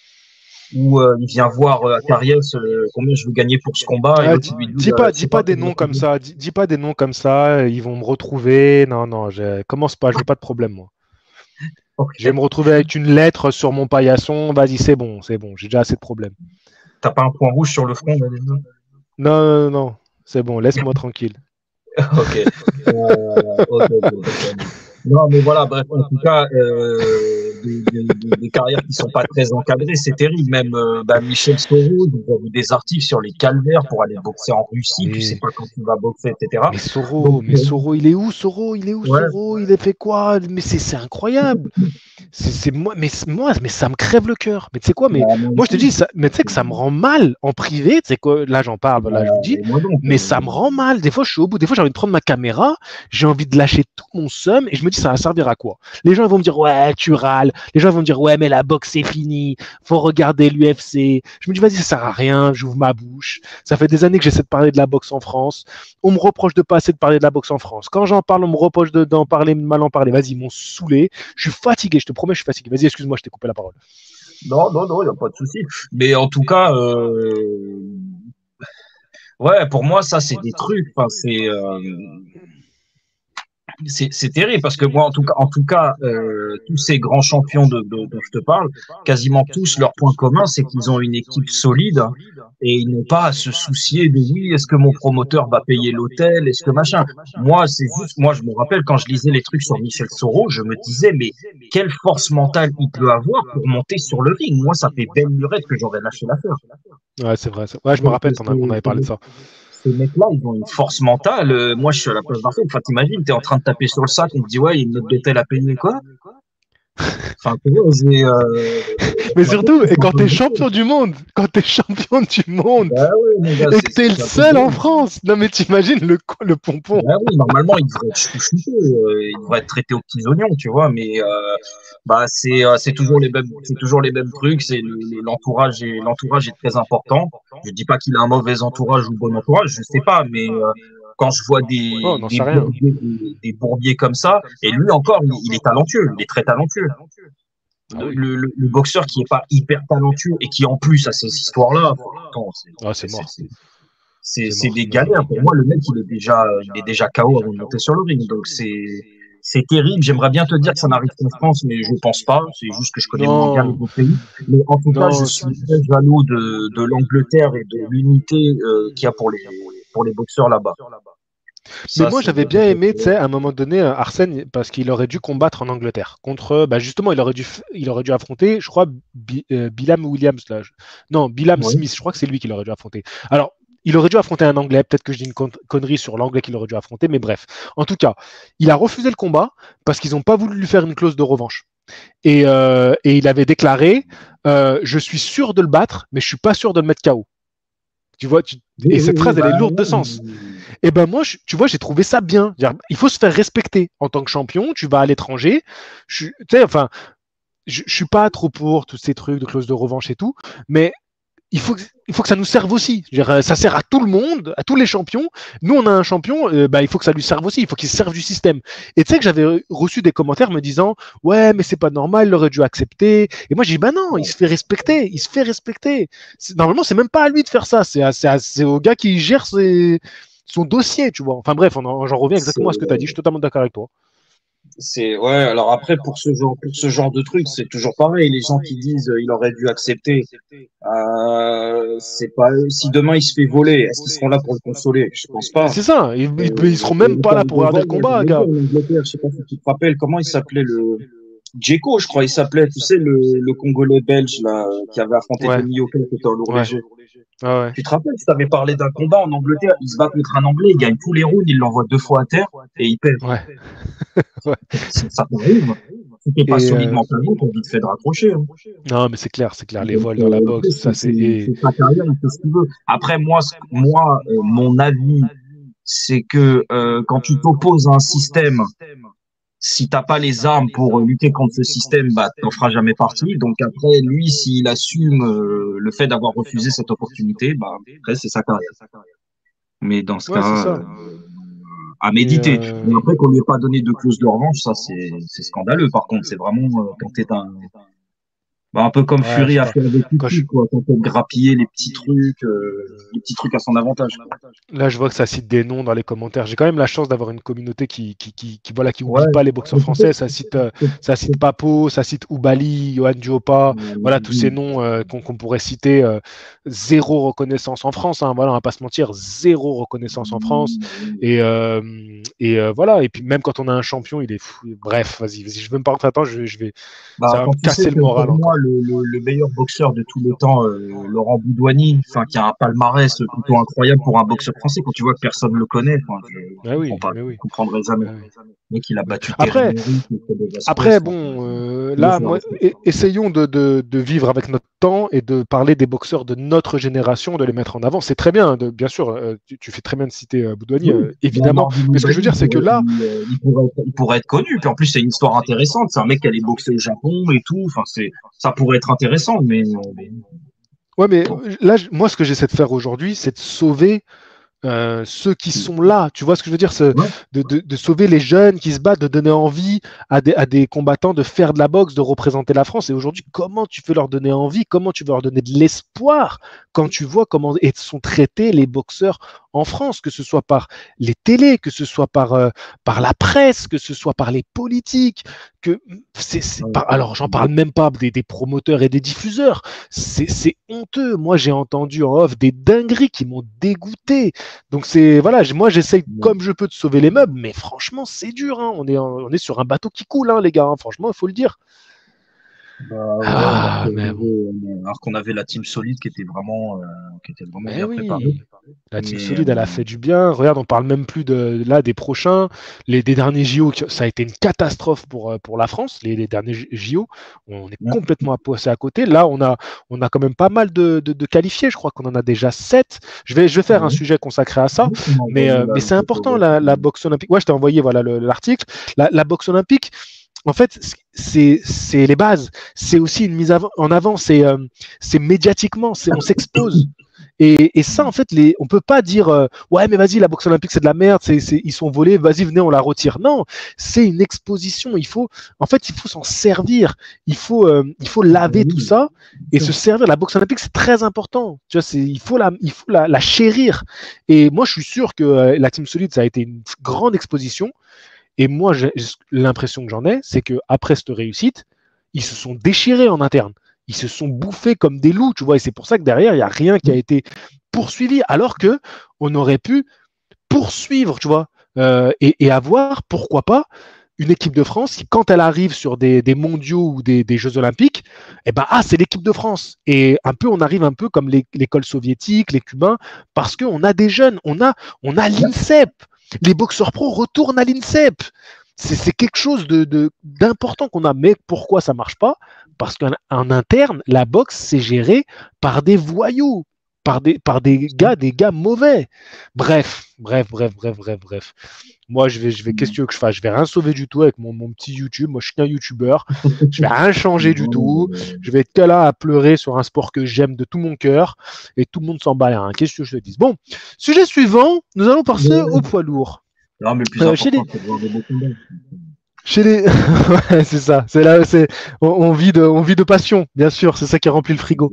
où euh, il vient voir euh, Atariès euh, combien je veux gagner pour ce combat, et Ah, l'autre dis, il lui dit, dis bah, pas, dis c'est pas pas des pour noms moi. comme ça. Dis, dis pas des noms comme ça. Ils vont me retrouver. Non, non, je commence pas. Je veux pas de problème, moi. Je vais Ok. me retrouver avec une lettre sur mon paillasson. Vas-y, c'est bon, c'est bon. J'ai déjà assez de problèmes. T'as pas un point rouge sur le front, là, déjà? Non, non, non. C'est bon. Laisse-moi tranquille. Ok. Euh, ok, ok, d'accord. Non, mais voilà, bref, en tout cas, euh, des, des, des, des carrières qui sont pas très encadrées, c'est terrible. Même euh, bah, Michel Soro, j'ai vu des articles sur les calvaires pour aller boxer en Russie, tu sais Mais, pas quand tu vas boxer, et cetera. mais Donc, Soro, mais euh, Soro, il est où, Soro? Il est où, ouais, Soro? Il a fait quoi? Mais c'est c'est incroyable. C'est c'est moi, mais c'est- moi, mais ça me crève le cœur. Mais tu sais quoi, mais bah, moi moi je te aussi, dis, ça, mais tu sais que ça me rend mal en privé. Tu sais quoi, là j'en parle, bah, là je vous dis, et moi donc, mais ça me euh, rend mal. Des fois je suis au bout, des fois j'ai envie de prendre ma caméra, j'ai envie de lâcher tout mon seum et je me dis ça va servir à quoi? Les gens ils vont me dire ouais tu râles, les gens ils vont me dire ouais mais la boxe c'est fini, faut regarder l'U F C. Je me dis vas-y ça sert à rien, j'ouvre ma bouche. Ça fait des années que j'essaie de parler de la boxe en France. On me reproche de pas assez de parler de la boxe en France. Quand j'en parle, on me reproche de- d'en parler, de mal en parler. Vas-y, ils m'ont saoulé. Je suis fatigué, je te promets, je suis fatigué. Vas-y, excuse-moi, je t'ai coupé la parole. non, non, non, il n'y a pas de souci. Mais en tout cas, euh, ouais, pour moi, ça, c'est des trucs. Enfin, c'est, euh, c'est c'est terrible parce que moi, en tout cas, en tout cas, euh, tous ces grands champions de, de- dont je te parle, quasiment tous, leur point commun, c'est qu'ils ont une équipe solide hein, et ils n'ont pas à se soucier de oui, est-ce que mon promoteur va payer l'hôtel, est-ce que machin. Moi, c'est juste, moi, je me rappelle quand je lisais les trucs sur Michel Soro, je me disais, mais quelle force mentale il peut avoir pour monter sur le ring. Moi, ça fait belle lurette que j'aurais lâché l'affaire. Ouais, c'est vrai. c'est- Ouais, je me Donc, rappelle, t'en as- on c'est- avait parlé de ça. ces mecs-là, ils ont une force mentale. Euh, moi, je suis à la place d'un fou. Enfin, t'imagines, t'es en train de taper sur le sac, on te dit, ouais, il y a une note d'hôtel à payer, quoi. Enfin, tu vois, j'ai, euh, Mais ma tête, surtout, ils et sont quand pas t'es beaucoup. champion du monde, quand t'es champion du monde, Bah ouais, mon gars, et c'est que t'es c'est- le c'est un truc seul de en ouf. France. Non mais t'imagines le, le pompon. Bah oui, normalement, il devrait être chouchouté, euh, il devrait être traité aux petits oignons, tu vois, mais euh, bah c'est euh, c'est toujours les mêmes c'est toujours les mêmes trucs, c'est le- le- l'entourage est l'entourage est très important. Je dis pas qu'il a un mauvais entourage ou bon entourage, je sais pas, mais euh, quand je vois Oh, des on n'en des sait rien. bourbiers des, des bourbiers comme ça, et lui encore, il, il est talentueux, il est très talentueux. Ah Le, oui. le, le boxeur qui est pas hyper talentueux et qui en plus a ces histoires-là, enfin, attends, c'est Ah, c'est c'est- mort. c'est- c'est C'est c'est mort, des c'est mort. galères. Pour moi, le mec, il est déjà, il est déjà K O avant de monter sur le ring. Donc, c'est, c'est terrible. J'aimerais bien te dire que ça n'arrive qu'en France, mais je pense pas. C'est juste que je connais moins bien les Non, autres pays. Mais en tout cas, je non. suis très jaloux de, de l'Angleterre et de l'unité euh, qu'il y a pour les, pour les boxeurs là-bas. Mais Ça, moi, c'est, j'avais bien aimé, tu sais, à un moment donné, euh, Arsène, parce qu'il aurait dû combattre en Angleterre contre, bah, justement, il aurait dû, f- il aurait dû affronter, je crois, Bi- euh, Billam Williams là. je- Non, Billam oui. Smith. Je crois que c'est lui qu'il aurait dû affronter. Alors, il aurait dû affronter un Anglais. Peut-être que je dis une con- connerie sur l'Anglais qu'il aurait dû affronter, mais bref. En tout cas, il a refusé le combat parce qu'ils n'ont pas voulu lui faire une clause de revanche. Et, euh, et il avait déclaré, euh, je suis sûr de le battre, mais je suis pas sûr de le mettre K O. Tu vois, tu- Oui, et oui, cette oui, phrase, elle est bah, lourde de ouais, sens. Et ben moi, je- tu vois, j'ai trouvé ça bien. C'est-à-dire, il faut se faire respecter en tant que champion. Tu vas à l'étranger. Je, tu sais, enfin, je, je suis pas trop pour tous ces trucs de clause de revanche et tout, mais il faut, que- il faut que ça nous serve aussi. Je veux dire, ça sert à tout le monde, à tous les champions. Nous, on a un champion, euh, bah, il faut que ça lui serve aussi. Il faut qu'il se serve du système. Et tu sais que j'avais reçu des commentaires me disant, ouais, mais c'est pas normal, il aurait dû accepter. Et moi, j'ai dit, bah non, il se fait respecter, il se fait respecter. C'est- Normalement, c'est même pas à lui de faire ça. C'est à- c'est à- c'est au gars qui gère ses- son dossier, tu vois. Enfin bref, on en- j'en reviens exactement à ce que tu as dit. Je suis totalement d'accord avec toi. C'est ouais. Alors après, pour ce genre, pour ce genre de truc, c'est toujours pareil. Les gens qui disent euh, il aurait dû accepter, euh, c'est pas eux. Si demain il se fait voler, est-ce qu'ils seront là pour le consoler? Je pense pas. C'est ça. Ils, Euh, ils, ils seront et même le pas cas là de pour regarder le Ball, moi combat, j'avais vu gars. en Angleterre, je sais pas si tu te rappelles comment il s'appelait le Djeko, je crois, il s'appelait. Tu sais le, le Congolais belge là qui avait affronté Ouais, Tony Yoka qui était en lourd ouais. léger. Ah ouais. Tu te rappelles, je t'avais parlé d'un combat en Angleterre, il se bat contre un Anglais, il gagne tous les rounds, il l'envoie deux fois à terre et il perd. Ouais. Ouais. Ça, ça t'arrive. Si t'es pas Et solide euh, mentalement, t'as vite fait de raccrocher. Hein. non, mais c'est clair, c'est clair. Les Donc, vols dans la euh, boxe, après, ça c'est c'est. c'est- Et... c'est sa carrière, il fait ce qu'il veut. Après, moi, ce- moi euh, mon avis, c'est que euh, quand tu t'opposes à un système, si t'as pas les armes pour euh, lutter contre ce système, bah t'en feras jamais partie. Donc après, lui, s'il assume euh, le fait d'avoir refusé cette opportunité, bah après c'est sa carrière. Mais dans ce Ouais, c'est cas, ça. euh, à Et méditer. euh, Mais après qu'on lui ait pas donné de clause de revanche, ça c'est c'est scandaleux. Par contre, c'est vraiment euh, quand t'es un bah, un peu comme ouais, je Fury sais a pas. fait avec Quand je, YouTube, quoi. Quand on grappiller les petits trucs, euh, les petits trucs à son avantage. Quoi. Là, je vois que ça cite des noms dans les commentaires. J'ai quand même la chance d'avoir une communauté qui, qui, qui, qui, voilà, qui Ouais. oublie pas les boxeurs Mais tu sais, français. Ça cite, euh, c'est- ça cite Papo, ça cite Oubali, Johan Diopa, voilà, tous ces noms euh, qu'on qu'on pourrait citer. Euh, zéro reconnaissance en France, hein, voilà, on va pas se mentir, zéro reconnaissance en France. Et, euh, et euh, voilà, et puis même quand on a un champion, il est fou. Bref, vas-y, vas-y, je veux même pas rentrer là-dedans, je, je vais, Bah, ça va me quand tu sais casser le que moral pour moi, encore. le, le, le meilleur boxeur de tous les temps, euh, Laurent Boudouani, enfin, qui a un palmarès plutôt incroyable pour un boxeur français, quand tu vois que personne ne le connaît, enfin, je, je Mais comprends oui, pas, mais je oui. comprendrai jamais. Mais oui. Mais qu'il a Ouais. battu Terry Après, Henry, Fedor Vasquez, Après, enfin, bon, euh, moi, là, je le moi, respecte e- pas. essayons de, de- de vivre avec notre temps et de parler des boxeurs de notre génération, de les mettre en avant. C'est très bien, de- bien sûr, euh, tu, tu fais très bien de citer euh, Boudouani, Oui, euh, ben, évidemment. Marvin Mais ce que je veux Oubali, dire, il c'est que pourrait, là, il, euh, il pourrait être, il pourrait être connu. Puis en plus, c'est une histoire intéressante. C'est un mec qui allait boxer au Japon et tout. Enfin, c'est, ça pourrait être intéressant, mais euh, ouais, mais bon. euh, là, je- moi, ce que j'essaie de faire aujourd'hui, c'est de sauver euh, ceux qui sont là. Tu vois ce que je veux dire? Ce- Ouais. de, de- de sauver les jeunes qui se battent, de donner envie à des, à des combattants de faire de la boxe, de représenter la France. Et aujourd'hui, comment tu peux leur donner envie? Comment tu veux leur donner de l'espoir quand tu vois comment et- sont traités les boxeurs en France, que ce soit par les télés, que ce soit par, euh, par la presse, que ce soit par les politiques, que c'est, c'est Ouais, pas- alors j'en parle même pas des, des promoteurs et des diffuseurs, c'est, c'est honteux. Moi j'ai entendu en off des dingueries qui m'ont dégoûté. Donc c'est voilà, j- moi j'essaye ouais. comme je peux de sauver les meubles, mais franchement c'est dur. Hein. On est en- on est sur un bateau qui coule, hein, les gars. Hein. Franchement, il faut le dire. Bah ouais, alors Ah qu'on mais bon, avait, alors qu'on avait la team solide qui était vraiment, euh, qui était vraiment mais bien préparée. oui. La team Mais euh, solide, elle a fait du bien. Regarde, on parle même plus de là des prochains. Les des derniers J O, qui- ça a été une catastrophe pour, euh, pour la France. Les, les derniers J- J.O., on est ouais, complètement à passer à côté. Là, on a, on a quand même pas mal de, de, de qualifiés. Je crois qu'on en a déjà sept. Je vais, je vais faire un ouais. sujet consacré à ça. Oui, tu m'as Mais, envoyé euh, la, mais le c'est photo important, de la, la boxe olympique. Ouais, je t'ai envoyé voilà, le- l'article. La, la boxe olympique, en fait, c'est c'est les bases. C'est aussi une mise avant- en avant. C'est euh, c'est médiatiquement. C'est on s'expose. Et, et ça, en fait, les, on peut pas dire euh, ouais, mais vas-y, la boxe olympique c'est de la merde. C'est c'est- ils sont volés. Vas-y, venez, on la retire. Non, c'est une exposition. Il faut, en fait, il faut s'en servir. Il faut euh, il faut laver tout oui, ça et bien se sûr. servir. La boxe olympique c'est très important. Tu vois, c'est il faut la il faut la, la chérir. Et moi, je suis sûr que euh, la Team Solide ça a été une grande exposition. Et moi, j'ai- l'impression que j'en ai, c'est que après cette réussite, ils se sont déchirés en interne. Ils se sont bouffés comme des loups, tu vois. Et c'est pour ça que derrière, il n'y a rien qui a été poursuivi, alors que on aurait pu poursuivre, tu vois, euh, et, et avoir, pourquoi pas, une équipe de France qui, quand elle arrive sur des, des mondiaux ou des, des Jeux Olympiques, eh ben, ah, c'est l'équipe de France. Et un peu, on arrive un peu comme les- l'école soviétique, les Cubains, parce qu'on a des jeunes, on a, on a Ouais. l'INSEP. Les boxeurs pro retournent à l'INSEP. C'est c'est quelque chose de, de- d'important qu'on a. Mais pourquoi ça marche pas? Parce qu'en en interne, la boxe, c'est géré par des voyous, par des, par des gars, des gars mauvais. Bref, bref, bref, bref, bref, bref. Moi, je vais, je vais, qu'est-ce que tu veux que je fasse? Je vais rien sauver du tout avec mon, mon petit YouTube. Moi, je suis qu'un YouTuber. Je vais rien changer du tout. Je vais être que là à pleurer sur un sport que j'aime de tout mon cœur et tout le monde s'en bat les reins. Qu'est-ce que je te dis? Bon, sujet suivant, nous allons passer au poids lourd. Non, mais le plus Euh, chez les, important, c'est de voir des beaux combats. chez les, ouais, c'est ça. C'est là, c'est, on, on vit de, on vit de passion, bien sûr. C'est ça qui remplit le frigo.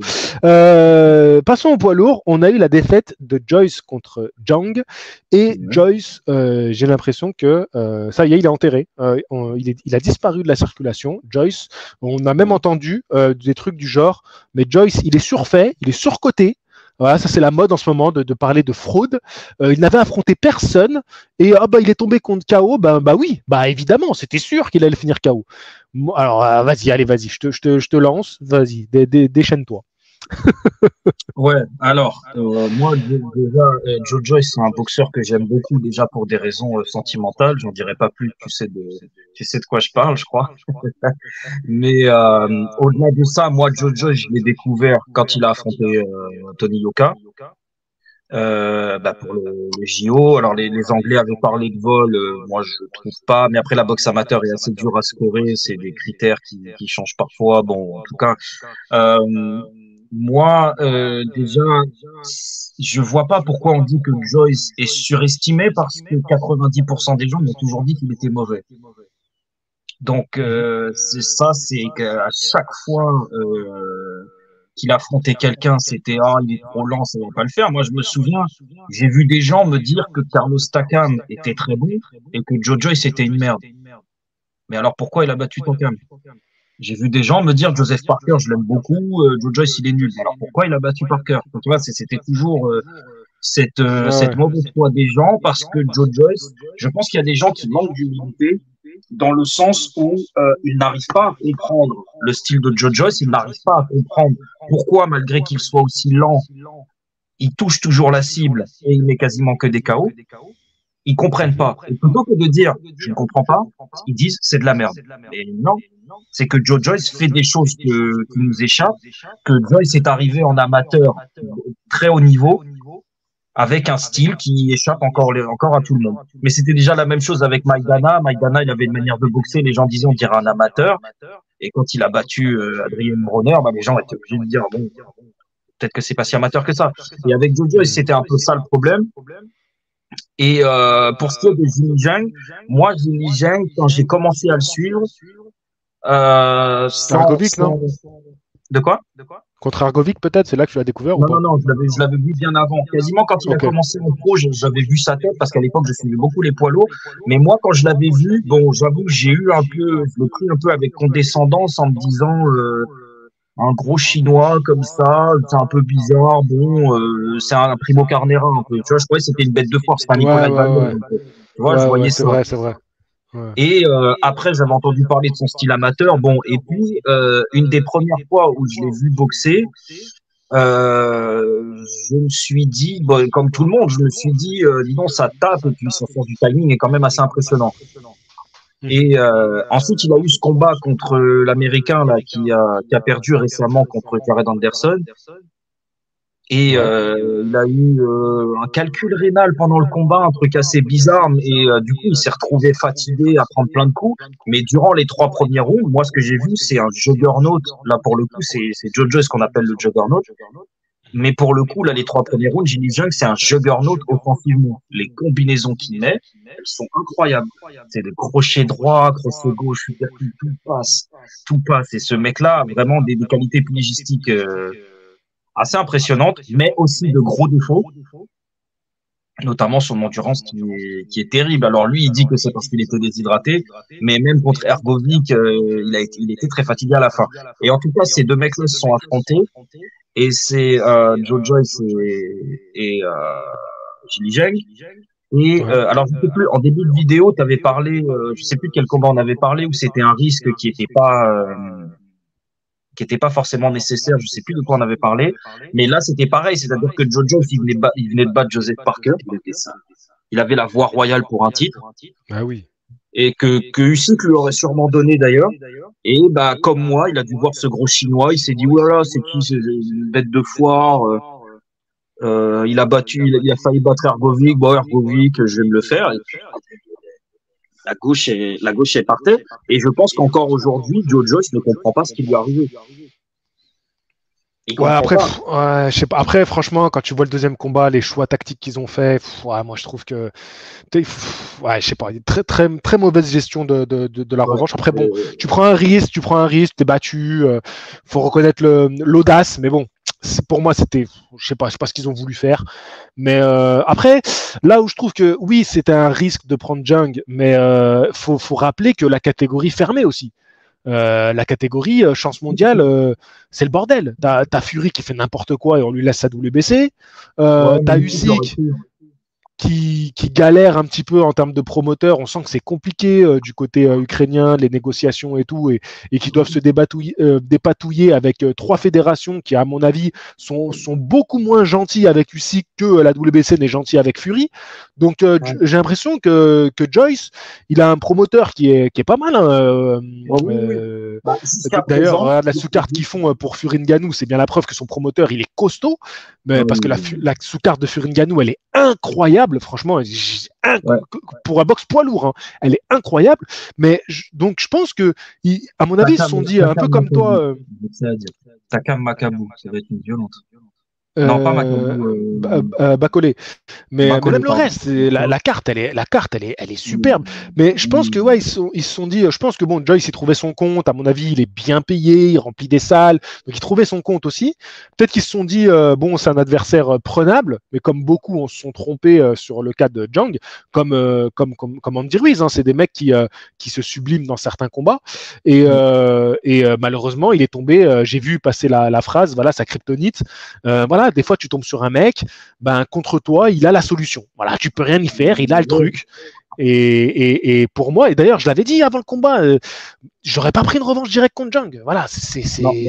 Euh, passons au poids lourd. On a eu la défaite de Joyce contre Jang et Ouais. Joyce. Euh, j'ai l'impression que euh, ça y est, il est enterré. Euh, on- il, est, il a disparu de la circulation. Joyce. On a même entendu euh, des trucs du genre. Mais Joyce, il est surfait, il est surcoté. Voilà, ça c'est la mode en ce moment de, de parler de fraude. Euh, il n'avait affronté personne et ah bah il est tombé contre K O. Bah, bah oui, bah évidemment, c'était sûr qu'il allait finir K O. Moi, alors euh, vas-y, allez, vas-y, je te, je te, je te lance, vas-y, dé, dé, déchaîne-toi. Ouais, alors, euh, moi, dé- déjà, euh, Joe Joyce, c'est un boxeur que j'aime beaucoup, déjà pour des raisons euh, sentimentales. J'en dirai pas plus, tu sais de, tu sais de quoi je parle, je crois. Mais euh, au-delà de ça, moi, Joe Joyce, je l'ai découvert quand il a affronté euh, Tony Yoka. Euh, bah pour le, le J O. Alors les, les Anglais avaient parlé de vol, euh, moi je trouve pas. Mais après la boxe amateur est assez dure à scorer, c'est des critères qui, qui changent parfois. Bon, en tout cas, euh, moi euh, déjà, je vois pas pourquoi on dit que Joyce est surestimé parce que quatre-vingt-dix pour cent des gens m'ont toujours dit qu'il était mauvais. Donc Mhm. euh, c'est ça, c'est qu'à chaque fois euh, qu'il affrontait quelqu'un, c'était ah il est trop lent, ça va pas le faire. Moi je me souviens, j'ai vu des gens me dire que Carlos Takam était très bon et que Joe Joyce était une merde. Mais alors pourquoi il a battu Takam? J'ai vu des gens me dire Joseph Parker, je l'aime beaucoup, euh, Joe Joyce il est nul. Mais alors pourquoi il a battu Parker? Donc, tu vois, c'est- c'était toujours euh, cette Ouais, euh, cette ouais. mauvaise foi des gens parce que Joe Joyce, je pense qu'il y a des gens qui manquent d'humilité dans le sens où euh, ils n'arrivent pas à comprendre le style de Joe Joyce, ils n'arrivent pas à comprendre pourquoi, malgré qu'il soit aussi lent, il touche toujours la cible et il met quasiment que des K O. Ils comprennent Mhm. pas. Et plutôt que de dire je ne comprends pas, ils disent c'est de la merde. Mais non, c'est que Joe Joyce fait des choses que, qui nous échappent, que Joyce est arrivé en amateur très haut niveau avec un style qui échappe encore, les- encore à tout le monde. Mais c'était déjà la même chose avec Maidana. Maidana, il avait une manière de boxer, les gens disaient on dirait un amateur. Et quand il a battu euh, Adrien Bronner, bah, les gens étaient obligés de dire bon, peut-être que c'est pas si amateur que ça. Et avec Jojo, Mhm. c'était un peu ça le problème. Et euh, pour ce qui est de Jimmy Zhang, moi, Jimmy Zhang, quand j'ai commencé à le suivre, euh, sans, Argovic, non? sans... De quoi? Contre Argovic, peut-être, c'est là que tu l'as découvert ou Non, non, pas? non, je l'avais, je l'avais vu bien avant. Quasiment quand il a Ok. commencé en pro, je- j'avais vu sa tête parce qu'à l'époque, je suivais beaucoup les poids lourds. Mais moi, quand je l'avais vu, bon, j'avoue que j'ai eu un peu, je l'ai pris un peu avec condescendance en me disant, euh, un gros chinois comme ça, c'est un peu bizarre. Bon, euh, c'est un Primo Carnera un peu. Tu vois, je croyais que c'était une bête de force, c'était un Ouais, Nicolas ouais, Gallon. ouais. Donc, euh, tu vois, je Ouais, ouais, voyais c'est ça. vrai, c'est vrai. Ouais. Et euh, après, j'avais entendu parler de son style amateur. Bon, et puis euh, une des premières fois où je l'ai vu boxer, euh, je me suis dit, bon, comme tout le monde, je me suis dit, euh, dis donc, ça tape et puis son sens du timing est quand même assez impressionnant. Mhm. Et euh, ensuite, il a eu ce combat contre l'Américain là qui a qui a perdu récemment contre Jared Anderson. Et Ouais. euh, il a eu euh, un calcul rénal pendant le combat, un truc assez bizarre. Et euh, du coup, il s'est retrouvé fatigué à prendre plein de coups. Mais durant les trois premiers rounds, moi, ce que j'ai vu, c'est un juggernaut. Là, pour le coup, c'est c'est Jojo, ce qu'on appelle le juggernaut. Mais pour le coup, là, les trois premiers rounds, Jimmy Jung, c'est un juggernaut offensivement. Les combinaisons qu'il met, elles sont incroyables. C'est des crochets droits, crochets gauche, uppercut, tout passe, tout passe. Et ce mec-là a vraiment des, des qualités pugistiques euh, assez impressionnantes, mais aussi de gros défauts, notamment son endurance qui est, qui est terrible. Alors lui, il dit que c'est parce qu'il était déshydraté, mais même contre Ergovic, euh, il a été, il était très fatigué à la fin. Et en tout cas, ces deux mecs-là se sont affrontés, et c'est euh, Joe Joyce et, et euh, Jimmy Jang. Et Ouais. euh, alors, je sais plus, en début de vidéo, tu avais parlé, euh, je sais plus de quel combat on avait parlé, où c'était un risque qui était pas euh, qui était pas forcément nécessaire. Je sais plus de quoi on avait parlé, mais là c'était pareil, c'est-à-dire que Joe Joyce il venait, ba- il venait de battre Joseph Parker, il était ça, il avait la voie royale pour un titre Ah oui. et que que Usyk lui aurait sûrement donné d'ailleurs. Et bah comme moi, il a dû voir ce gros chinois, il s'est dit oulala, c'est qui, c'est une bête de foire. Euh, euh, il a battu, il a, il a failli battre Ergovic, bon Ergovic, je vais me le faire. Et puis, la gauche est la gauche est par terre. Et je pense qu'encore aujourd'hui, Joe Joyce ne comprend pas ce qui lui est arrivé. Il Ouais, comprend après, pas. pff, ouais, je sais pas. Après, franchement, quand tu vois le deuxième combat, les choix tactiques qu'ils ont fait, pff, ouais, moi je trouve que, tu sais, pff, ouais, je sais pas, très très très mauvaise gestion de, de, de, de la Ouais. revanche. Après, bon, Euh, tu prends un risque, tu prends un risque, t'es battu, euh, faut reconnaître le l'audace, mais bon, c'est- pour moi c'était, je sais pas, je sais pas ce qu'ils ont voulu faire. Mais euh, après, là où je trouve que oui, c'était un risque de prendre Jung, mais euh, faut faut rappeler que la catégorie fermée aussi. Euh, la catégorie euh, chance mondiale, euh, c'est le bordel. T'as as Fury qui fait n'importe quoi et on lui laisse sa W B C. Euh, ouais, mais t'as lui, il aurait Usyk. pu. qui, qui galère un petit peu en termes de promoteurs. On sent que c'est compliqué euh, du côté euh, ukrainien, les négociations et tout, et, et qui doivent se débatouiller, euh, dépatouiller avec euh, trois fédérations qui, à mon avis, sont, sont beaucoup moins gentilles avec U S I que la W B C n'est gentille avec Fury. Donc, euh, ouais. j'ai l'impression que, que Joyce, il a un promoteur qui est, qui est pas mal. Hein, euh, oh, oui, euh, oui. Bah, d'ailleurs, regarde la sous-carte qu'ils font pour Fury Ngannou, c'est bien la preuve que son promoteur, il est costaud, mais, oh, parce que la, la sous-carte de Fury Ngannou, elle est incroyable, franchement, inc ouais. pour un boxe poids lourd, hein, elle est incroyable. Mais je, donc, je pense que, il, à mon avis, ils se sont dit un peu comme toi. Euh... Takam Makabu, ça va être une violente. Euh, non, pas Makabu. Euh... Euh, Bacolé. Mais, mais même le reste, la, la carte, elle est, la carte, elle est, elle est superbe. Mais je pense que ouais, ils, sont, ils se sont dit, je pense que bon, Joyce, il trouvait son compte. À mon avis, il est bien payé, il remplit des salles, donc il trouvait son compte aussi. Peut-être qu'ils se sont dit, euh, bon, c'est un adversaire euh, prenable, mais comme beaucoup, on se sont trompés euh, sur le cas de Zhang, comme euh, comme comme comme Andy Ruiz. Hein, c'est des mecs qui euh, qui se subliment dans certains combats. Et euh, et euh, malheureusement, il est tombé. Euh, J'ai vu passer la, la phrase, voilà, sa kryptonite. Euh, voilà, des fois, tu tombes sur un mec, ben contre toi, il a la solution. Voilà, tu peux rien y faire, il a le truc. Et, et, et pour moi, et d'ailleurs, je l'avais dit avant le combat, euh, j'aurais pas pris une revanche directe contre Zhang. Voilà, c'est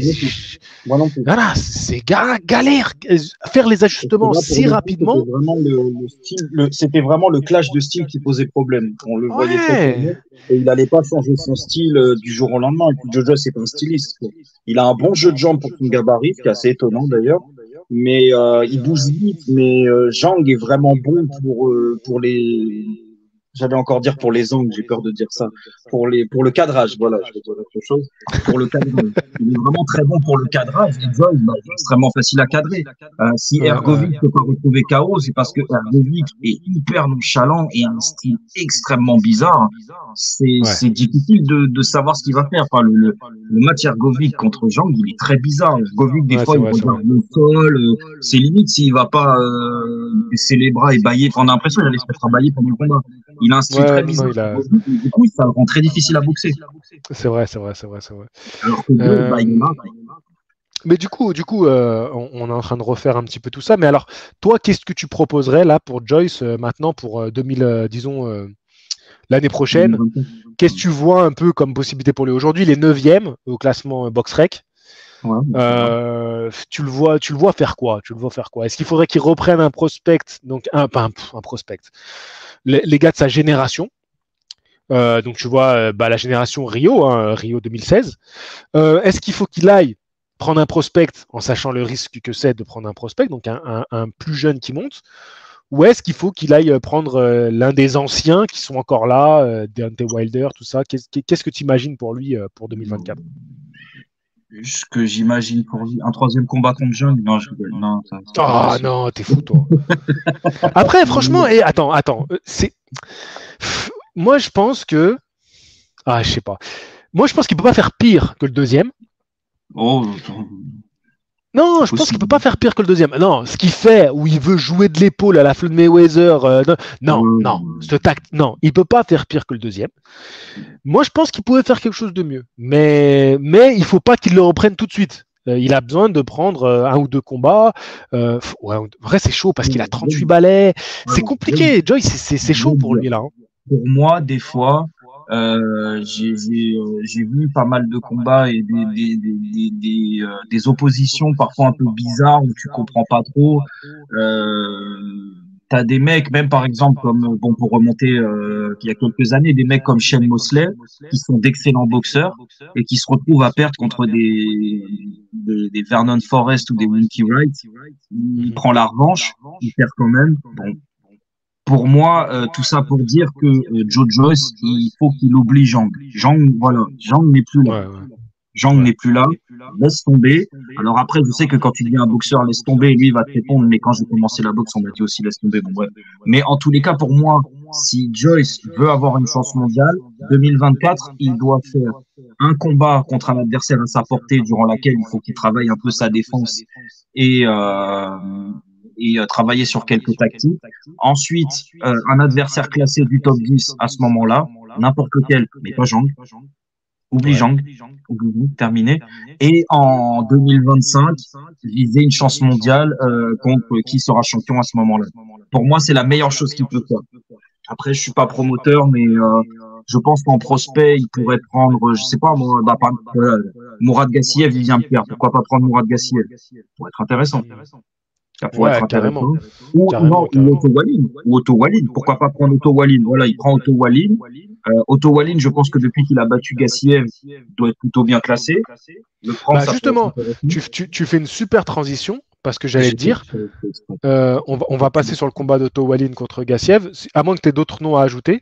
voilà, c'est ga galère. Faire les ajustements là, si rapidement. C'était vraiment, vraiment le clash de style qui posait problème. On le voyait très bien. Et il n'allait pas changer son style euh, du jour au lendemain. Et puis Jojo, c'est pas un styliste. Quoi. Il a un bon jeu de jambes pour son gabarit, qui est assez étonnant d'ailleurs. Mais euh, il bouge vite. Mais euh, Zhang est vraiment bon pour euh, pour les. J'allais encore dire pour les angles, j'ai peur de dire ça. Pour les, pour le cadrage, voilà, je vais dire autre chose. Pour le cadrage. Il est vraiment très bon pour le cadrage. Et Joy, bah, c'est extrêmement facile à cadrer. Euh, si Hrgovic ne peut pas retrouver K O, c'est parce que Hrgovic est hyper nonchalant et a un style extrêmement bizarre. C'est, ouais. c'est difficile de, de savoir ce qu'il va faire. Enfin, le, le, le match Hrgovic contre Zhang, il est très bizarre. Hrgovic, des ouais, fois, il vrai, regarde le sol. Euh, c'est limite s'il va pas euh, baisser les bras et bailler. Enfin, on a l'impression qu'il allait se mettre à bailler pendant le combat. Il a un style ouais, très bizarre. Non, a... Du coup, ça le rend très difficile à boxer. C'est vrai, c'est vrai, c'est vrai, c'est vrai. Alors que euh... bah, il est là, bah, il est là. Mais du coup, du coup euh, on, on est en train de refaire un petit peu tout ça. Mais alors, toi, qu'est-ce que tu proposerais là pour Joyce euh, maintenant pour euh, deux mille, euh, disons, euh, l'année prochaine? Qu'est-ce que tu vois un peu comme possibilité pour lui? Aujourd'hui, il est neuvième au classement BoxRec. Ouais, euh, tu le vois, tu le vois faire quoi? Tu le vois faire quoi? Est-ce qu'il faudrait qu'il reprenne un prospect, donc un, pas un, un prospect, les, les gars de sa génération? Euh, donc tu vois, euh, bah, la génération Rio, hein, Rio deux mille seize. Euh, est-ce qu'il faut qu'il aille prendre un prospect en sachant le risque que c'est de prendre un prospect, donc un, un, un plus jeune qui monte, ou est-ce qu'il faut qu'il aille prendre euh, l'un des anciens qui sont encore là, euh, Deontay Wilder, tout ça? Qu'est-ce, qu'est-ce que tu imagines pour lui euh, pour deux mille vingt-quatre? Ce que j'imagine pour lui, un troisième combat contre Jung, non, je rigole. Non, ça, ça ah oh, non, t'es fou, toi. Après, franchement, et attends, attends, c'est. Moi, je pense que. Ah, je sais pas. Moi, je pense qu'il peut pas faire pire que le deuxième. Oh. Non, je pense qu'il peut pas faire pire que le deuxième. Non, ce qu'il fait, où il veut jouer de l'épaule à la Floyd Mayweather, euh, non, euh... non, ce tact, non, il peut pas faire pire que le deuxième. Moi, je pense qu'il pouvait faire quelque chose de mieux, mais mais il faut pas qu'il le reprenne tout de suite. Euh, il a besoin de prendre euh, un ou deux combats. Euh, ouais, en vrai, c'est chaud parce qu'il a trente-huit balais. C'est compliqué, Joyce, c'est chaud pour lui là. Hein. Pour moi, des fois. Euh, j'ai euh, vu pas mal de combats et des, des, des, des, des, euh, des oppositions parfois un peu bizarres où tu comprends pas trop. Euh, T'as des mecs, même par exemple, comme bon pour remonter euh, il y a quelques années, des mecs comme Shane Mosley qui sont d'excellents boxeurs et qui se retrouvent à perdre contre des, des, des Vernon Forrest ou des Winky Wright. Il prend la revanche, il perd quand même. Bon. Pour moi, euh, tout ça pour dire que euh, Joe Joyce, il faut qu'il oublie Zhang. Zhang, voilà, Zhang n'est plus là. Ouais, ouais. Zhang ouais. n'est plus là. Laisse tomber. Alors après, je sais que quand tu deviens un boxeur, laisse tomber, lui, il va te répondre. Mais quand j'ai commencé la boxe, on m'a dit aussi laisse tomber. Bon, bref. Mais en tous les cas, pour moi, si Joyce veut avoir une chance mondiale, deux mille vingt-quatre, il doit faire un combat contre un adversaire à sa portée, durant laquelle il faut qu'il travaille un peu sa défense et euh, et euh, travailler sur quelques tactiques. Ensuite, euh, un adversaire classé du top dix à ce moment-là, n'importe lequel, mais pas Zhang. Oublie ouais. Zhang, oublie, terminé. Et en deux mille vingt-cinq, viser une chance mondiale euh, contre qui sera champion à ce moment-là. pour moi, c'est la meilleure chose qu'il peut faire. Après, je suis pas promoteur, mais euh, je pense qu'en prospect, il pourrait prendre, je sais pas moi, bah, par, euh, Mourad Gassiev, il vient de perdre. Pourquoi pas prendre Mourad Gassiev? Ça pourrait être intéressant. Ça pourrait être Ouais, carrément. intéressant. Ou Carrément, non, ou carrément. Otto Wallin. Ou Otto Wallin. Pourquoi pas prendre Otto Wallin? Voilà, il prend Otto Wallin. Euh, Otto Wallin, je pense que depuis qu'il a battu Gassiev, il doit être plutôt bien classé. Le prendre, Bah ça peut être justement, intéressant. tu, tu, tu fais une super transition parce que j'allais J'ai te fait- dire, j'ai fait exprès. euh, on va, on va passer sur le combat d'Otto Wallin contre Gassiev, Si- à moins que tu aies d'autres noms à ajouter.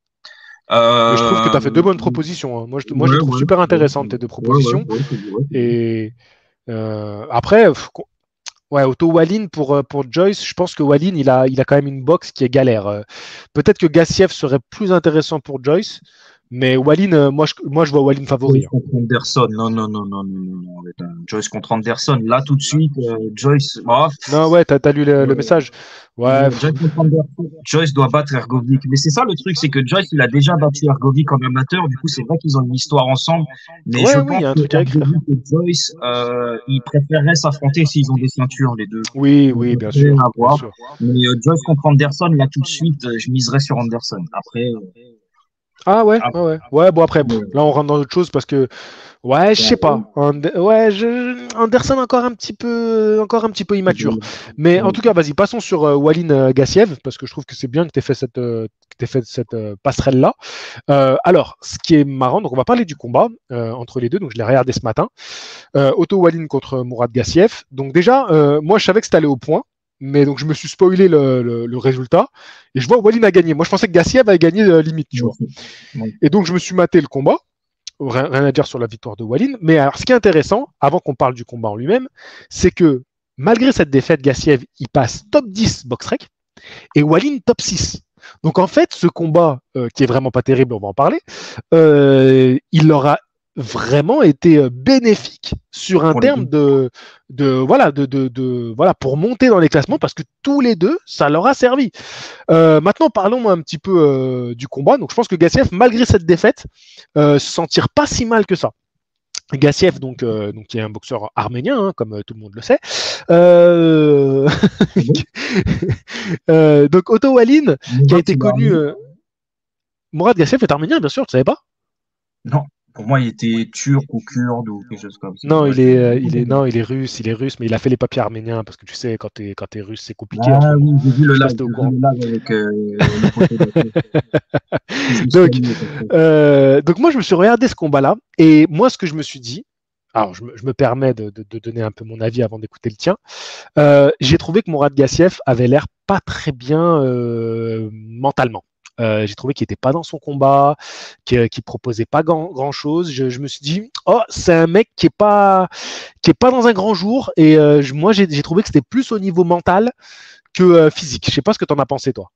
Mais je trouve que tu Euh, as fait deux bonnes propositions, hein. Moi, je, moi, je ouais, les trouve ouais, super ouais, intéressantes, tes deux ouais, ouais, propositions. ouais, c'est vrai, c'est vrai. Et euh, après, pff, co- ouais, Otto Wallin pour, euh, pour Joyce, je pense que Wallin, il a, il a quand même une boxe qui est galère. Euh, Peut-être que Gassiev serait plus intéressant pour Joyce, mais Wallin, euh, moi, je, moi, je vois Wallin favori, Joyce hein. contre Anderson. Non, non, non, non, non, non, non. Arrête, hein. Joyce contre Anderson. Là, tout de suite, euh, Joyce, bah, Non, ouais, t'as, t'as lu le, le euh, message. Ouais, ouais, pff, Joyce contre Anderson. Joyce doit battre Ergovic. Mais c'est ça le truc, c'est que Joyce, il a déjà battu Ergovic en amateur. Du coup, c'est vrai qu'ils ont une histoire ensemble. Mais je ouais, oui, il pense y a un que truc à écrire. Ergovic et Joyce, euh, ils préféreraient s'affronter s'ils ont des ceintures, les deux. Oui, Donc, oui, ça bien serait sûr, à bien voir. sûr. Mais euh, Joyce contre Anderson, là, tout de suite, euh, je miserais sur Anderson. Après, euh, Ah ouais, ouais, après, ouais. Ouais, bon après, pff, euh, là on rentre dans autre chose parce que ouais, je sais ouais, pas. And- ouais, je... Anderson encore un petit peu, encore un petit peu immature. ouais, Mais en ouais. tout cas, vas-y, passons sur euh, Wallin euh, Gassiev parce que je trouve que c'est bien que tu aies fait cette, euh, que t'aies fait cette euh, passerelle là. Euh, alors, ce qui est marrant, donc on va parler du combat euh, entre les deux. Donc je l'ai regardé ce matin. Euh, Otto Wallin contre Mourad Gassiev. Donc déjà, euh, moi je savais que c'était allé au point. Mais donc je me suis spoilé le, le, le résultat et je vois Wallin a gagné. Moi je pensais que Gassiev avait gagné euh, limite, tu Moi vois. aussi. Ouais. Et donc je me suis maté le combat. Rien, rien à dire sur la victoire de Wallin. Mais alors, ce qui est intéressant, avant qu'on parle du combat en lui-même, c'est que malgré cette défaite, Gassiev, il passe top dix BoxRec et Wallin top six. Donc en fait, ce combat, euh, qui est vraiment pas terrible, on va en parler, euh, il aura vraiment été euh, bénéfique sur un Pour les terme deux. de, de voilà de, de, de voilà pour monter dans les classements parce que tous les deux ça leur a servi. Euh, maintenant parlons un petit peu euh, du combat. Donc je pense que Gassiev malgré cette défaite euh, se sentir pas si mal que ça. Gassiev, donc, euh, donc, qui est un boxeur arménien, hein, comme euh, tout le monde le sait. Euh... Ah bon? euh, donc Otto Wallin, qui a Murat, été il est connu. arménien? Euh... Mourad Gassiev est arménien, bien sûr, tu savais pas? Non. Pour moi, il était turc ou kurde ou quelque chose comme ça. Non, Ouais, il je... est, euh, il est, non, il est russe, il est russe, mais il a fait les papiers arméniens parce que tu sais, quand t'es, quand t'es russe, c'est compliqué en ce Ah moment. oui, j'ai vu le Je sais pas si live, t'es au j'ai vu courant. le live avec euh, le poteau d'affaires. Je me suis donc, remis, après. euh, donc moi, je me suis regardé ce combat-là et moi, ce que je me suis dit, alors je me, je me permets de, de, de donner un peu mon avis avant d'écouter le tien. Euh, j'ai trouvé que Mourad Gassiev avait l'air pas très bien euh, mentalement. Euh, j'ai trouvé qu'il n'était pas dans son combat, qu'il ne proposait pas grand, grand chose. Je, je, me suis dit, oh, c'est un mec qui est pas, qui est pas dans un grand jour. Et euh, je, moi, j'ai trouvé que c'était plus au niveau mental que euh, physique. Je sais pas ce que tu en as pensé, toi.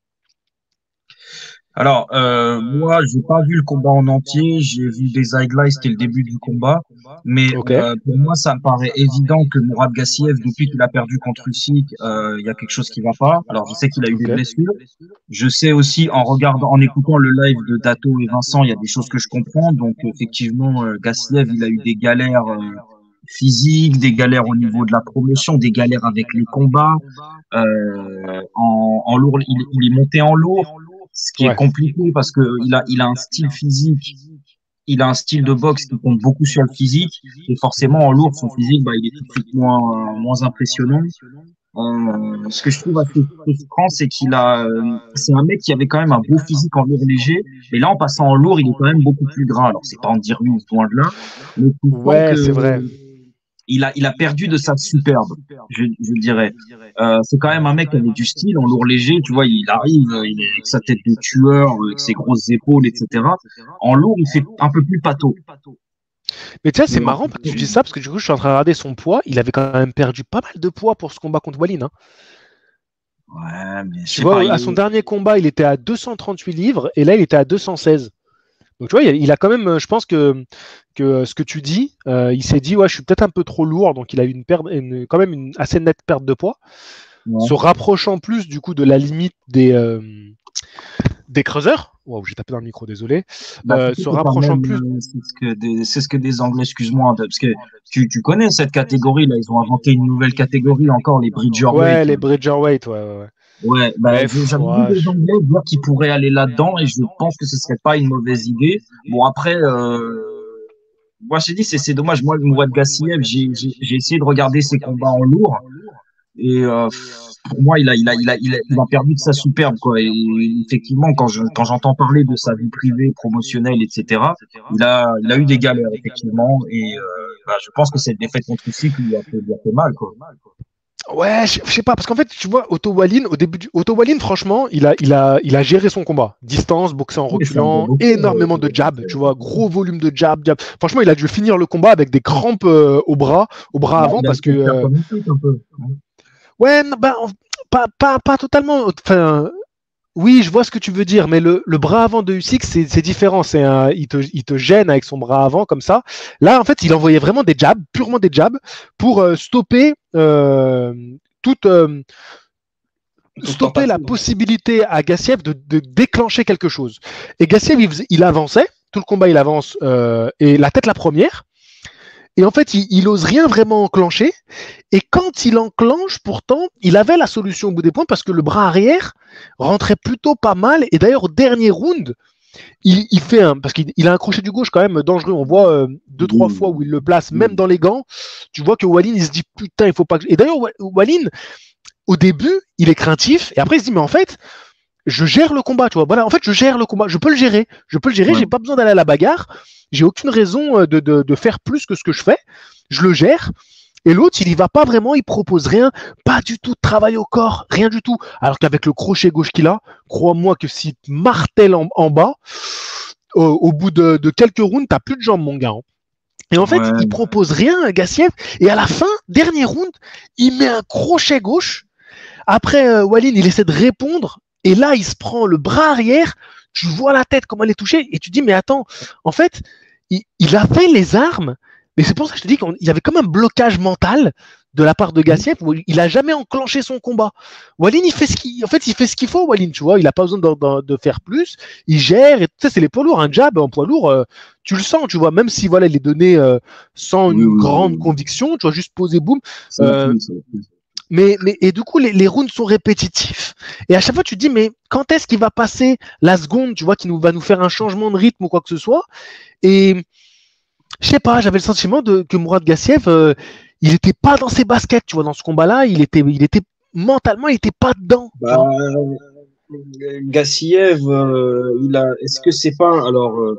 Alors, euh, moi, j'ai pas vu le combat en entier. J'ai vu des highlights, c'était le début du combat. Mais Ok. euh, pour moi, ça me paraît évident que Mourad Gassiev, depuis qu'il a perdu contre Usyk, euh, il y a quelque chose qui va pas. Alors, je sais qu'il a eu des Ok. blessures. Je sais aussi, en regardant, en écoutant le live de Dato et Vincent, il y a des choses que je comprends. Donc, effectivement, euh, Gassiev, il a eu des galères euh, physiques, des galères au niveau de la promotion, des galères avec les combats. Euh, en, en lourd, il, il est monté en lourd, ce qui est Ouais. compliqué parce que il a, il a un style physique, il a un style de boxe qui compte beaucoup sur le physique, et forcément en lourd, son physique, bah, il est tout de suite moins, moins impressionnant. Euh, ce que je trouve assez frustrant, c'est qu'il a, euh, c'est un mec qui avait quand même un beau physique en lourd léger, mais là, en passant en lourd, il est quand même beaucoup plus gras. Alors, c'est pas en dire oui, loin de là, mais tu sens Ouais, que c'est vrai. il a, il a perdu de sa superbe, je, je dirais. Euh, c'est quand même un mec qui avait du style en lourd léger, tu vois, il arrive, euh, il est avec sa tête de tueur, euh, avec ses grosses épaules, et cetera. En lourd, il fait un peu plus pâteau. Mais tu sais, c'est Mais en- marrant que tu dis ça parce que du coup, je suis en train de regarder son poids. Il avait quand même perdu pas mal de poids pour ce combat contre Wallin, hein. Ouais, mais je Tu sais pas, vois, à son il, dernier combat, il était à deux cent trente-huit livres et là, il était à deux cent seize. Donc tu vois, il a quand même, je pense que, que ce que tu dis, euh, il s'est dit, ouais, je suis peut-être un peu trop lourd, donc il a eu une perte, une, quand même une assez nette perte de poids, ouais. se rapprochant plus du coup de la limite des, euh, des creuseurs. Wow, j'ai tapé dans le micro, désolé. Bah, Euh, tu sais, se c'est quand rapprochant même, plus. euh, c'est ce que des, c'est ce que des Anglais, excuse-moi, parce que tu, tu connais cette catégorie là, ils ont inventé une nouvelle catégorie encore, les Bridgerweight. Ouais, les Bridgerweight, ouais, ouais, ouais. Ouais, bah, Mais je- j'avais vu ouais, des je- Anglais dire qu'ils pourraient aller là-dedans et je pense que ce serait pas une mauvaise idée. Bon, après, euh, moi, j'ai dit, c'est c'est dommage. Moi, le Mourad Gassiev, j'ai j'ai- j'ai essayé de regarder ses combats en lourd et euh, pour moi, il a, il a, il a, il a, il a perdu de sa superbe, quoi. Et effectivement, quand je, quand j'entends parler de sa vie privée, promotionnelle, et cetera, il a, il a eu des galères, effectivement. Et euh, bah, je pense que cette défaite contre Usyk lui a fait, lui a fait mal, quoi. Ouais, je je sais pas, parce qu'en fait, tu vois, Otto Wallin, au début du Otto Wallin, franchement, il a, il a, il a géré son combat. Distance, boxer en Oui, c'est un bon reculant, boxeur, euh, énormément de jabs, tu vois, gros volume de jabs, jabs. Franchement, il a dû finir le combat avec des crampes euh, au bras, au bras il a, avant, il a parce que, essayé de faire euh, comme Usyk un peu. ouais, non, bah, en- pas, pas, pas totalement. Enfin, oui, je vois ce que tu veux dire, mais le, le bras avant de Usyk, c'est c'est différent. C'est un, il te, il te gêne avec son bras avant comme ça. Là, en fait, il envoyait vraiment des jabs, purement des jabs, pour euh, stopper euh, toute, euh, Toute stopper la tentative. possibilité à Gassiev de, de déclencher quelque chose. Et Gassiev, il, faisait- il avançait, tout le combat, il avance, euh, et la tête la première. Et en fait, il, il ose rien vraiment enclencher. Et quand il enclenche, pourtant, il avait la solution au bout des points parce que le bras arrière rentrait plutôt pas mal. Et d'ailleurs, au dernier round, il, il fait un, parce qu'il il a un crochet du gauche quand même dangereux. On voit euh, deux, trois fois Oui, où il le place, même oui. dans les gants. Tu vois que Wallin, il se dit putain, il faut pas que. Et d'ailleurs, Wa- Wallin, au début, il est craintif. Et après, il se dit, mais en fait, je gère le combat, tu vois. Voilà, en fait, je gère le combat. Je peux le gérer. Je peux le gérer. Ouais. J'ai pas besoin d'aller à la bagarre. J'ai aucune raison euh, de, de, de faire plus que ce que je fais. Je le gère. Et l'autre, il y va pas vraiment, il propose rien, pas du tout de travail au corps, rien du tout. Alors qu'avec le crochet gauche qu'il a, crois-moi que s'il te martèle en, en bas, au, au bout de, de quelques rounds, t'as plus de jambes, mon gars, hein. Et en fait, il Ouais. propose rien, Gassiev. Et à la fin, dernier round, il met un crochet gauche. Après, euh, Wallin, il essaie de répondre. Et là, il se prend le bras arrière. Tu vois la tête, comment elle est touchée. Et tu dis, mais attends, en fait, il, il a fait les armes. Mais c'est pour ça que je te dis qu'il y avait comme un blocage mental de la part de Gassiev où il a jamais enclenché son combat. Wallin, il fait ce qu'il, en fait, il fait ce qu'il faut, Wallin, tu vois. Il a pas besoin de, de, de faire plus. Il gère. Et tu sais, c'est les poids lourds. Un jab en poids lourd, euh, tu le sens, tu vois. Même si, voilà, il est donné euh, sans Oui, une oui, oui, grande oui. conviction, tu vois, juste poser, boum. C'est la Euh, fille, c'est la fille. mais, mais, et du coup, les, les rounds sont répétitifs. Et à chaque fois, tu te dis, mais quand est-ce qu'il va passer la seconde, tu vois, qui nous, va nous faire un changement de rythme ou quoi que ce soit. Et je sais pas, j'avais le sentiment de, que Mourad Gassiev, euh, il était pas dans ses baskets, tu vois, dans ce combat-là. Il était, il était mentalement, il était pas dedans, tu Bah, vois. Gassiev, euh, il a, est-ce que c'est pas, alors, euh,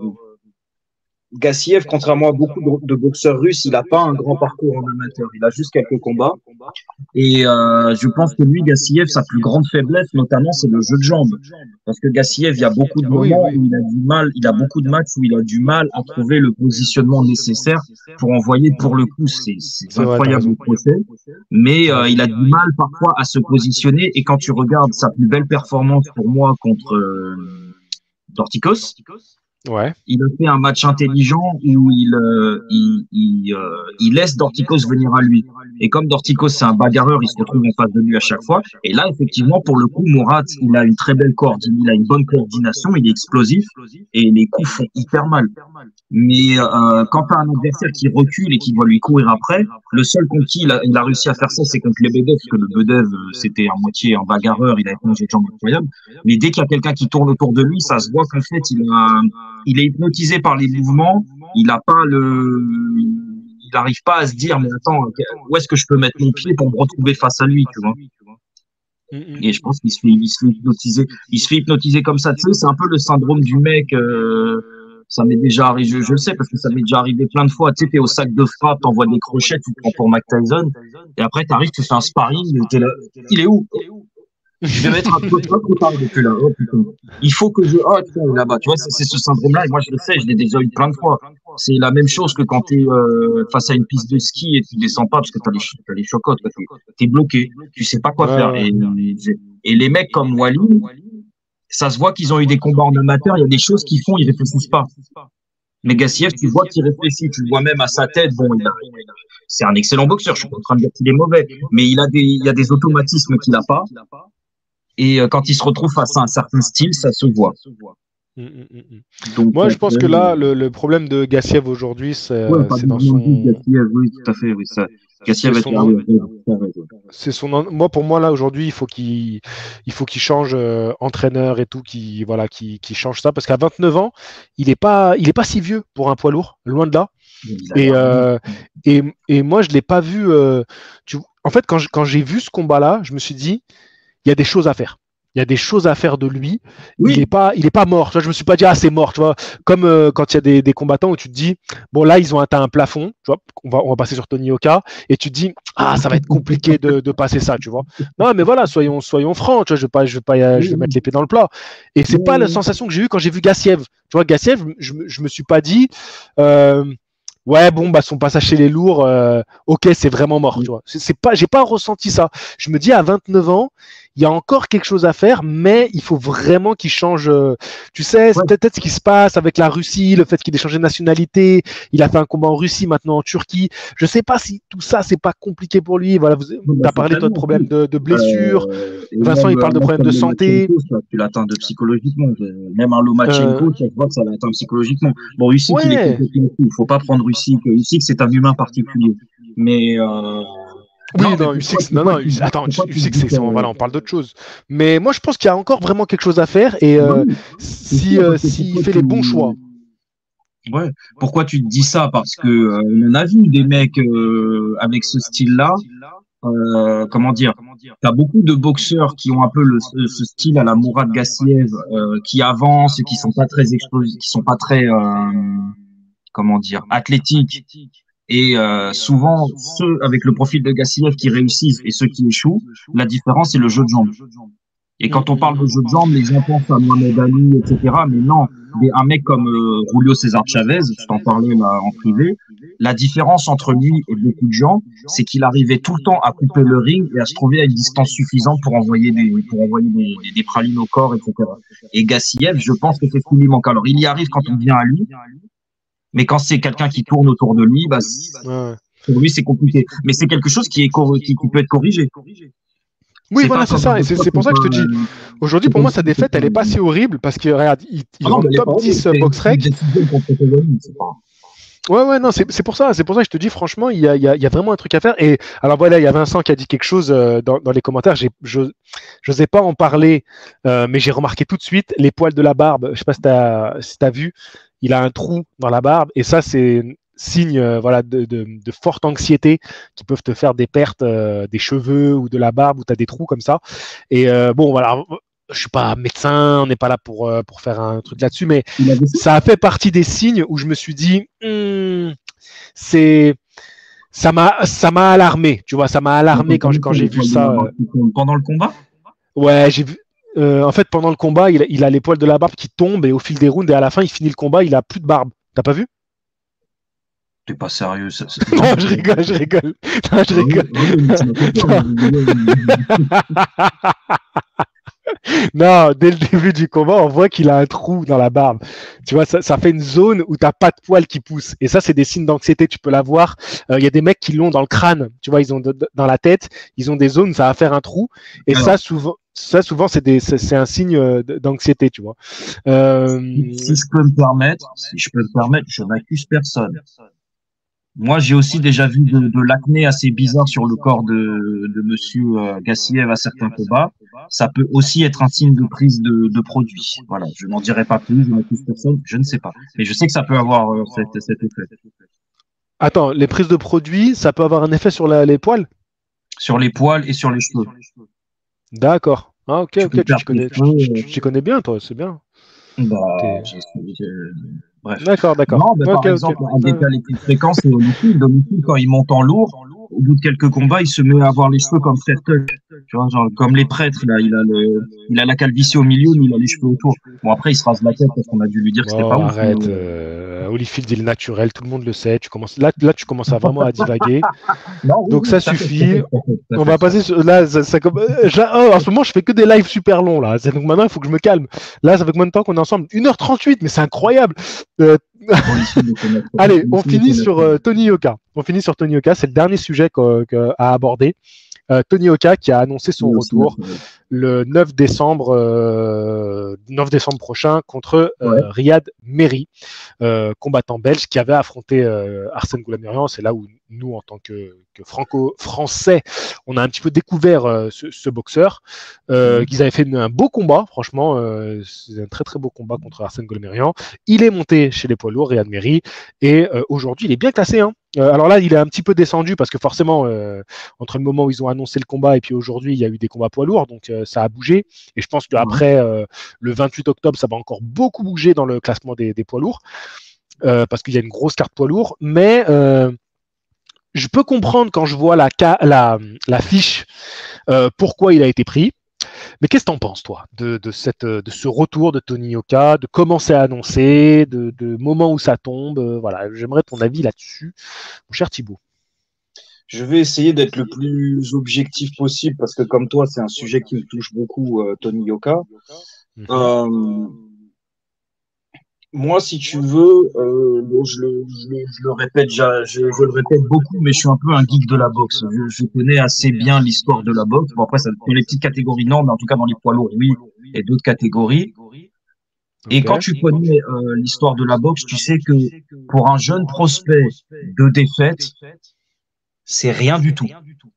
Gassiev, contrairement à beaucoup de, de boxeurs russes, il n'a pas un grand parcours en amateur. Il a juste quelques combats. Et euh, je pense que lui, Gassiev, sa plus grande faiblesse, notamment, c'est le jeu de jambes. Parce que Gassiev, il y a beaucoup de Ah oui, moments oui, où il a du mal, il a beaucoup de matchs où il a du mal à trouver le positionnement nécessaire pour envoyer pour le coup. C'est, c'est c'est vrai, t'as incroyable raison. le procès. Mais T'as euh, raison. il a du mal parfois à se positionner. Et quand tu regardes sa plus belle performance pour moi contre euh, Dorticos, Ouais. il a fait un match intelligent où il, euh, il, il, euh, il laisse Dorticos venir à lui. Et comme Dorticos, c'est un bagarreur, il se retrouve en face de lui à chaque fois. Et là, effectivement, pour le coup, Mourad, il a une très belle coordination, il a une bonne coordination, il est explosif et les coups font hyper mal. Mais euh, quand tu as un adversaire qui recule et qui va lui courir après, le seul contre qui il a, il a réussi à faire ça, c'est contre Lebedev, parce que le Bedev, euh, c'était à moitié un bagarreur, il avait pas un jeu de jambes incroyable. Mais dès qu'il y a quelqu'un qui tourne autour de lui, ça se voit qu'en fait, il a, il est hypnotisé par les mouvements, il a pas le, il n'arrive pas à se dire, mais attends, où est-ce que je peux mettre mon pied pour me retrouver face à lui, tu vois. Mm, mm. Et je pense qu'il se fait, il se fait hypnotiser, il se fait hypnotiser comme ça, tu sais, c'est un peu le syndrome du mec, euh, ça m'est déjà arrivé, je, je le sais, parce que ça m'est déjà arrivé plein de fois, tu sais, t'es au sac de frappe, t'envoies des crochets, tu te prends pour Mike Tyson, et après t'arrives, tu fais un sparring, t'es là, il est où? Je vais mettre un peu de trop tard depuis là. Oh, putain. Il faut que je. Ah, tiens, là-bas. Tu vois, c'est c'est ce syndrome-là. Et moi, je le sais, je l'ai déjà eu plein de fois. C'est la même chose que quand tu es euh, face à une piste de ski et tu descends pas parce que tu as les, ch- t'as les chocottes. Tu es bloqué. Tu sais pas quoi Ouais, faire. ouais. Et, et les mecs comme Wally, ça se voit qu'ils ont eu des combats en amateur. Il y a des choses qu'ils font, ils réfléchissent pas. Mais Gassiev, tu vois qu'il réfléchit. Tu le vois même à sa tête. Bon, il a, c'est un excellent boxeur. Je suis pas en train de dire qu'il est mauvais. Mais il a des, il y a des automatismes qu'il n'a pas. Et euh, quand il se retrouve face à un certain style, ça se voit. Mm, mm, mm, mm. Donc, Moi, je pense après, que euh, là, le, le problème de Gassiev aujourd'hui, c'est ouais, euh, pas c'est de dans Normandie, son. Gatiev, oui, tout à fait, oui, ça. Gassiev C'est est son, arrivé. c'est son, moi pour moi là aujourd'hui, il faut qu'il, il faut qu'il change euh, entraîneur et tout, qui voilà, qui, qui change ça parce qu'à vingt-neuf ans, il est pas, il est pas si vieux pour un poids lourd, loin de là. Il a Et l'air bon. euh, et, et moi je l'ai pas vu. Euh, tu, en fait, quand je- quand j'ai vu ce combat-là, je me suis dit, il y a des choses à faire. Il y a des choses à faire de lui. Il n'est Oui, pas, il est pas mort. Tu vois, je me suis pas dit, ah, c'est mort. Tu vois, comme euh, quand il y a des, des combattants où tu te dis, bon, là, ils ont atteint un plafond. Tu vois, on va, on va passer sur Tony Oka. Et tu te dis, ah, ça va être compliqué de, de passer ça. Tu vois. Non, mais voilà, soyons, soyons francs. Tu vois, je vais pas, je vais pas, euh, je vais oui, mettre les pieds dans le plat. Et c'est pas la oui. sensation que j'ai eue quand j'ai vu Gassiev. Tu vois, Gassiev, je, je me suis pas dit, euh, ouais, bon, bah, son passage chez les lourds, euh, ok, c'est vraiment mort. Tu vois, c'est, c'est pas, j'ai pas ressenti ça. Je me dis, à vingt-neuf ans, il y a encore quelque chose à faire, mais il faut vraiment qu'il change. Euh, tu sais, c'est Ouais, peut-être ce qui se passe avec la Russie, le fait qu'il ait changé de nationalité. Il a fait un combat en Russie, maintenant en Turquie. Je sais pas si tout ça, c'est pas compliqué pour lui. Voilà, vous non, bah, as parlé toi de certainement, problèmes oui. de, de blessures. Euh, et Vincent, il même parle un de mec problèmes de comme santé. Lomachenko, ça, tu l'atteins de psychologiquement. Euh, Même un Euh, Lomachenko, tu vois que ça l'atteint psychologiquement. Bon, Usyk, il est ouais. complètement fou. Il faut pas prendre Usyk. Usyk, c'est un humain particulier. Mais euh, Oui, non, mais non, pourquoi, U six, non, pourquoi non, tu U six, dis, attends, pourquoi tu U six, dis c'est, que c'est- voilà, on parle d'autre chose. Mais moi, je pense qu'il y a encore vraiment quelque chose à faire et bah euh, oui, c'est si, sûr, euh, parce que s'il pourquoi fait les bons choix. tu ouais, pourquoi tu te dis ça? Parce que euh, on en a vu des mecs euh, avec ce style-là. Euh, comment dire? T'as beaucoup de boxeurs qui ont un peu le, ce ce style à la Mourad Gassiev, euh, qui avancent et qui sont pas très explosifs, qui sont pas très euh, comment dire athlétiques. Et euh, souvent, ceux avec le profil de Gassiev qui réussissent et ceux qui échouent, la différence c'est le jeu de jambes. Et Hum, quand on hum, parle de hum. jeu de jambes, les gens pensent à Mohamed Ali, et cetera. Mais non, des, un mec comme euh, Julio César Chavez, je t'en parlais là en privé, la différence entre lui et beaucoup de gens, c'est qu'il arrivait tout le temps à couper le ring et à se trouver à une distance suffisante pour envoyer des, pour envoyer des, des, des pralines au corps, et cetera. Et Gassiev, je pense que c'est ce qui lui manque. Alors, il y arrive quand on vient à lui, mais quand c'est quelqu'un qui tourne autour de lui, bah, Ouais. pour lui, c'est compliqué. Mais c'est quelque chose qui, est cor- qui, qui peut être corrigé. Oui, C'est pas voilà, c'est comme un ça. Et c'est, boxeur c'est qui pour est ça que pas, je te dis, aujourd'hui, c'est pour comme moi, sa si c'était défaite, pas, elle est pas si horrible parce que, regarde, il, il ah est non, dans mais le elle est pas top horrible. dix euh, C'est une, c'est une BoxRec. décision contre Tottenham. C'est pas. Ouais, ouais, non, c'est, c'est pour ça. C'est pour ça que je te dis, franchement, il y a, il y a, il y a vraiment un truc à faire. Et alors, voilà, il y a Vincent qui a dit quelque chose euh, dans, dans les commentaires. J'ai, je n'osais pas en parler, euh, mais j'ai remarqué tout de suite les poils de la barbe. Je sais pas si tu as si t'as vu, il a un trou dans la barbe. Et ça, c'est signe euh, voilà, de, de, de forte anxiété qui peuvent te faire des pertes euh, des cheveux ou de la barbe où tu as des trous comme ça. Et euh, bon, voilà, je suis pas médecin, on n'est pas là pour, euh, pour faire un truc là-dessus, mais Il avait ça? ça a fait partie des signes où je me suis dit, hmm, c'est, ça m'a, ça m'a alarmé, tu vois, ça m'a Attends, alarmé quand, comment je- quand ça, j'ai les vu poils de la ça. barbe euh, qui tombent pendant le combat? ouais, j'ai vu. Euh, en fait, pendant le combat, il a, il a les poils de la barbe qui tombent et au fil des rounds, et à la fin, il finit le combat, il a plus de barbe. T'as pas vu? T'es pas sérieux. Ça, ça- Non, non, je mais- rigole, je rigole. Non, je ah oui, rigole. ah oui, mais tu m'as fait peur. Non. Non, dès le début du combat, on voit qu'il a un trou dans la barbe. Tu vois, ça, ça fait une zone où t'as pas de poils qui poussent. Et ça, c'est des signes d'anxiété. Tu peux l'avoir. Il euh, y a des mecs qui l'ont dans le crâne. Tu vois, ils ont de, de, dans la tête, ils ont des zones, ça va faire un trou. Et Alors, ça, souvent, ça, souvent, c'est des, c'est, c'est un signe d'anxiété. Tu vois. Euh, si, si je peux me permettre, si je peux me permettre, je n'accuse personne. Moi, j'ai aussi déjà vu de, de l'acné assez bizarre sur le corps de, de Monsieur euh, Gassiev à certains combats. Ça peut aussi être un signe de prise de, de produit. Voilà, je n'en dirai pas plus, je n'accuse personne, je ne sais pas. Mais je sais que ça peut avoir euh, cet, cet effet. Attends, les prises de produits, ça peut avoir un effet sur la, les poils? Sur les poils et sur les cheveux. D'accord. Ah, ok, Tu peux ok, tu t'y perdre tes connais, tu, tu- cheveux. tu t'y connais bien, toi, c'est bien. euh, Bah, T'es... j'ai- j'ai- bref. D'accord, d'accord. Non, mais Ok, par ok. exemple, un des Euh, cas les plus fréquents, c'est Holyfield. Holyfield, quand il monte en lourd, au bout de quelques combats, il se met à avoir les cheveux comme Frère Tuck. Tu vois, genre, comme les prêtres, là, il a le, il a la calvitie au milieu, mais il a les cheveux autour. Bon, après, il se rase la tête parce qu'on a dû lui dire que c'était pas Bon, ouf. Mais, arrête. Euh, Holyfield, il est naturel, tout le monde le sait. Tu commences, là, là, tu commences à vraiment à divaguer. non, oui, Donc oui, ça tout à fait, tout à suffit. fait, tout à fait, tout à On fait. va passer sur, là, ça, ça comme- euh, j'ai- oh, en ce moment, je fais que des lives super longs là. C'est- Donc maintenant, il faut que je me calme. Là, ça fait combien de temps qu'on est ensemble? une heure trente-huit, mais c'est incroyable. Euh, Holyfield, il faut mettre- allez, on Holyfield, il finit faut sur mettre- euh, Tony Yoka. On finit sur Tony Yoka. C'est le dernier sujet qu'à qu aborder. Euh, Tony Yoka qui a annoncé son il est aussi retour naturel. le neuf décembre, euh, neuf décembre prochain contre Ouais. euh, Riyad Mehri, euh, combattant belge qui avait affronté euh, Arsène Goulamirian. C'est là où nous, en tant que, que franco-français, on a un petit peu découvert euh, ce, ce boxeur, euh, qu'ils avaient fait un beau combat, franchement, euh, c'est un très très beau combat contre Arsène Golmerian. Il est monté chez les poids lourds, Riyad Merhi, et euh, aujourd'hui, il est bien classé. Hein. Euh, alors là, il est un petit peu descendu parce que forcément, euh, entre le moment où ils ont annoncé le combat et puis aujourd'hui, il y a eu des combats poids lourds, donc euh, ça a bougé. Et je pense qu'après euh, le vingt-huit octobre, ça va encore beaucoup bouger dans le classement des, des poids lourds, euh, parce qu'il y a une grosse carte poids lourd. Mais euh, je peux comprendre quand je vois la, la, la fiche euh, pourquoi il a été pris. Mais qu'est-ce que tu en penses, toi, de, de, cette, de ce retour de Tony Yoka, de comment c'est annoncé, de, de moment où ça tombe euh, voilà, j'aimerais ton avis là-dessus, mon cher Thibaut. Je vais essayer d'être le plus objectif possible parce que comme toi, c'est un sujet qui me touche beaucoup, euh, Tony Yoka. Mm-hmm. Euh, moi, si tu veux, euh, bon, je, le, je, le, je le répète, je, je, je le répète beaucoup, mais je suis un peu un geek de la boxe. Je, je connais assez bien l'histoire de la boxe. Bon, après, ça, dans les petites catégories, non, mais en tout cas dans les poids lourds, oui, et d'autres catégories. Et okay. Quand tu connais euh, l'histoire de la boxe, tu sais que pour un jeune prospect de défaite, c'est rien du tout.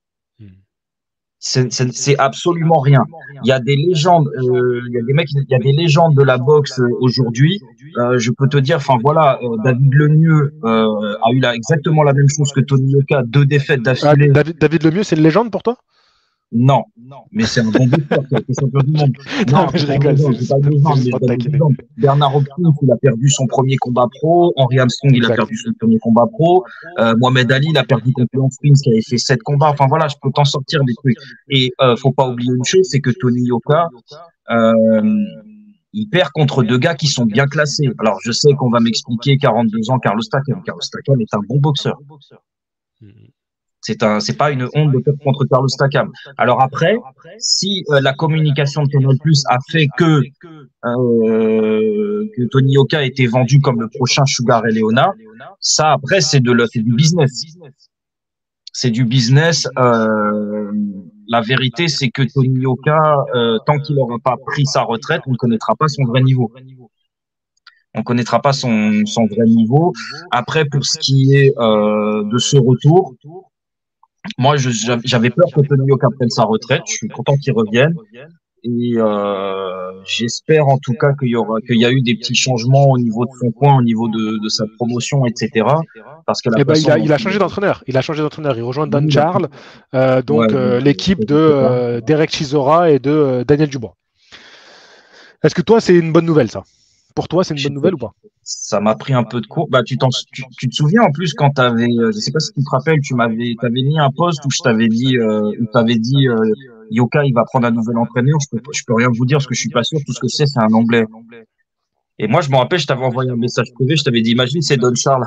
C'est absolument rien. Il y a des légendes, euh, il y a des mecs, il y a des légendes de la boxe aujourd'hui. Euh, je peux te dire, enfin voilà, euh, David Lemieux euh, a eu là exactement la même chose que Tony Yoka, deux défaites d'affilée. Ah, David, David Lemieux, c'est une légende pour toi? Non, mais c'est un bon boxeur, c'est champion du monde. Non, non mais je rigole. C'est pas une légende. Bernard Hopkins, il a perdu son premier combat pro. Henry Armstrong, il a perdu son premier combat pro. Euh, Mohamed Ali, il a perdu contre Leon Spinks, qui avait fait sept combats. Enfin voilà, je peux t'en sortir des trucs. Et euh, faut pas oublier une chose, c'est que Tony Yoka, euh, il perd contre deux gars qui sont bien classés. Alors je sais qu'on va m'expliquer quarante-deux ans, Carlos Takam. Carlos Takam est un bon boxeur. C'est un, c'est pas une honte de perdre contre Carlos Takam. Alors après, si euh, la communication de Canal Plus a fait que euh, que Tony Yoka a été vendu comme le prochain Sugar Ray Leonard, ça après c'est de le, c'est du business. C'est du business. Euh, la vérité, c'est que Tony Yoka, euh, tant qu'il n'aura pas pris sa retraite, on ne connaîtra pas son vrai niveau. On connaîtra pas son son vrai niveau. Après, pour ce qui est euh, de ce retour. Moi, j'avais peur que Tony Yoka prenne sa retraite. Je suis content qu'il revienne. Et euh, j'espère en tout cas qu'il y aura, qu'il y a eu des petits changements au niveau de son coin, au niveau de, de sa promotion, et cetera. Parce que la eh ben, il a, il a changé d'entraîneur. Il a changé d'entraîneur. Il rejoint Dan Oui, Charles, euh, donc ouais, euh, l'équipe de euh, Derek Chisora et de euh, Daniel Dubois. Est-ce que toi, c'est une bonne nouvelle, ça? Pour toi, c'est une bonne nouvelle ou pas? Ça m'a pris un peu de cours. Bah, tu, t'en, tu, tu te souviens en plus quand t'avais, euh, je sais pas si tu te rappelles, tu m'avais, t'avais mis un post où je t'avais dit, euh, où t'avais dit, euh, Yoka, il va prendre un nouvel entraîneur. Je peux, je peux rien vous dire parce que je suis pas sûr. Tout ce que c'est, c'est un anglais. Et moi, je me rappelle, je t'avais envoyé un message privé. Je t'avais dit, imagine, c'est Don Charles.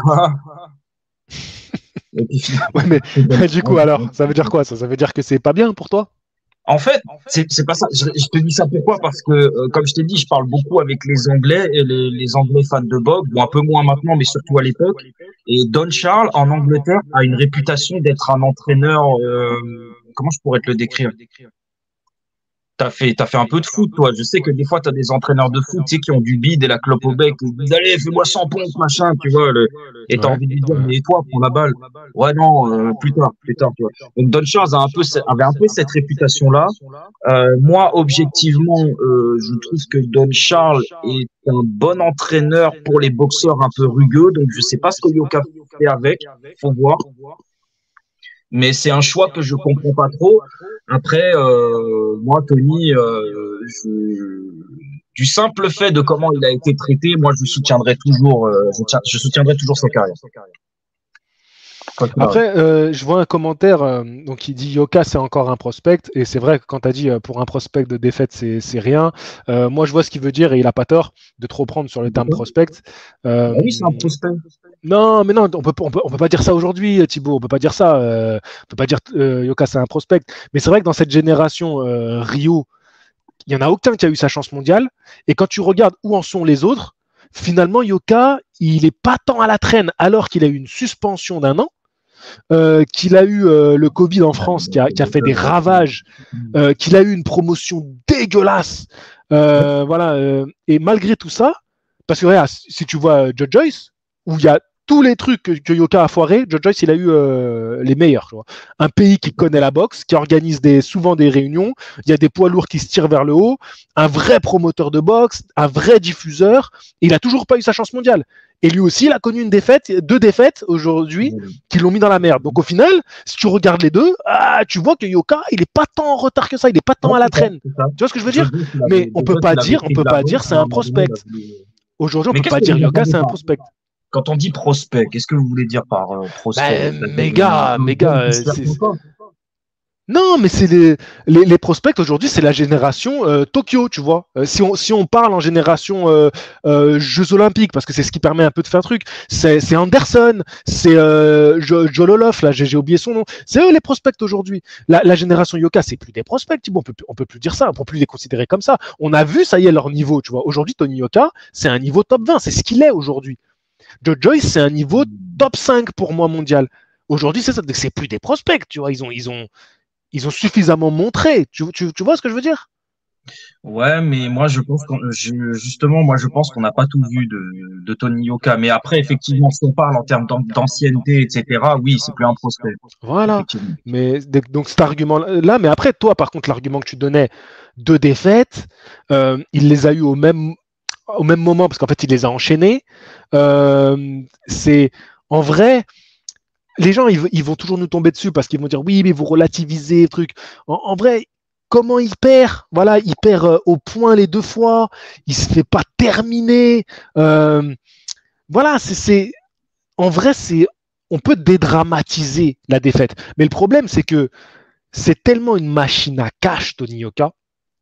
Et puis, ouais, mais, mais du coup, alors, ça veut dire quoi ça? Ça veut dire que c'est pas bien pour toi? En fait, c'est pas ça. Je, je te dis ça pourquoi? Parce que, euh, comme je t'ai dit, je parle beaucoup avec les Anglais et les, les Anglais fans de boxe, bon, un peu moins maintenant, mais surtout à l'époque. Et Don Charles, en Angleterre, a une réputation d'être un entraîneur. Euh, comment je pourrais te le décrire? T'as fait, t'as fait un peu de foot, toi. Je sais que des fois, t'as des entraîneurs de foot, tu sais, qui ont du bide et la clope au bec. Ils disent, allez, fais-moi cent pompes, machin, tu vois. Le... Et t'as ouais, envie de lui dire, ouais. mais toi, prends la balle. Ouais, non, euh, plus tard, plus tard, tu vois. Donc, Don Charles a un peu, avait un peu cette réputation-là. Euh, moi, objectivement, euh, je trouve que Don Charles est un bon entraîneur pour les boxeurs un peu rugueux. Donc, je sais pas ce que Yoka fait avec. Faut voir. Mais c'est un choix que je comprends pas trop. Après, euh, moi, Tony, euh, je, du simple fait de comment il a été traité, moi, je soutiendrai toujours, euh, je, tiens, je soutiendrai toujours sa carrière. Après, euh, je vois un commentaire euh, donc qui dit Yoka, c'est encore un prospect. Et c'est vrai que quand tu as dit euh, pour un prospect de défaite, c'est rien. Euh, moi, je vois ce qu'il veut dire et il n'a pas tort de trop prendre sur le terme prospect. Euh, ah oui, c'est un prospect. Non, mais non, on peut, on peut, on peut pas dire ça aujourd'hui, Thibaut. On peut pas dire ça. Euh, on peut pas dire euh, Yoka, c'est un prospect. Mais c'est vrai que dans cette génération euh, Rio, il y en a aucun qui a eu sa chance mondiale. Et quand tu regardes où en sont les autres, finalement, Yoka, il est pas tant à la traîne alors qu'il a eu une suspension d'un an. Euh, qu'il a eu euh, le Covid en France, qui a, qui a fait des ravages, euh, qu'il a eu une promotion dégueulasse, euh, voilà. Euh, et malgré tout ça, parce que regarde, si tu vois Joe Joyce, où il y a tous les trucs que, que Yoka a foiré, Joe Joyce, il a eu euh, les meilleurs. Tu vois. Un pays qui connaît la boxe, qui organise des, souvent des réunions, il y a des poids lourds qui se tirent vers le haut, un vrai promoteur de boxe, un vrai diffuseur, et il a toujours pas eu sa chance mondiale. Et lui aussi, il a connu une défaite, deux défaites aujourd'hui, qui l'ont mis dans la merde. Donc au final, si tu regardes les deux, ah, tu vois que Yoka, il est pas tant en retard que ça, il est pas tant à la traîne. Tu vois ce que je veux dire? Mais on peut pas dire, on peut pas dire c'est un prospect. Aujourd'hui, on Mais peut qu'est-ce pas que dire vous Yoka, entendez c'est un par- prospect. Quand on dit prospect, qu'est-ce que vous voulez dire par euh, prospect? Ben, C'est-à-dire mes un- gars, un mes jeune gars, qui euh, se cherche c'est- encore. non, mais c'est les, les, les prospects aujourd'hui, c'est la génération euh, Tokyo, tu vois. Euh, si, on, si on parle en génération euh, euh, Jeux Olympiques, parce que c'est ce qui permet un peu de faire un truc, c'est c'est Anderson, c'est euh, Jo- Jololoff, là, j'ai j'ai oublié son nom. C'est eux les prospects aujourd'hui. La, la génération Yoka, c'est plus des prospects, Thibaut, on peut, plus- on peut plus dire ça, on peut plus les considérer comme ça. On a vu, ça y est, leur niveau, tu vois. Aujourd'hui, Tony Yoka, c'est un niveau top vingt, c'est ce qu'il est aujourd'hui. Joe Joyce, c'est un niveau top cinq pour moi mondial. Aujourd'hui, c'est ça, c'est plus des prospects, tu vois. Ils ont, ils ont, ils ont suffisamment montré. Tu, tu, tu vois ce que je veux dire? Ouais, mais moi je pense qu'on, je- justement, moi je pense qu'on n'a pas tout vu de, de Tony Yoka. Mais après, effectivement, si on parle en termes d'an- d'ancienneté, et cetera, oui, c'est plus un prospect, Voilà. effectivement. Mais donc cet argument-là, mais après, toi, par contre, l'argument que tu donnais, deux défaites, euh, il les a eu au même, au même moment, parce qu'en fait, il les a enchaînés. Euh, c'est en vrai, les gens, ils, ils vont toujours nous tomber dessus parce qu'ils vont dire oui, mais vous relativisez le truc. En, en vrai, comment il perd? Voilà, il perd euh, au point les deux fois. Il se fait pas terminer. Euh, voilà, c'est, c'est en vrai, c'est on peut dédramatiser la défaite. Mais le problème, c'est que c'est tellement une machine à cash, Tony Yoka,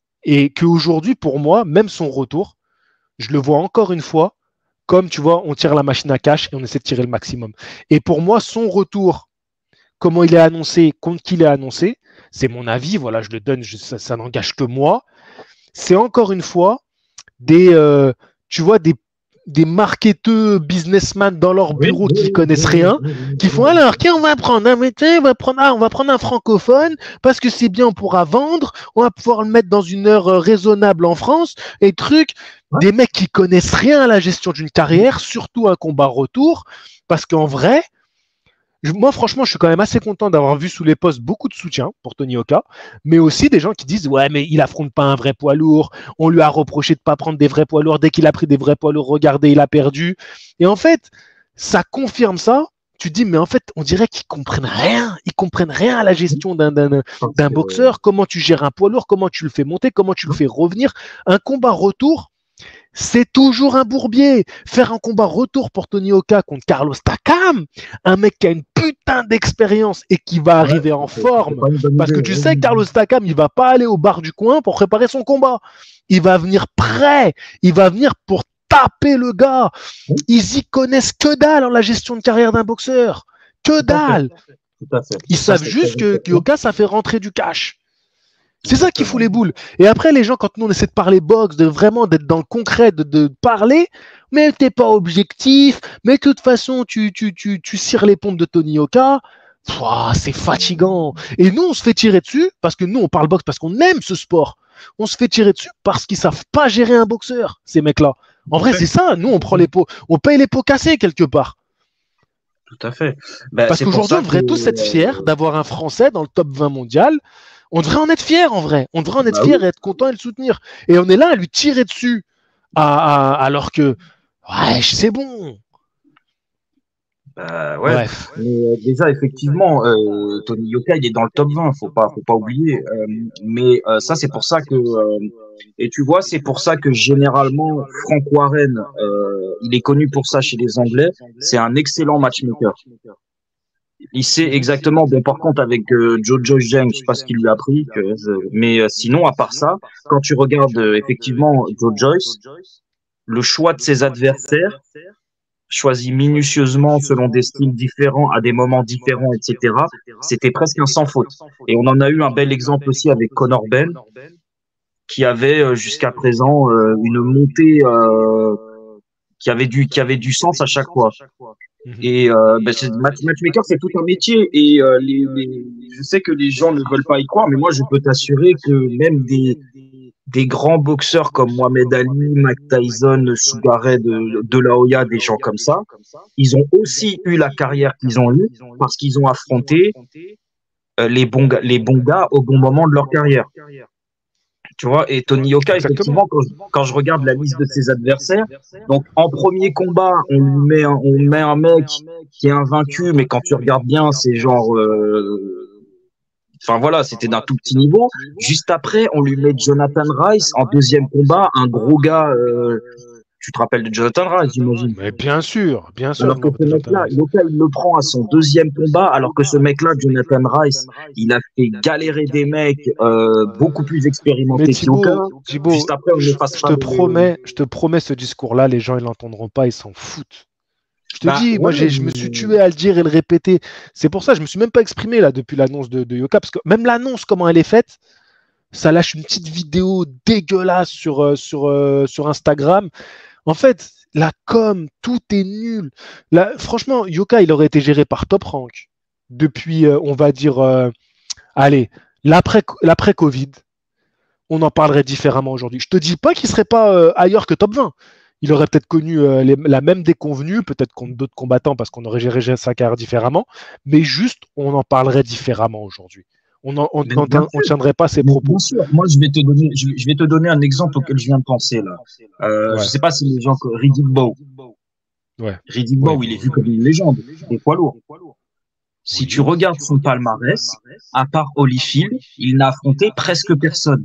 et qu'aujourd'hui, pour moi, même son retour, je le vois encore une fois comme, tu vois, on tire la machine à cash et on essaie de tirer le maximum. Et pour moi, son retour, comment il est annoncé, contre qui il est annoncé, c'est mon avis, voilà, je le donne, je, ça, ça n'engage que moi. C'est encore une fois des, euh, tu vois, des, des marketeurs, businessmen dans leur Oui, bureau oui, qui oui, connaissent oui, rien, oui, oui, qui oui, font oui. alors, qui on va prendre, hein, mais tiens, on va prendre, ah, on va prendre un francophone parce que c'est bien, on pourra vendre, on va pouvoir le mettre dans une heure euh, raisonnable en France et truc. Ouais, Des mecs qui connaissent rien à la gestion d'une carrière, surtout un combat retour, parce qu'en vrai, je- moi, franchement, je suis quand même assez content d'avoir vu sous les postes beaucoup de soutien pour Tony Oka, mais aussi des gens qui disent ouais, mais il affronte pas un vrai poids lourd. On lui a reproché de pas prendre des vrais poids lourds. Dès qu'il a pris des vrais poids lourds, regardez, il a perdu. Et en fait, ça confirme ça. Tu te dis mais en fait, on dirait qu'ils comprennent rien. Ils comprennent rien à la gestion d'un d'un parce d'un que, boxeur. Comment tu gères un poids lourd, comment tu le fais monter, comment tu le fais revenir. Un combat retour, c'est toujours un bourbier. Faire un combat retour pour Tony Oka contre Carlos Takam, un mec qui a une putain d'expérience et qui va ouais, arriver en c'est c'est forme. pas une bonne Parce idée. que tu Oui, sais que oui, Carlos Takam, il va pas aller au bar du coin pour préparer son combat. Il va venir prêt. Il va venir pour taper le gars. oui, Ils y connaissent que dalle en la gestion de carrière d'un boxeur. Que tout à fait, dalle. tout à fait. Ils Ça, savent c'est très juste que, que important. Oka, ça fait rentrer du cash. C'est ça qui fout Exactement. les boules. Et après, les gens, quand nous on essaie de parler boxe, de vraiment d'être dans le concret, de, de parler, mais t'es pas objectif, mais de toute façon, tu, tu, tu, tu cires les pompes de Tony Oka. Pouah, c'est fatigant. Et nous, on se fait tirer dessus parce que nous, on parle boxe parce qu'on aime ce sport. On se fait tirer dessus parce qu'ils savent pas gérer un boxeur, ces mecs-là. En Tout à vrai, fait, c'est ça. Nous, on prend les pots, on paye les pots cassés quelque part. tout à fait. Ben, Parce c'est pour qu'aujourd'hui, on ça que devrait tous être fiers euh, d'avoir un Français dans le top vingt mondial. On devrait en être fiers en vrai. On devrait en être bah fiers oui, et être content et le soutenir. Et on est là à lui tirer dessus à, à, alors que, ouais, c'est bon. bah ouais. Bref. Mais euh, déjà effectivement, euh, Tony Yoka il est dans le top vingt, faut pas, faut pas oublier. Euh, mais euh, ça c'est pour ça que euh, et tu vois c'est pour ça que généralement Frank Warren, euh, il est connu pour ça chez les Anglais. C'est un excellent matchmaker. Il sait Mhm. exactement. Bon, par contre, avec euh, Joe Joyce James, je sais pas ce qu'il lui a appris. Que, je- Mais euh, sinon, à part ça, quand tu regardes euh, effectivement Joe Joyce, le choix de ses adversaires, choisi minutieusement selon des styles différents, à des moments différents, et cetera, c'était presque un sans faute. Et on en a eu un bel exemple aussi avec Conor Ben, qui avait euh, jusqu'à présent euh, une montée euh, qui avait du qui avait du sens à chaque fois. Mhm. Et euh, ben, c'est- match- matchmaker, c'est tout un métier. Et euh, les, les, je sais que les gens ne veulent pas y croire, mais moi, je peux t'assurer que même des, des grands boxeurs comme Mohamed Ali, Mike Tyson, Sugar Ray de, de la Hoya, des gens comme ça, ils ont aussi eu la carrière qu'ils ont eue parce qu'ils ont affronté euh, les, bons, les bons gars au bon moment de leur carrière. Tu vois, et Tony Yoka, effectivement, quand je, quand je regarde la liste de ses adversaires, donc en premier combat, on lui met un, on met un mec qui est invaincu, mais quand tu regardes bien, c'est genre, euh, enfin voilà, c'était d'un tout petit niveau. Juste après, on lui met Jonathan Rice en deuxième combat, un gros gars. Euh, tu te rappelles de Jonathan Rice, j'imagine. Mais bien sûr, bien sûr. Alors que ce mec-là, Yoka, il le prend à son deuxième combat, alors que ce mec-là, Jonathan Rice, il a fait galérer des mecs euh, beaucoup plus expérimentés que Yoka. Thibaut, juste après, on je, je te promets, je te promets, ce discours-là, les gens ils l'entendront pas, ils s'en foutent. Je te bah, dis, ouais, moi, je me suis tué à le dire et le répéter. C'est pour ça, je me suis même pas exprimé là depuis l'annonce de, de Yoka, parce que même l'annonce, comment elle est faite, ça lâche une petite vidéo dégueulasse sur euh, sur euh, sur Instagram. En fait, la com, tout est nul. Là, franchement, Yoka, il aurait été géré par Top Rank depuis, euh, on va dire, euh, allez, l'après, l'après Covid. On en parlerait différemment aujourd'hui. Je te dis pas qu'il serait pas euh, ailleurs que Top vingt. Il aurait peut-être connu euh, les, la même déconvenue, peut-être contre d'autres combattants parce qu'on aurait géré sa carrière différemment, mais juste, on en parlerait différemment aujourd'hui. On ne tiendrait pas ses propos. Bien sûr. Moi, je vais te donner, je, je vais te donner un exemple auquel je viens de penser là. Euh, ouais. Je sais pas si les gens Riddick Bowe. Ouais. Riddick Bowe, ouais. Il est vu comme une légende des poids lourds. Si oui, tu regardes son palmarès, à part Holyfield, il n'a affronté presque personne.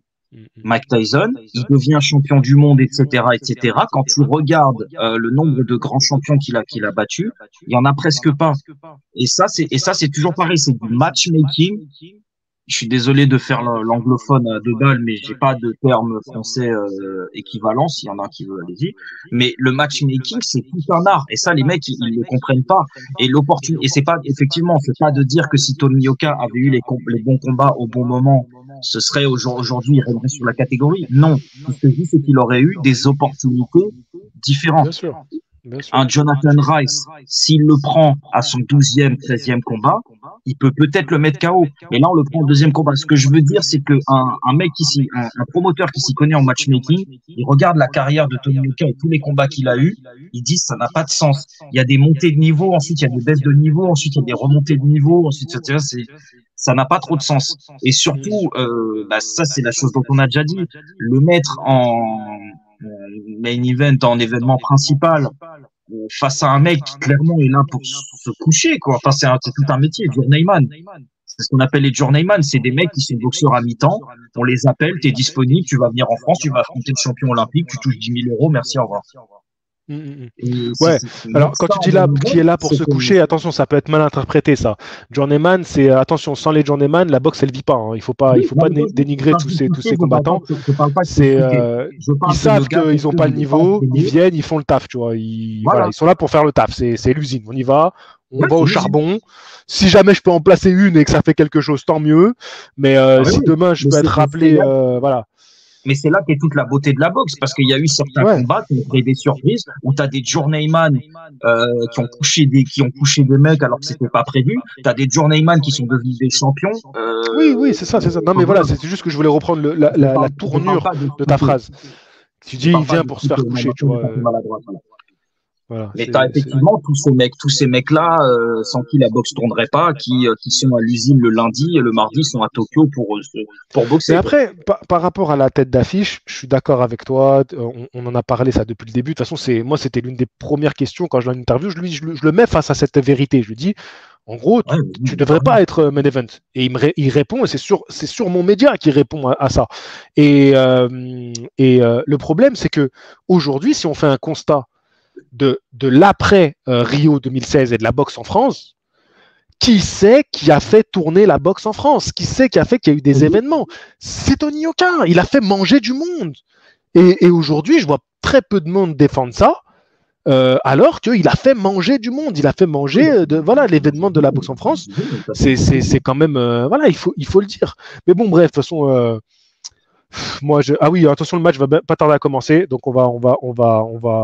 Mike Tyson, il devient champion du monde, et cetera, et cetera. Quand tu regardes euh, le nombre de grands champions qu'il a, qu'il a battus, il y en a presque pas. Et ça, c'est, et ça, c'est toujours pareil, c'est du matchmaking. Je suis désolé de faire l'anglophone à deux balles, mais j'ai pas de terme français euh, équivalent. S'il y en a un qui veut, allez-y. Mais le matchmaking, c'est tout un art. Et ça, les mecs, ils, ils le comprennent pas. Et l'opportunité, et c'est pas, effectivement, c'est pas de dire que si Tony Yoka avait eu les, les bons combats au bon moment, ce serait aujourd'hui, il régnerait sur la catégorie. Non. Ce que je dis, c'est qu'il aurait eu des opportunités différentes. Bien sûr. Bien sûr. Un Jonathan Rice, s'il le prend à son douzième, treizième combat, il peut peut-être le mettre K O. Mais là, on le prend au deuxième combat. Ce que je veux dire, c'est qu'un un mec ici, un, un promoteur qui s'y connaît en matchmaking, il regarde la carrière de Tony Yoka et tous les combats qu'il a eu, il dit ça n'a pas de sens. Il y a des montées de niveau, ensuite il y a des baisses de niveau, ensuite il y a des remontées de niveau, ensuite c'est ça n'a pas trop de sens. Et surtout, euh, bah, ça c'est la chose dont on a déjà dit, le mettre en main event, en événement principal, face à un mec qui clairement est là pour se coucher, quoi. Enfin, c'est tout un métier, journeyman. C'est ce qu'on appelle les journeyman. C'est des mecs qui sont boxeurs à mi-temps. On les appelle, t'es disponible, tu vas venir en France, tu vas affronter le champion olympique, tu touches dix mille euros, merci, au revoir. Mmh, mmh. Ouais, alors quand tu dis là, qui est là pour se coucher, attention, ça peut être mal interprété ça. Journeyman, c'est attention, sans les journeyman, la boxe elle vit pas. Hein. Il faut pas, il faut pas dénigrer tous ces tous ces combattants. C'est, euh, ils savent qu'ils ont pas le niveau, ils viennent, ils font le taf, tu vois. Ils, voilà. Voilà, ils sont là pour faire le taf. C'est, c'est l'usine. On y va, on va au charbon. Si jamais je peux en placer une et que ça fait quelque chose, tant mieux. Mais euh, si demain je peux être rappelé, euh, voilà. Mais c'est là qu'est toute la beauté de la boxe, parce qu'il y a eu certains ouais. combats qui ont créé des surprises, où tu as des journeyman euh, qui ont couché des qui ont couché des mecs alors que c'était pas prévu. Tu as des journeyman qui sont devenus des champions. Euh... Oui, oui, c'est ça, c'est ça. Non, mais voilà, c'est juste que je voulais reprendre le, la, la, la tournure de ta phrase. Tu dis, il vient pour se faire coucher, tu vois. Voilà, mais t'as effectivement tous ces mecs, tous ces mecs-là, euh, sans qui la boxe tournerait pas, qui, euh, qui sont à l'usine le lundi et le mardi sont à Tokyo pour, euh, pour boxer. Mais après, par, par rapport à la tête d'affiche, je suis d'accord avec toi. On, on en a parlé ça depuis le début. De toute façon, c'est moi, c'était l'une des premières questions quand je l'ai en interview. Je lui, je, je le mets face à cette vérité. Je lui dis, en gros, tu, ouais, tu devrais ouais. pas être main event. Et il me ré, il répond, et c'est sur, c'est sur mon média qui répond à, à ça. Et, euh, et euh, le problème, c'est que aujourd'hui, si on fait un constat de, de l'après euh, Rio deux mille seize et de la boxe en France, qui c'est qui a fait tourner la boxe en France? Qui c'est qui a fait qu'il y a eu des mmh. événements? C'est Tony Yoka. Il a fait manger du monde. Et, et aujourd'hui, je vois très peu de monde défendre ça, euh, alors qu'il a fait manger du monde. Il a fait manger de, voilà, l'événement de la boxe en France. C'est, c'est, c'est quand même... Euh, voilà, il faut, il faut le dire. Mais bon, bref, de toute façon... Euh, moi, je... Ah oui, attention, le match va pas tarder à commencer. Donc, on va, on va, on va, on va,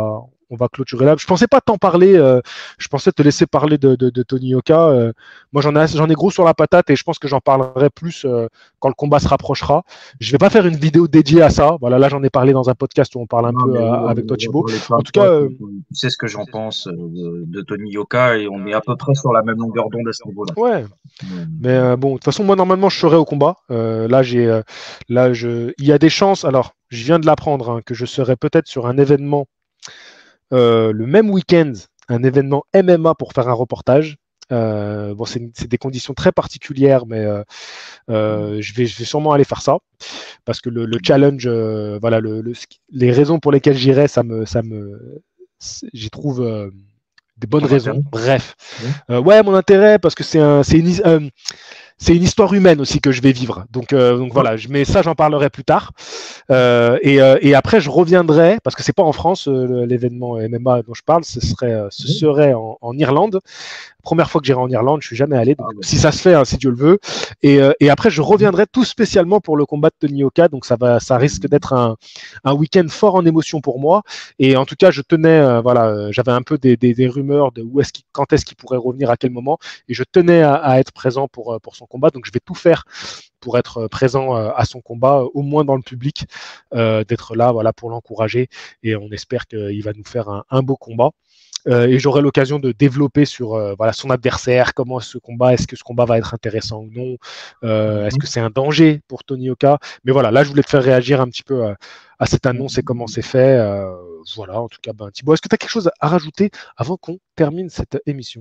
on va clôturer là. Je pensais pas t'en parler. Euh, je pensais te laisser parler de, de, de Tony Yoka. Euh, moi, j'en ai, j'en ai gros sur la patate et je pense que j'en parlerai plus euh, quand le combat se rapprochera. Je vais pas faire une vidéo dédiée à ça. Voilà, là, j'en ai parlé dans un podcast où on parle un Non, peu mais à, oui, avec toi, on va Thibaut. parler plein En de tout cas, fois. euh, Tu tu sais ce que j'en pense euh, de, de Tony Yoka et on est à peu près sur la même longueur d'onde à ce niveau-là. ouais. Ouais. Mais euh, bon, de toute façon, moi, normalement, je serai au combat. Euh, là, j'ai, euh, là, je, il y a des chances. Alors, je viens de l'apprendre hein, que je serai peut-être sur un événement euh, le même week-end, un événement M M A pour faire un reportage. Euh, bon, c'est, c'est des conditions très particulières, mais euh, euh, je vais, je vais sûrement aller faire ça parce que le, le challenge, euh, voilà, le, le, les raisons pour lesquelles j'irai, ça me, ça me, j'y trouve euh, des bonnes Ton raisons. intérêt? Bref, Oui. euh, ouais, mon intérêt parce que c'est un, c'est une, euh, c'est une histoire humaine aussi que je vais vivre. Donc, euh, donc voilà, je, mais ça, j'en parlerai plus tard. Euh, et, euh, et après, je reviendrai, parce que c'est pas en France, euh, l'événement M M A dont je parle, ce serait, euh, ce serait en, en Irlande. Première fois que j'irai en Irlande, je suis jamais allé, donc Ah, ouais. si ça se fait, hein, si Dieu le veut. Et, euh, et après, je reviendrai tout spécialement pour le combat de Tony Yoka, donc ça va, ça risque d'être un, un week-end fort en émotion pour moi. Et en tout cas, je tenais, euh, voilà, euh, j'avais un peu des, des, des rumeurs de où est-ce qu'il, quand est-ce qu'il pourrait revenir, à quel moment, et je tenais à, à être présent pour, pour son combat, donc je vais tout faire pour être présent à son combat, au moins dans le public, euh, d'être là, voilà, pour l'encourager. Et on espère qu'il va nous faire un, un beau combat. Euh, et j'aurai l'occasion de développer sur euh, voilà, son adversaire, comment ce combat, est-ce que ce combat va être intéressant ou non, euh, est-ce que c'est un danger pour Tony Yoka. Mais voilà, là je voulais te faire réagir un petit peu à, à cette annonce et comment c'est fait. Euh, voilà, en tout cas, ben, Thibaut, est-ce que tu as quelque chose à rajouter avant qu'on termine cette émission?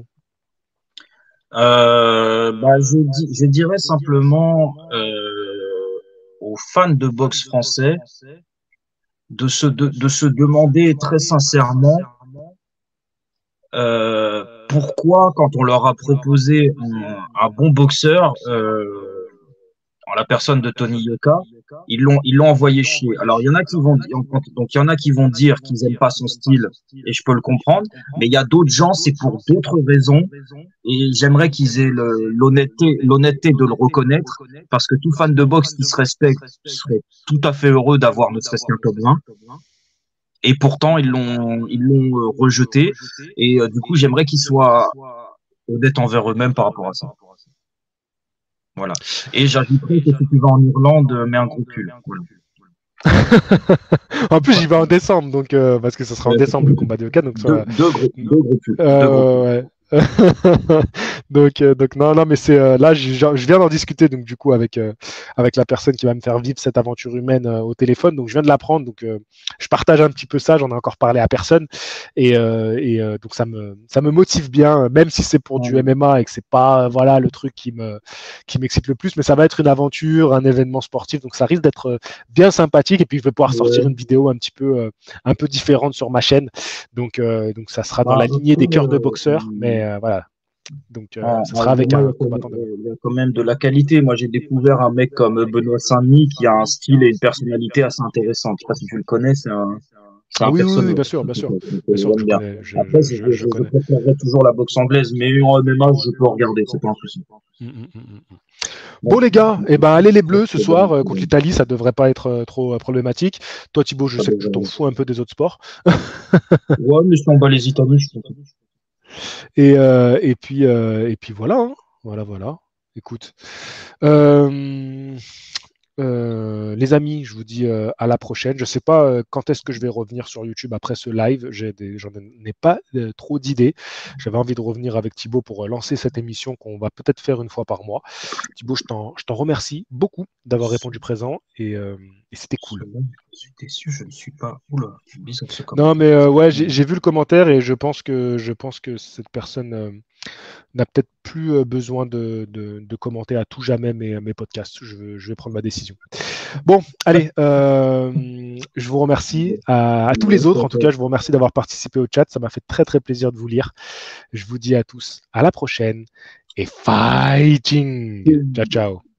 Euh, bah, je, di- je dirais simplement euh, aux fans de boxe français de se, de, de se demander très sincèrement euh, pourquoi, quand on leur a proposé un, un bon boxeur, euh, en la personne de Tony Yoka, ils l'ont ils l'ont envoyé chier. Alors il y en a qui vont dire, donc il y en a qui vont dire qu'ils aiment pas son style et je peux le comprendre, mais il y a d'autres gens, c'est pour d'autres raisons et j'aimerais qu'ils aient le- l'honnêteté l'honnêteté de le reconnaître parce que tout fan de boxe qui se respecte serait tout à fait heureux d'avoir ne serait-ce qu'un top vingt. Et pourtant, ils l'ont, ils l'ont euh, rejeté. Et euh, du coup, j'aimerais qu'ils soient honnêtes envers eux-mêmes par rapport à ça. Voilà. Et j'ajouterais que si tu vas en Irlande, euh, mets un gros pull. Voilà. En plus, j'y vais en décembre, donc euh, parce que ce sera en décembre le combat de Yoka, donc Deux, ça, deux gros, deux gros pulls. Deux gros euh, pulls. ouais. donc, euh, donc non, non, mais c'est euh, là, je, je viens d'en discuter donc du coup avec euh, avec la personne qui va me faire vivre cette aventure humaine euh, au téléphone. Donc je viens de l'apprendre, donc euh, je partage un petit peu ça. J'en ai encore parlé à personne et, euh, et euh, donc ça me ça me motive bien, même si c'est pour du M M A et que c'est pas euh, voilà le truc qui me qui m'excite le plus, mais ça va être une aventure, un événement sportif, donc ça risque d'être euh, bien sympathique. Et puis je vais pouvoir sortir Ouais. une vidéo un petit peu euh, un peu différente sur ma chaîne. Donc euh, donc ça sera dans Bah, la lignée des cœurs de euh, boxeurs, mais euh, voilà. Donc, euh, en, ça en sera avec M M A, il y a un quand même, combattant de... il y a quand même de la qualité. Moi, j'ai découvert un mec comme Benoît Saint-Denis qui a un style et une personnalité assez intéressante. Je sais pas si tu le connais, c'est un, c'est Ah un oui, oui, oui, personnage. bien sûr, bien sûr. Donc, euh, Bien sûr que j'aime je bien. connais. Je, Après, je, je, je je, je connais. préférerais toujours la boxe anglaise, mais en M M A, je peux regarder, c'est pas un souci. Mm, mm, mm, mm. Bon, Bon, les gars, eh ben, allez les Bleus ce c'est bon, soir euh, c'est contre bon. l'Italie, ça devrait pas être euh, trop euh, problématique. Toi, Thibaut, je Ça sais que tu t'en devrait- fous un peu des autres sports. Ouais, mais si on bat les Italiens, je suis content. Et, euh, et, puis, euh, et puis voilà, hein. Voilà, voilà. Écoute. Euh, Euh, les amis, je vous dis euh, à la prochaine. Je ne sais pas euh, quand est-ce que je vais revenir sur YouTube après ce live. J'ai des, j'en ai pas euh, trop d'idées. J'avais envie de revenir avec Thibaut pour euh, lancer cette émission qu'on va peut-être faire une fois par mois. Thibaut, je t'en, je t'en remercie beaucoup d'avoir répondu présent et, euh, et c'était cool. Je suis déçu, je ne suis pas. Oula, bizarre ce Non, commentaire. mais euh, ouais, j'ai, j'ai vu le commentaire et je pense que je pense que cette personne euh, n'a peut-être plus euh, besoin de, de, de commenter à tout jamais mes, mes podcasts. Je, je vais prendre ma décision. Bon, allez, euh, je vous remercie. À, à tous les autres, en tout cas, je vous remercie d'avoir participé au chat. Ça m'a fait très très plaisir de vous lire. Je vous dis à tous à la prochaine et fighting. Ciao, ciao.